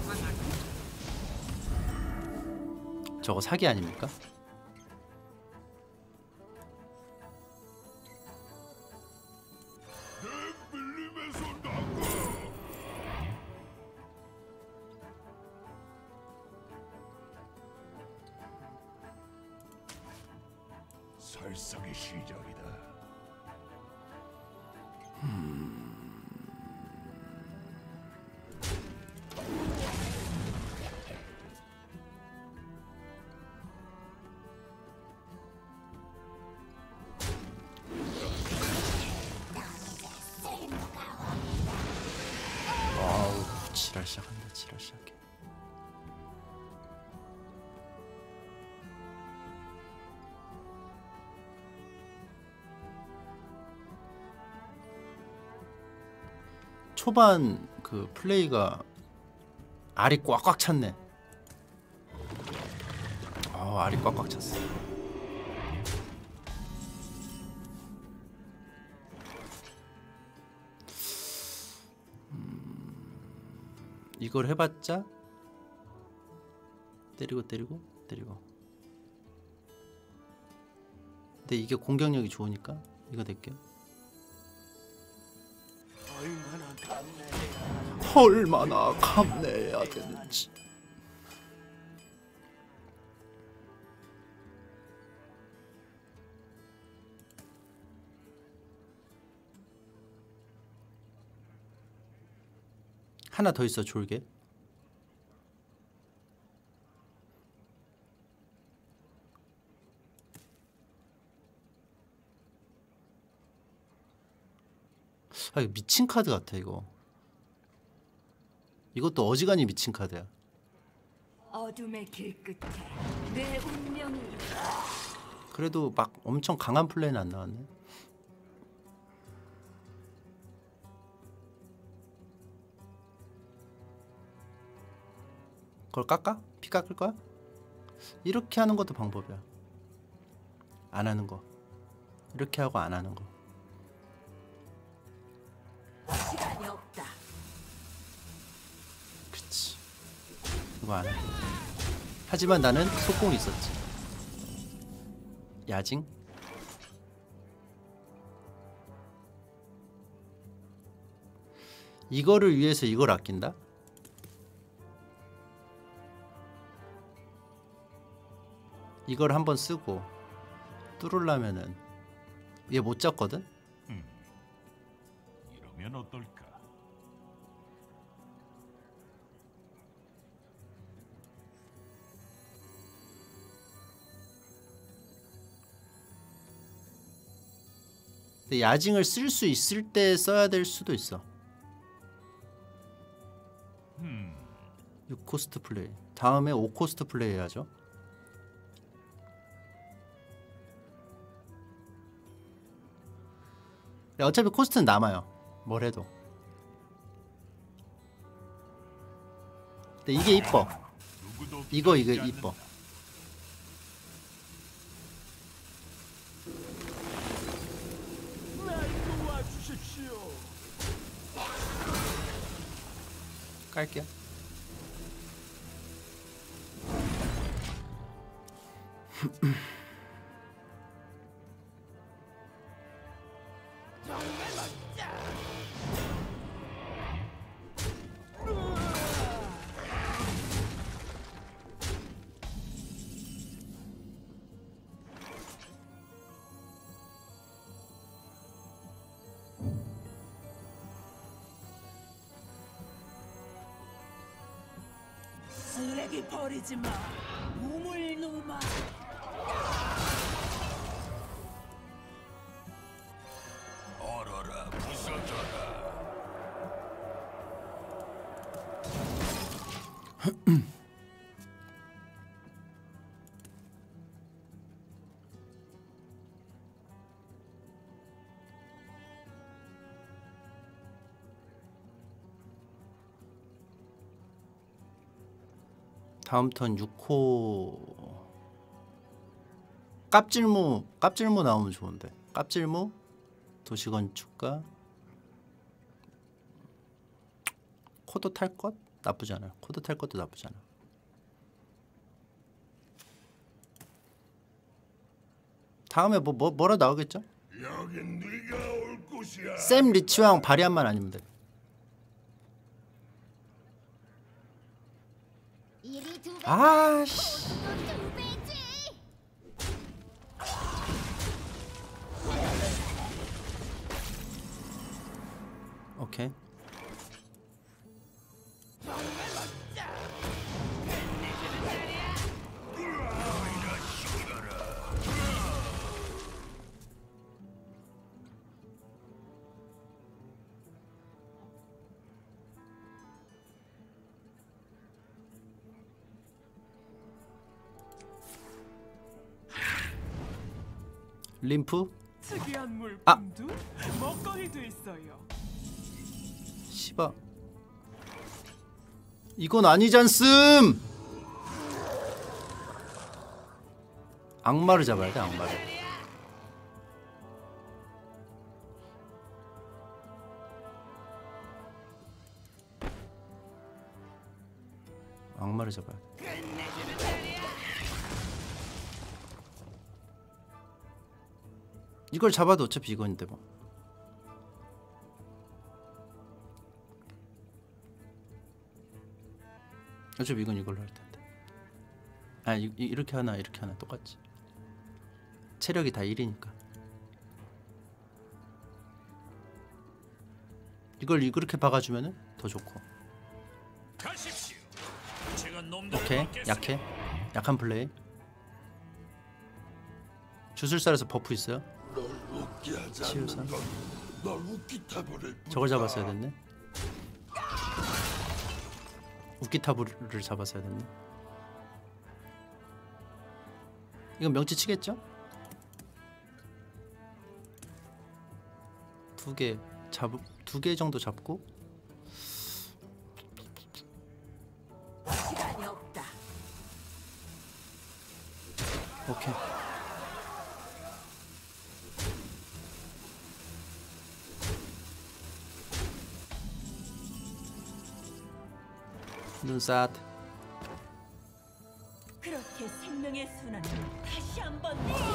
저거 사기 아닙니까? 밀림에서 나가. 설상의 시작이다. 와우, 지랄 시작한다. 지랄 시작해. 초반 그 플레이가 알이 꽉꽉 찼네. 아, 알이 꽉꽉 찼어. 이걸 해봤자 때리고 때리고 때리고. 근데 이게 공격력이 좋으니까 이거 낼게요. 얼마나 감내해야 되는지. 하나 더 있어. 졸개. 아, 이거 미친 카드 같아 이거. 이것도 어지간히 미친 카드야. 어둠의 길 끝에 내 운명이 그래도 막 엄청 강한 플레이는 안 나왔네. 그걸 깎아? 피 깎을 거야? 이렇게 하는 것도 방법이야. 안 하는 거. 이렇게 하고 안 하는 거. 시간이 없다. 그치. 이거 안 해. 하지만 나는 속공이 있었지. 야징? 이거를 위해서 이걸 아낀다? 이걸 한번 쓰고 뚫으려면은 얘 못 잡거든? 이러면 어떨까? 근데 야징을 쓸 수 있을 때 써야 될 수도 있어. 6코스트 플레이. 다음에 5코스트 플레이 해야죠. 어차피 코스트는 남아요. 뭘 해도. 근데 이게 이뻐. 누구도 이거 기다리지 이뻐. 않는다. 깔게요. 쓰레기 버리지 마. 우물누마. 얼어라 부서져라. 다음 턴 6호 깝질무 나오면 좋은데. 깝질무 도시건축가 코드 탈 것? 나쁘지 않아요. 코드 탈 것도 나쁘지 않아. 다음에 뭐라 나오겠죠? 여긴 네가 올 곳이야. 샘 리치왕 바리안만 아니면 돼. 일이 두 배. 아씨. 두 배지. 오케이. 림프? 특이한 물품도 먹거리도 있어요. 씨바. 이건 아니잖음. 악마를 잡아야 돼. 악마를. 악마를 잡아야 돼. 이걸 잡아도 어차피 이건데 뭐. 어차피 이건 이걸로 할 텐데. 아, 이렇게 하나 이렇게 하나 똑같지. 체력이 다 1이니까. 이걸 이렇게 박아주면은 더 좋고. 가십시오. 제가 놈들을 오케이. 막겠습니다. 약해. 약한 플레이. 주술사에서 버프 있어요. 널 웃게 하지 치유사. 않는 건널 웃기타 버릴 뿐이다. 저걸 잡았어야 됐네. 우키타브를 잡았어야 됐네. 이건 명치 치겠죠? 두 개 정도 잡고. 시간이 없다. 오케이. 눈삿. 그렇게 생명의 순환을 다시 한번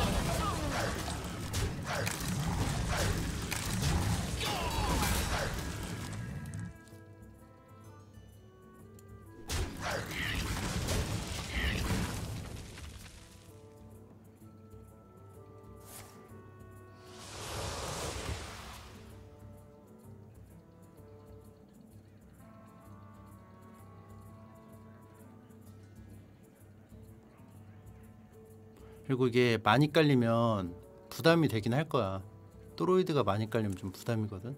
그리고 이게 많이 깔리면 부담이 되긴 할 거야. 또로이드가 많이 깔리면 좀 부담이거든.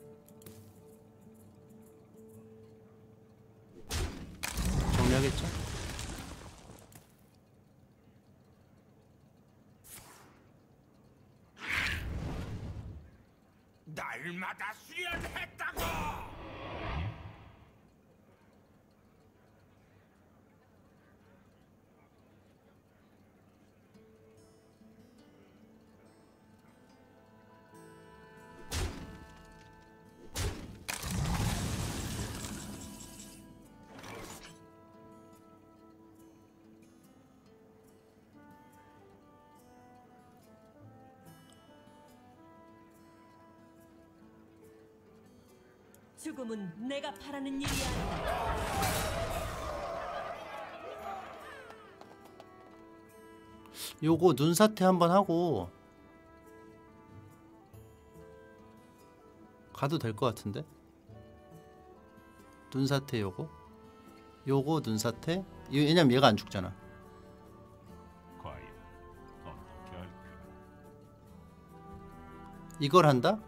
정리하겠죠? 날마다 수련했다고. 죽음은 내가 바라는 일이 아니야. 요거 눈사태 한번 하고 가도 될 것 같은데. 눈사태 요거 눈사태. 왜냐면 얘가 안 죽잖아. 과연 어떻게 할까? 이걸 한다?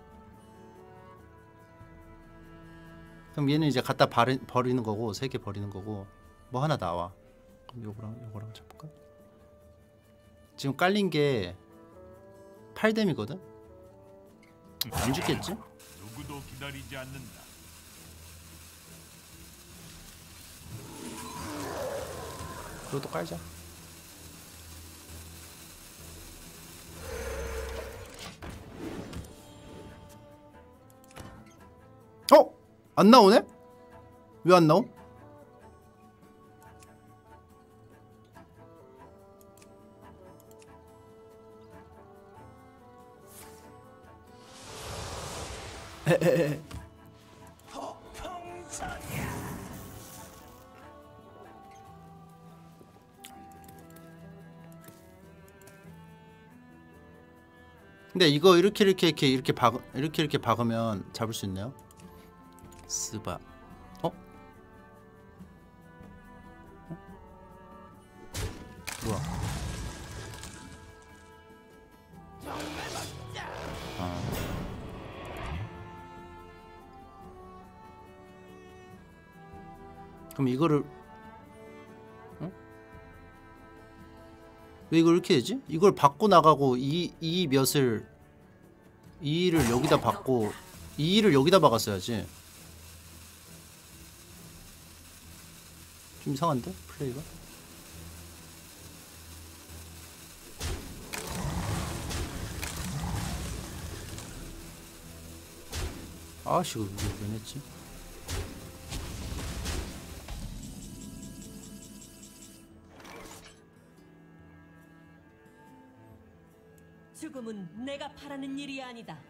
그럼 얘는 이제 갖다 버리는 거고, 3개 버리는 거고. 뭐 하나 나와. 그럼 요거랑 잡을까? 지금 깔린 게 8뎀이거든? 안 죽겠지? 누구도 기다리지 않는다. 그것도 깔자. 어? 안 나오네? 왜 안 나옴? 에에에. 근데 이거 이렇게 박으면 잡을 수 있나요? 스바. 어? 뭐야? 아. 그럼 이거를 왜 이걸 이렇게 되지? 이걸 받고 나가고 이 몇을 2를 여기다 받고 2를 여기다 박았어야지. 좀 이상한데? 플레이가? 아씨 이거 왜 냈지? 죽음은 내가 바라는 일이 아니다.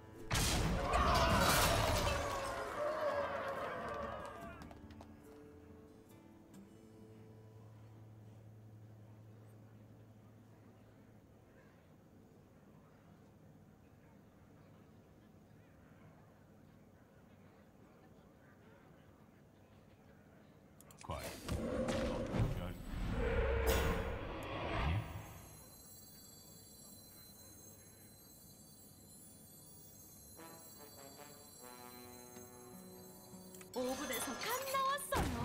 과연 어떻게 할 오븐에서 갓 나왔어요.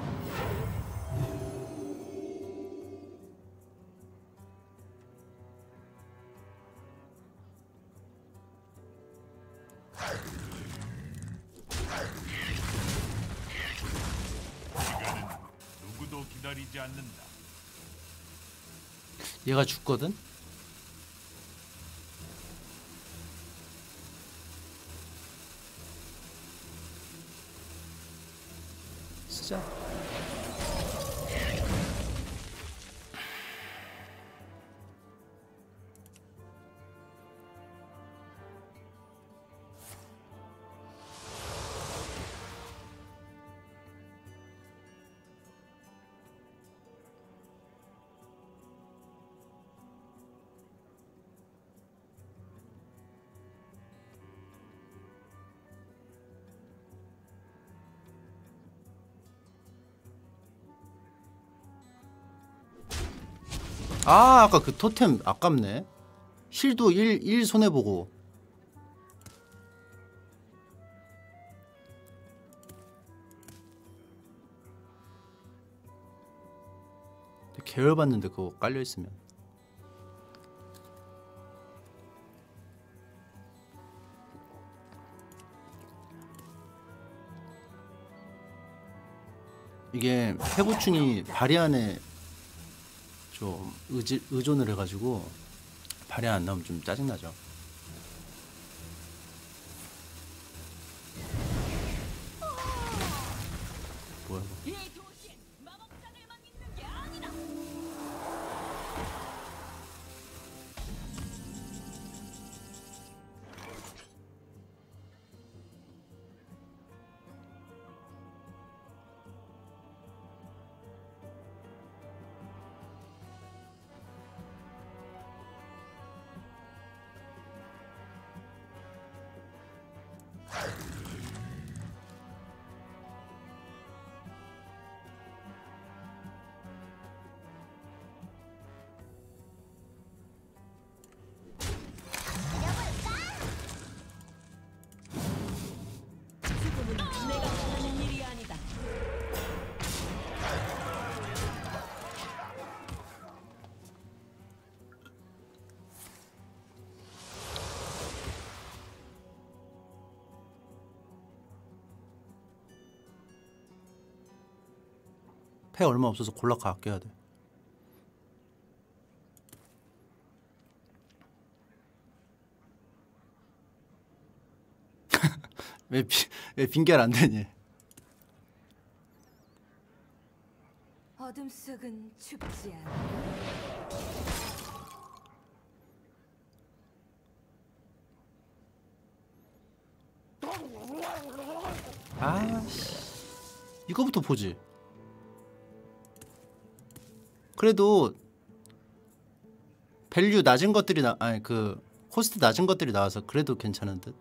시간은 누구도 기다리지 않는다. 얘가 죽거든? 쓰자. 아 아까 그 토템 아깝네. 힐도 1 손해보고. 계열받는데 그거 깔려있으면. 이게 해보충이 발이안에 좀 의존을 해가지고 발이 안 나오면 좀 짜증나죠. 뭐야 이거. 이 도시엔 마법사들만 있는 게 아니다. 죽음은 내가 바라는 일이 아니다. 패 얼마 없어서 골라가 아껴야 돼. 왜 빙결 안 되니? 어둠 속은 춥지 않아. 아씨, 이거부터 보지. 그래도 밸류 낮은 것들이 아니 그 코스트 낮은 것들이 나와서 그래도 괜찮은 듯.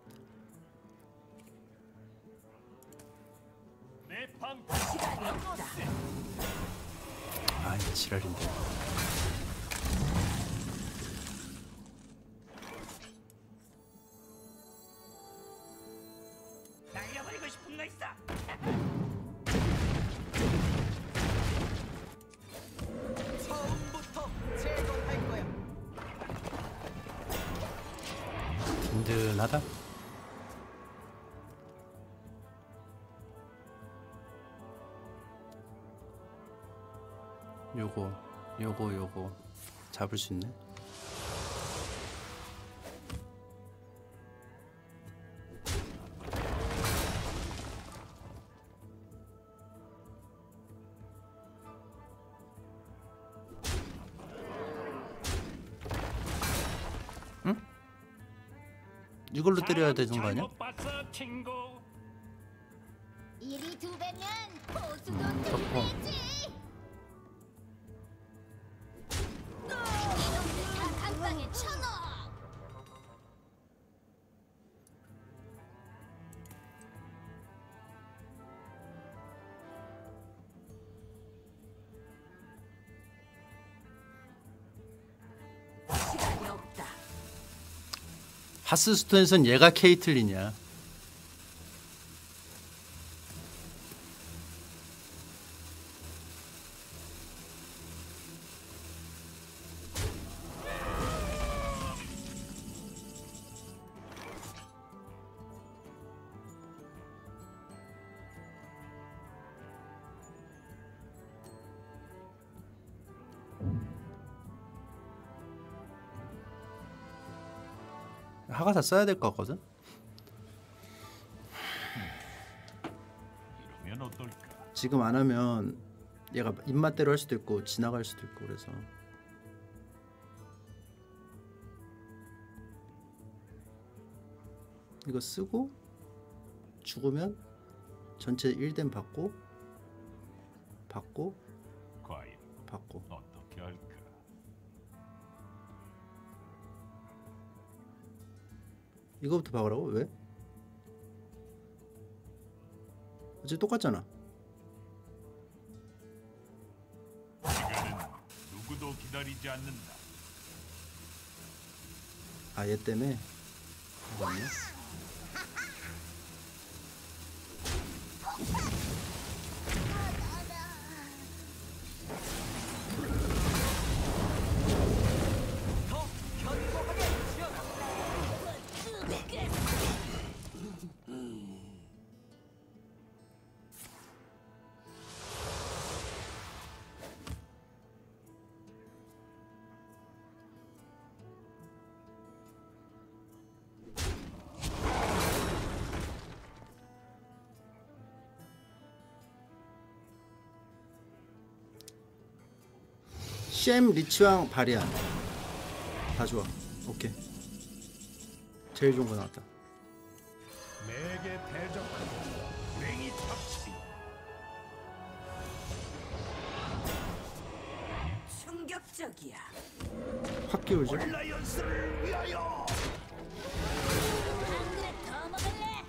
아이 지랄인데. 날려버리고 싶은 거 있어. 처음부터 제거할 거야. 든든하다. 요거 잡을 수 있네. 응? 이걸로 때려야 되는 거 아니야? 일이 2배면 보수도 덮어. 2배지. 이놈들 다 강당에 쳐넣어. 시간이 없다. 하스스톤에선 얘가 케이틀린이야. 하가사 써야 될 것 같거든? 이러면 어떨까? 지금 안 하면 얘가 입맛대로 할 수도 있고 지나갈 수도 있고 그래서 이거 쓰고 죽으면 전체 1댐 받고 과연 받고 어떻게 할까? 이거부터 박으라고? 왜? 어차피 똑같잖아. 시간은 누구도 기다리지 않는다. 아 얘 때문에 이거 아니야? 더 견고하게 지어라. 쉔 리치왕 바리안 다 좋아. 오케이 제일 좋은 거 나왔다. 내게 대적하고 맹이 탑치. 충격적이야. 확 끼울지? 라이언스를 위하여. 한 그릇 더 먹을래?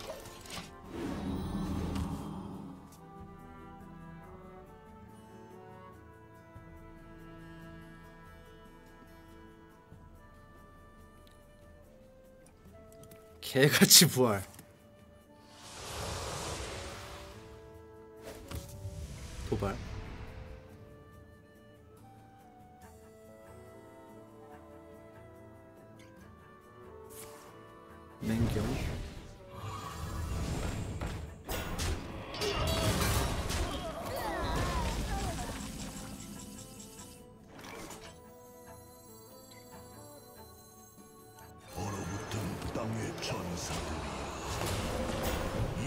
개같이 부활. 도발. 맹경. 얼어붙은 땅의 천사들이여,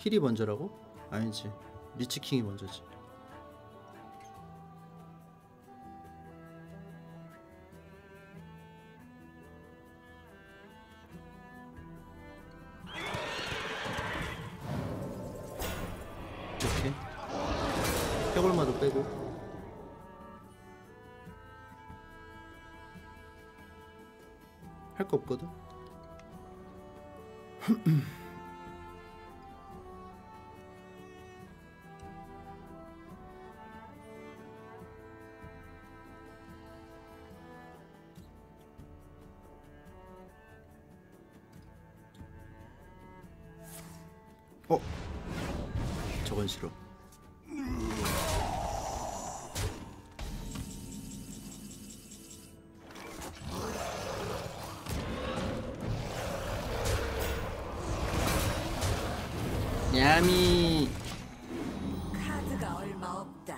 힐이 먼저라고? 아니지. 리치킹이 먼저지. 이렇게 벽을마도 빼고 할 거 없거든. 저건 싫어. 야미. 카드가 얼마 없다.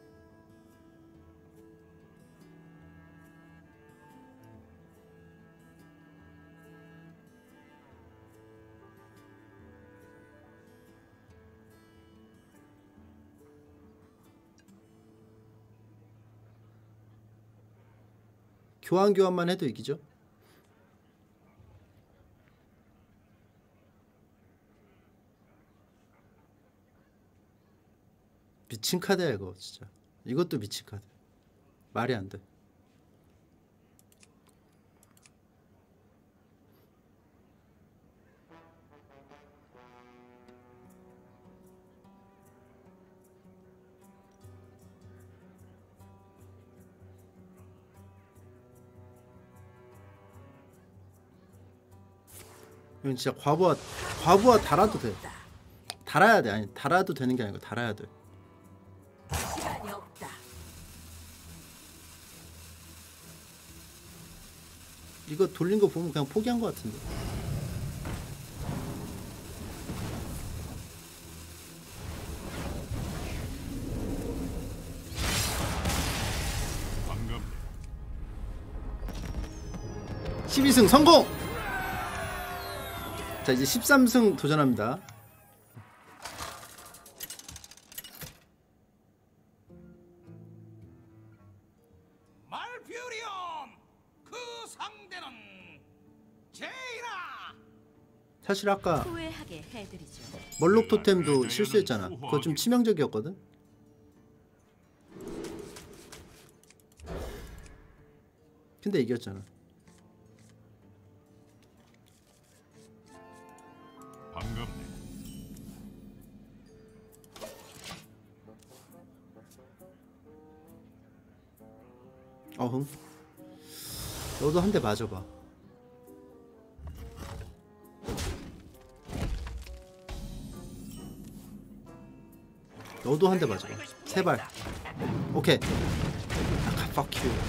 교환만 해도 이기죠. 미친 카드야 이거 진짜. 이것도 미친 카드. 말이 안 돼. 이건 진짜 과부하 달아도 돼. 달아야 돼. 아니 달아도 되는 게 아니고 달아야 돼. 시간이 없다. 이거 돌린 거 보면 그냥 포기한 거 같은데. 반갑네. 12승 성공! 자 이제 13승 도전합니다. 말퓨리엄 그 상대는 제이라. 사실 아까 후회하게 해드리죠. 멀록 토템도 실수했잖아. 그거 좀 치명적이었거든. 근데 이겼잖아. 반갑네. 어흥. 너도 한 대 맞아봐. 너도 한 대 맞아봐. 세 발. 오케이. 아까 fuck you.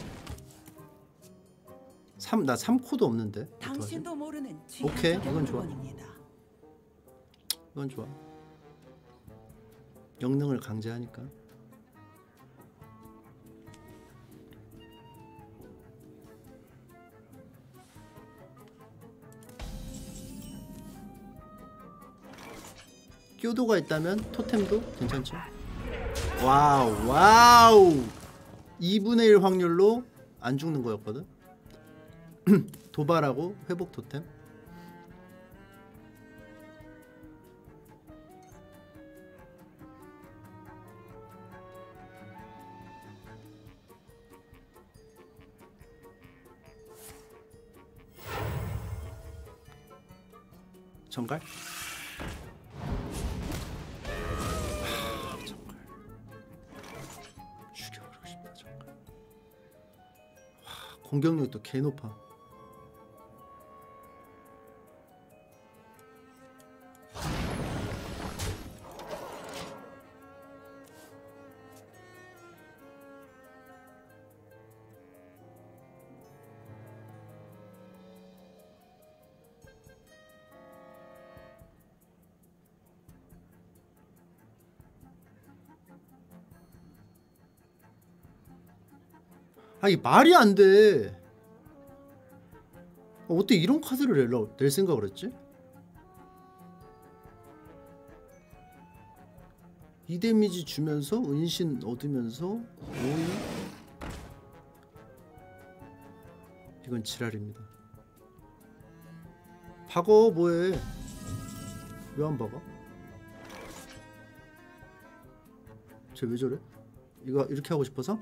나 3코도 없는데. 어떡하지? 당신도 모르는 오케이, 취향적인 이건 좋아. 물건입니다. 이건 좋아. 영능을 강제하니까. 껴도가 있다면 토템도 괜찮죠? 와우 와우 2분의 1 확률로 안 죽는 거였거든. 도발하고 회복 토템. 정갈? 정갈. 죽여버리고 싶다 정갈. 와, 공격력도 개 높아. 아 이게 말이 안 돼. 어떻게 이런 카드를 낼 생각을 했지? 이 데미지 주면서 은신 얻으면서 오이. 이건 지랄입니다. 박어 뭐해? 왜 안 박아? 쟤 왜 저래? 이거 이렇게 하고 싶어서?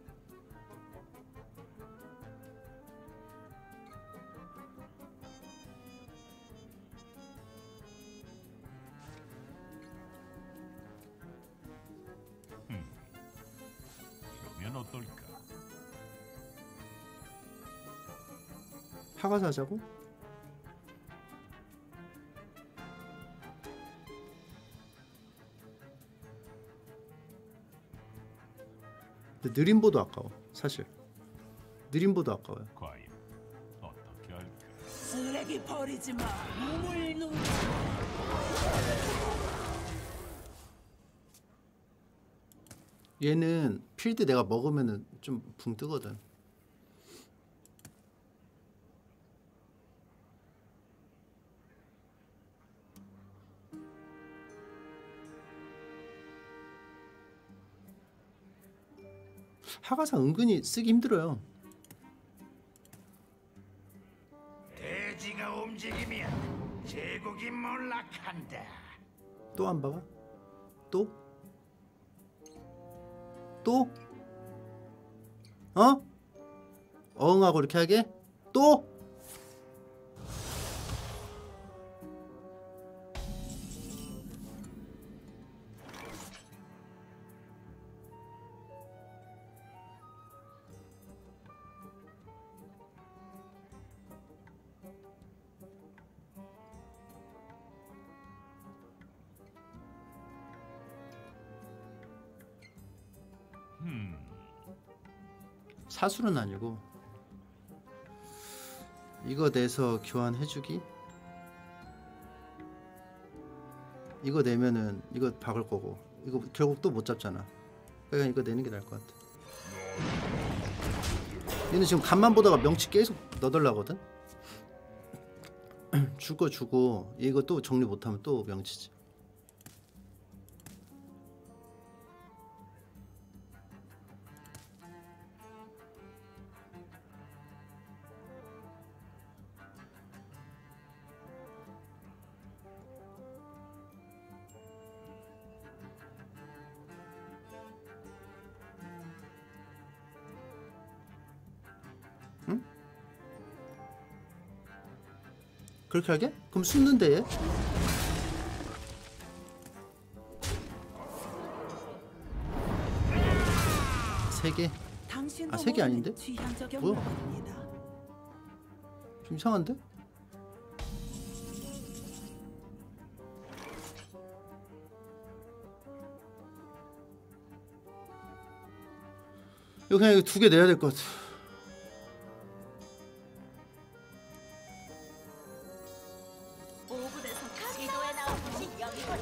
그러면 어떨까? 파가서 하자고? 근데 느림보도 아까워. 사실 느림보도 아까워요. 과연 어떻게 할까? 쓰레기 버리지 마. 우물누. 얘는 필드 내가 먹으면은 좀 붕 뜨거든. 하가사 은근히 쓰기 힘들어요. 돼지가 움직이면 제국이 몰락한다. 또 안 박아? 또? 또? 어? 어흥하고 이렇게 하게? 또? 사술은 아니고 이거 내서 교환해주기? 이거 내면은 이거 박을 거고 이거 결국 또 못 잡잖아. 그러니까 이거 내는 게 나을 것 같아. 얘는 지금 간만 보다가 명치 계속 넣어달라거든? 줄 거 주고 이거 또 정리 못하면 또 명치지. 그렇게 하게? 그럼 숨는데 얘? 세 개? 당신도 세 개 모르는 아닌데? 취향저격 뭐야? 물건입니다. 좀 이상한데? 이거 그냥 이거 두 개 내야 될 것 같아. 오브에서 지도에 나온 곳이 여기군.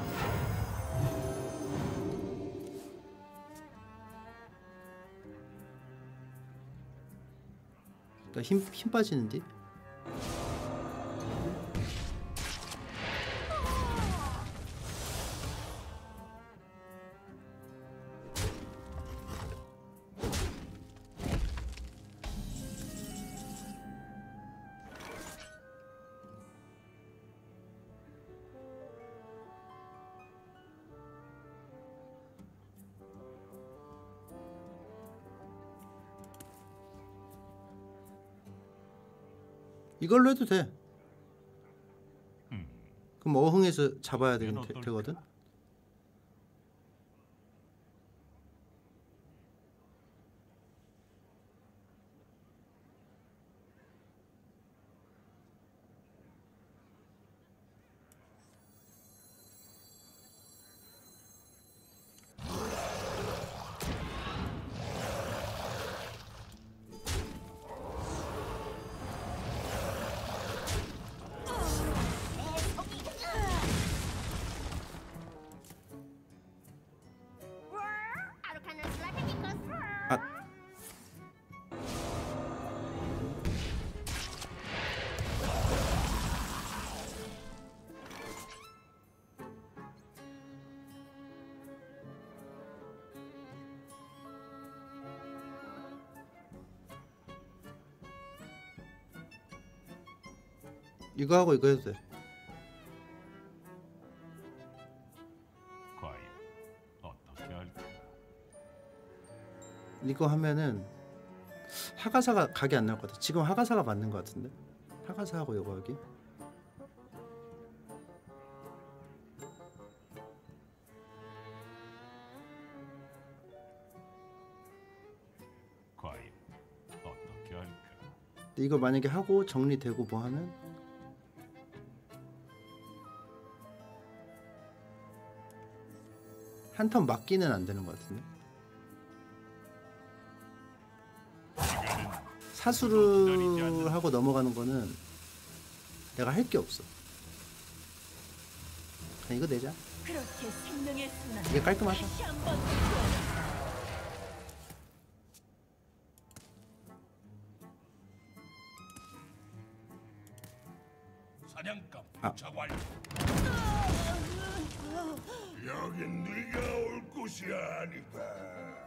그러니까 힘 빠지는데? 이걸로 해도 돼. 그럼 어흥해서 잡아야 되거든. 이거 하고 이거 해도 돼. 과연 어떻게 할까? 이거 하면은 하가사가 각이 안 나올 것 같아. 지금 하가사가 맞는 것 같은데. 하가사하고 이거 여기. 과연 어떻게 할까? 근데 이거 만약에 하고 정리되고 뭐 하면 한 턴 맞기는 안 되는 것 같은데. 사수를 하고 넘어가는 거는 내가 할 게 없어. 그냥 이거 내자. 그렇게 생명의 순환 이게 깔끔하다. 다시 한번 사냥감 아. 도착 완료. 여긴 네가 올 곳이 아니다.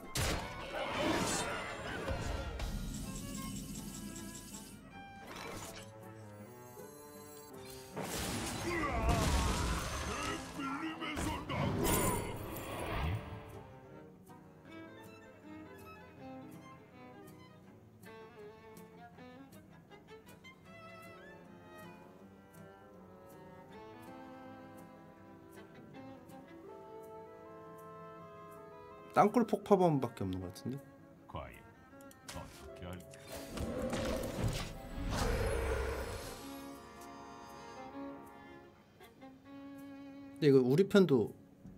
밀림에서 나가. 땅굴 폭파범밖에 없는 것 같은데. 과연 어떻게 할까? 근데 이거 우리 편도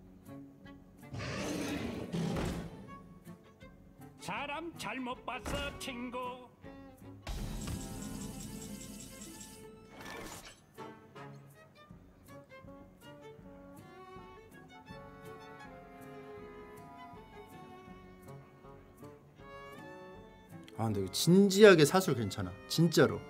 사람 잘못 봤어, 친구. 아 근데 이거 진지하게 사술 괜찮아. 진짜로.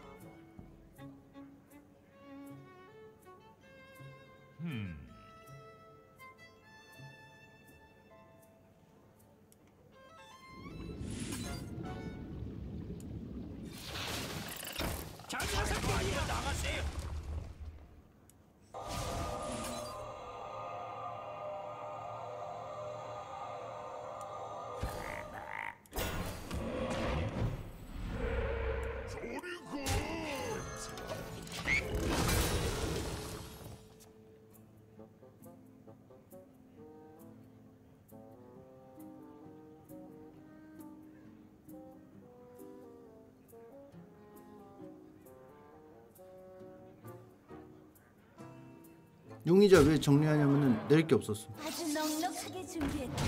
장사생활이야 나가세요. 조리 굿. 용의자 왜 정리하냐면은 낼 게 없었어. 아주 넉넉하게 준비했다.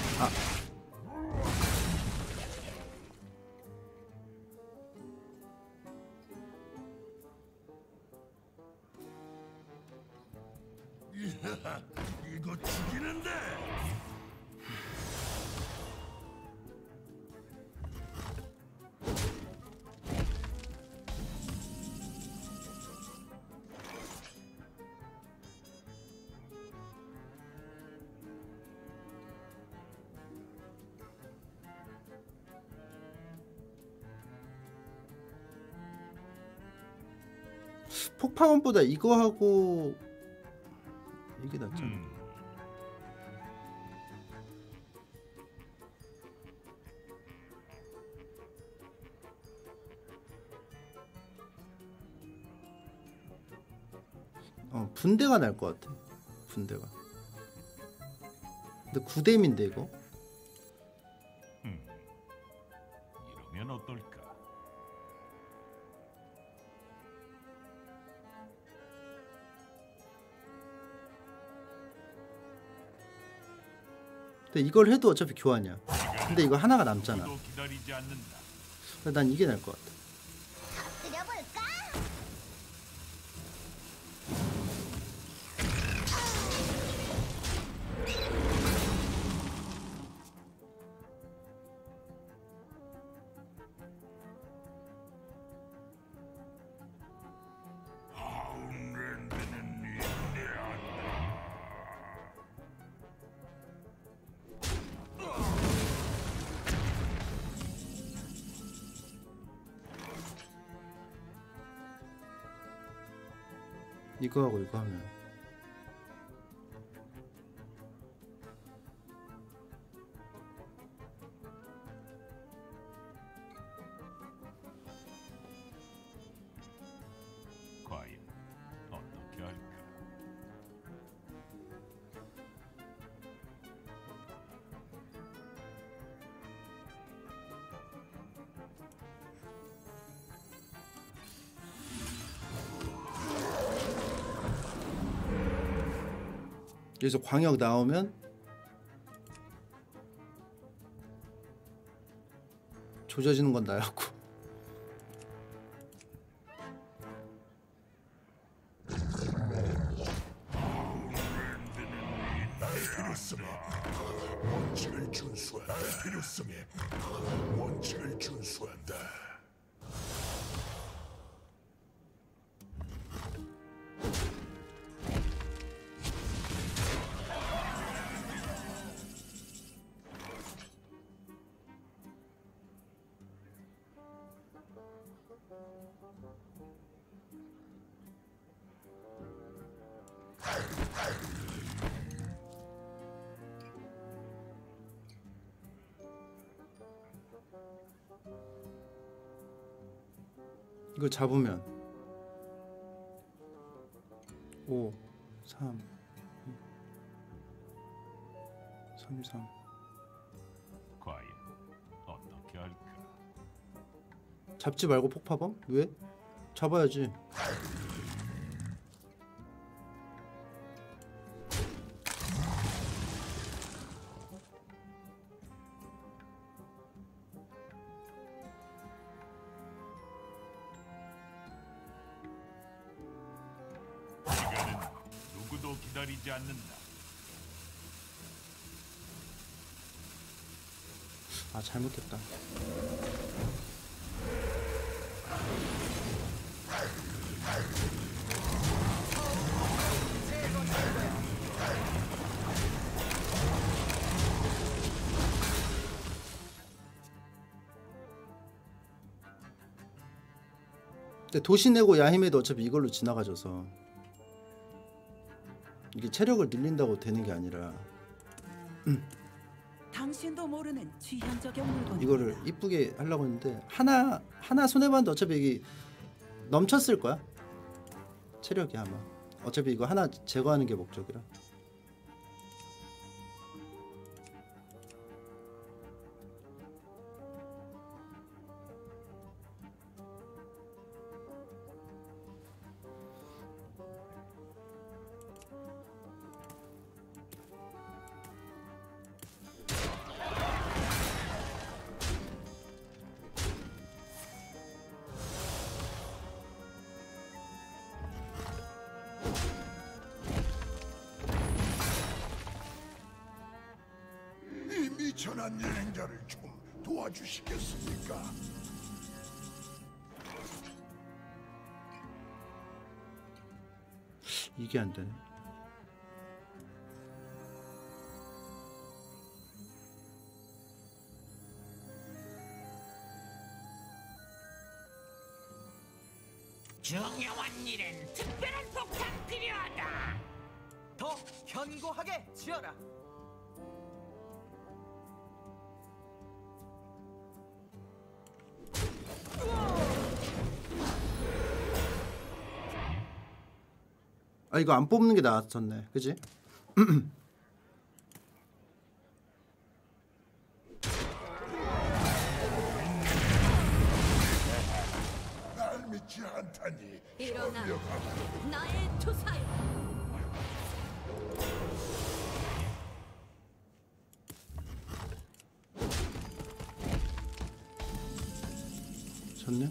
이거 죽이는데. 폭파원보다 이거 하고 이게 낫잖아. 분대가 날 것 같아. 분대가. 근데 9뎀인데 이거. 이러면 어떨까? 근데 이걸 해도 어차피 교환이야. 근데 이거 하나가 남잖아. 누구도 기다리지 않는다. 그래서 난 이게 날 것 같아. 끓여볼까? 하운랜드는 인내한다. 이거하고 이거 하면 과연 어떻게 할까? 여기서 광역 나오면 조져지는 건 나였고 필요성에 원칙을 준수한다. 필요성에 원칙을 준수한다. 이거 잡으면 5 3 3 3 과연 어떻게 할까? 잡지 말고 폭파범? 왜? 잡아야지. 시간은 누구도 기다리지 않는다. 아 잘못했다. 근데 도시 내고 야힘에도 어차피 이걸로 지나가져서 이게 체력을 늘린다고 되는 게 아니라 당신도 모르는 취향저격 물건입니다. 이거를 이쁘게 하려고 했는데 하나 손해봤는데 어차피 이게 넘쳤을 거야. 체력이 아마 어차피 이거 하나 제거하는 게 목적이라. 이 미천한 여행자를 좀 도와주시겠습니까? 이게 안 되네. 중요한 일엔 특별한 폭탄 필요하다. 더 견고하게 지어라. 아 이거 안 뽑는 게 나았었네, 그지? 날 믿지 않다니. 일어나 나의 투사여. 졌네.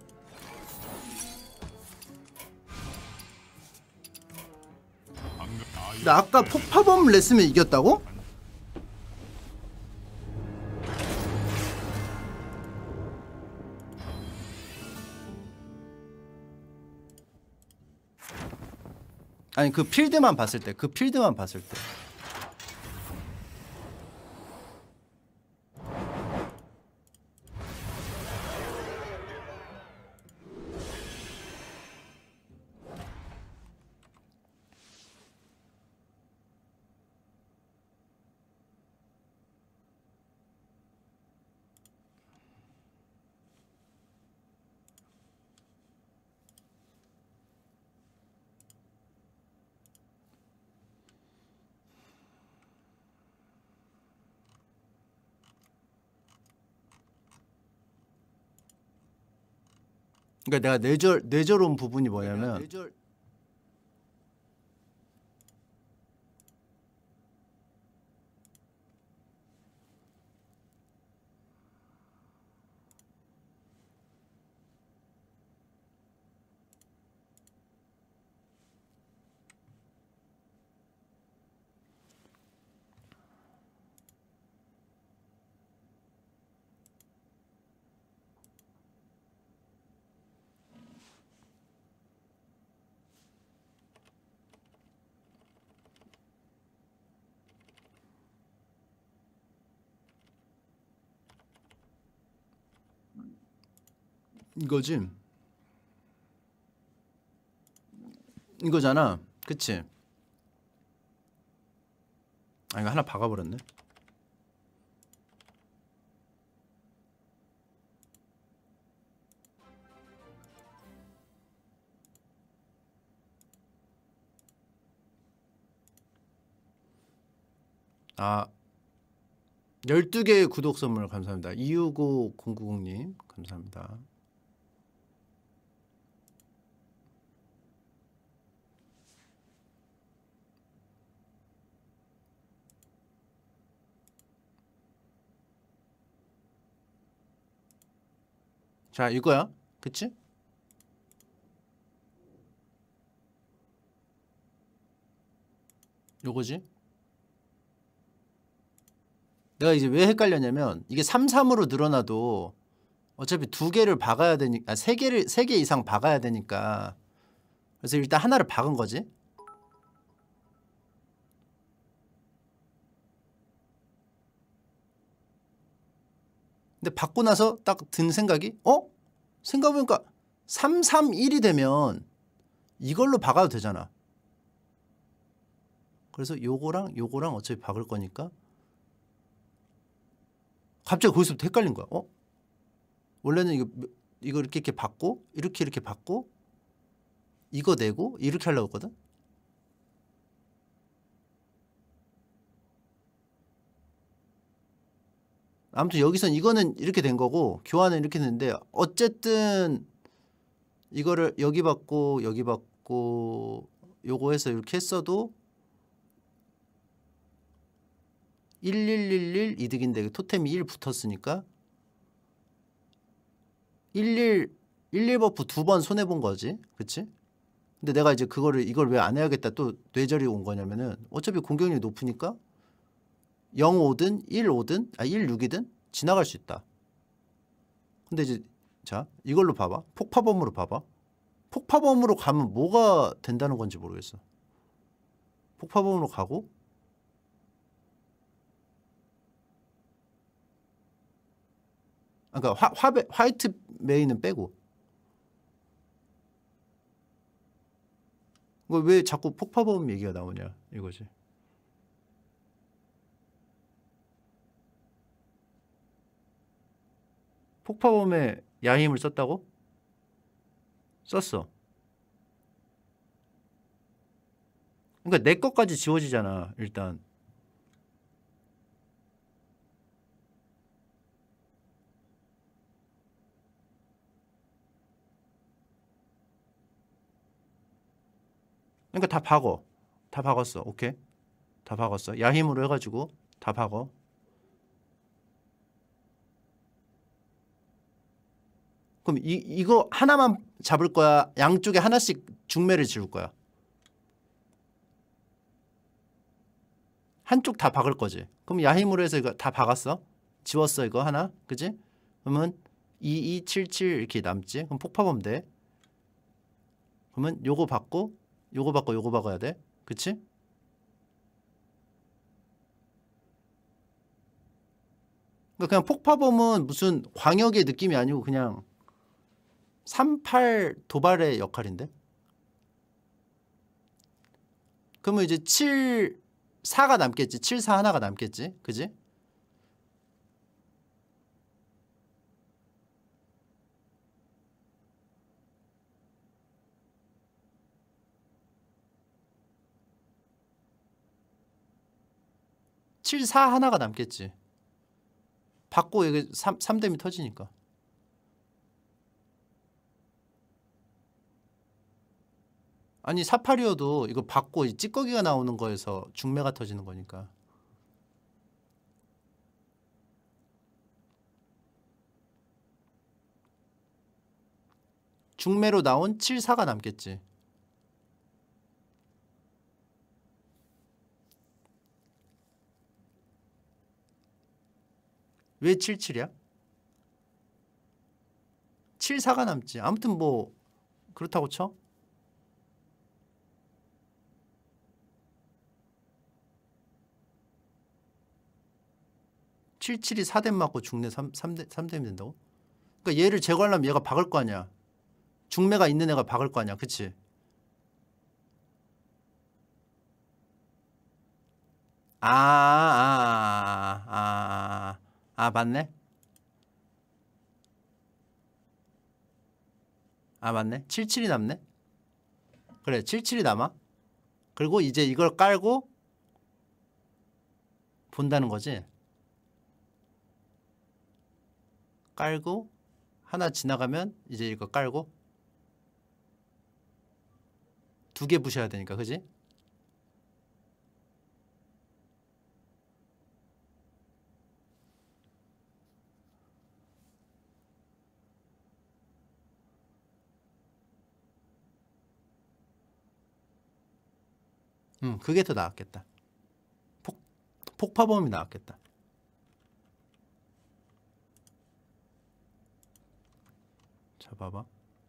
방금 근데 아까 폭파범 냈으면 이겼다고? 아니 그 필드만 봤을 때, 그러니까 내가 뇌저로운 부분이 뭐냐면 이거지. 이거잖아. 그치? 아 이거 하나 박아버렸네. 아 12개의 구독 선물 감사합니다. 265090님 감사합니다. 자 이거야. 그치? 요거지? 내가 이제 왜 헷갈렸냐면 이게 3-3으로 늘어나도 어차피 2개를 박아야 되니까 3개 이상 박아야 되니까 그래서 일단 하나를 박은 거지. 근데 받고 나서 딱 든 생각이 생각해보니까 3-3-1이 되면 이걸로 박아도 되잖아. 그래서 요거랑 요거랑 어차피 박을 거니까 갑자기 거기서부터 헷갈린 거야. 원래는 이거 이렇게 받고 이렇게 받고 이거 내고 이렇게 하려고 했거든. 아무튼 여기선 이거는 이렇게 된 거고 교환은 이렇게 됐는데 어쨌든 이거를 여기 받고 여기 받고 요거 해서 이렇게 했어도 1111 이득인데 토템이 1 붙었으니까 11 버프 2번 손해본 거지. 그치? 근데 내가 이제 이걸 왜 안 해야겠다 또 뇌절이 온 거냐면은 어차피 공격력이 높으니까 0-5든 1-5든 1-6이든 지나갈 수 있다. 근데 이제 자 이걸로 봐봐. 폭파범으로 봐봐. 폭파범으로 가면 뭐가 된다는 건지 모르겠어. 폭파범으로 가고 그러니까 화이트 메인은 빼고 이거 왜 자꾸 폭파범 얘기가 나오냐 이거지. 폭파범에 야힘을 썼다고? 썼어. 그러니까 내 것까지 지워지잖아 일단. 그러니까 다 박어. 다 박았어. 오케이. 다 박았어. 야힘으로 해가지고 다 박어. 그럼 이거 하나만 잡을 거야? 양쪽에 하나씩 중매를 지울 거야? 한쪽 다 박을 거지. 그럼 야힘으로 해서 이거 다 박았어. 지웠어 이거 하나. 그지? 그러면 2277 이렇게 남지. 그럼 폭파범 돼. 그러면 요거 받고 요거 받고 요거 박아야 돼. 그치? 그러니까 그냥 폭파범은 무슨 광역의 느낌이 아니고 그냥 38 도발의 역할인데? 그러면 이제 7, 4가 남겠지. 7, 4 하나가 남겠지. 그지? 칠, 4 하나가 남겠지. 받고 여기 3댐이 터지니까. 아니 사파리어도 이거 받고 이 찌꺼기가 나오는 거에서 중매가 터지는 거니까. 중매로 나온 7,4가 남겠지. 왜 77이야? 7,4가 남지. 아무튼 뭐 그렇다고 쳐. 칠칠이 4댐 맞고 중매 3댐이 된다고? 그러니까 얘를 제거하려면 얘가 박을 거 아니야. 중매가 있는 애가 박을 거 아니야. 그치? 맞네. 맞네. 77이 남네. 그래 77이 남아. 그리고 이제 이걸 깔고 본다는 거지. 깔고 하나 지나가면 이제 이거 깔고 두 개 부셔야 되니까. 그지? 그게 더 나았겠다. 폭파범이 나왔겠다. 자 봐봐.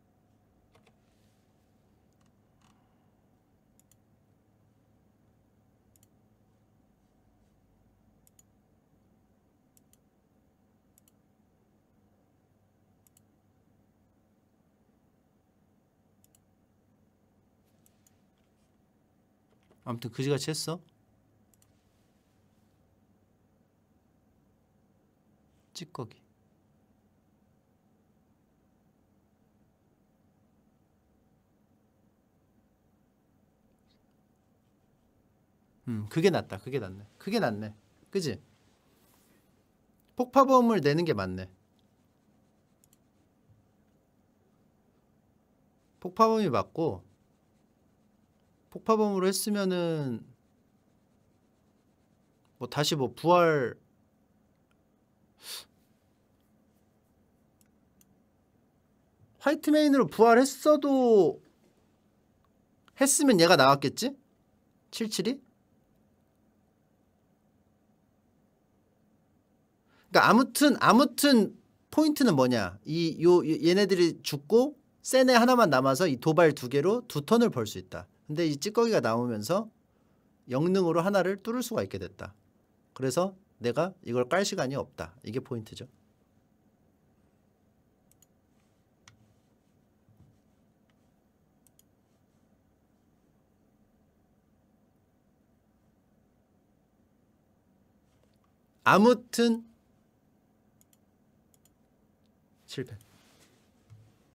아무튼 그지같이 했어. 찌꺼기. 그게 낫다. 그게 낫네. 그게 낫네. 그지? 폭파범을 내는 게 맞네. 폭파범이 맞고, 폭파범으로 했으면은 뭐 다시 뭐 부활 화이트 메인으로 부활했어도 했으면 얘가 나왔겠지? 77이? 그러니까 아무튼 포인트는 뭐냐? 얘네들이 죽고 센 애 하나만 남아서 이 도발 두 개로 두 턴을 벌 수 있다. 근데 이 찌꺼기가 나오면서 영능으로 하나를 뚫을 수가 있게 됐다. 그래서 내가 이걸 깔 시간이 없다. 이게 포인트죠. 아무튼 실패.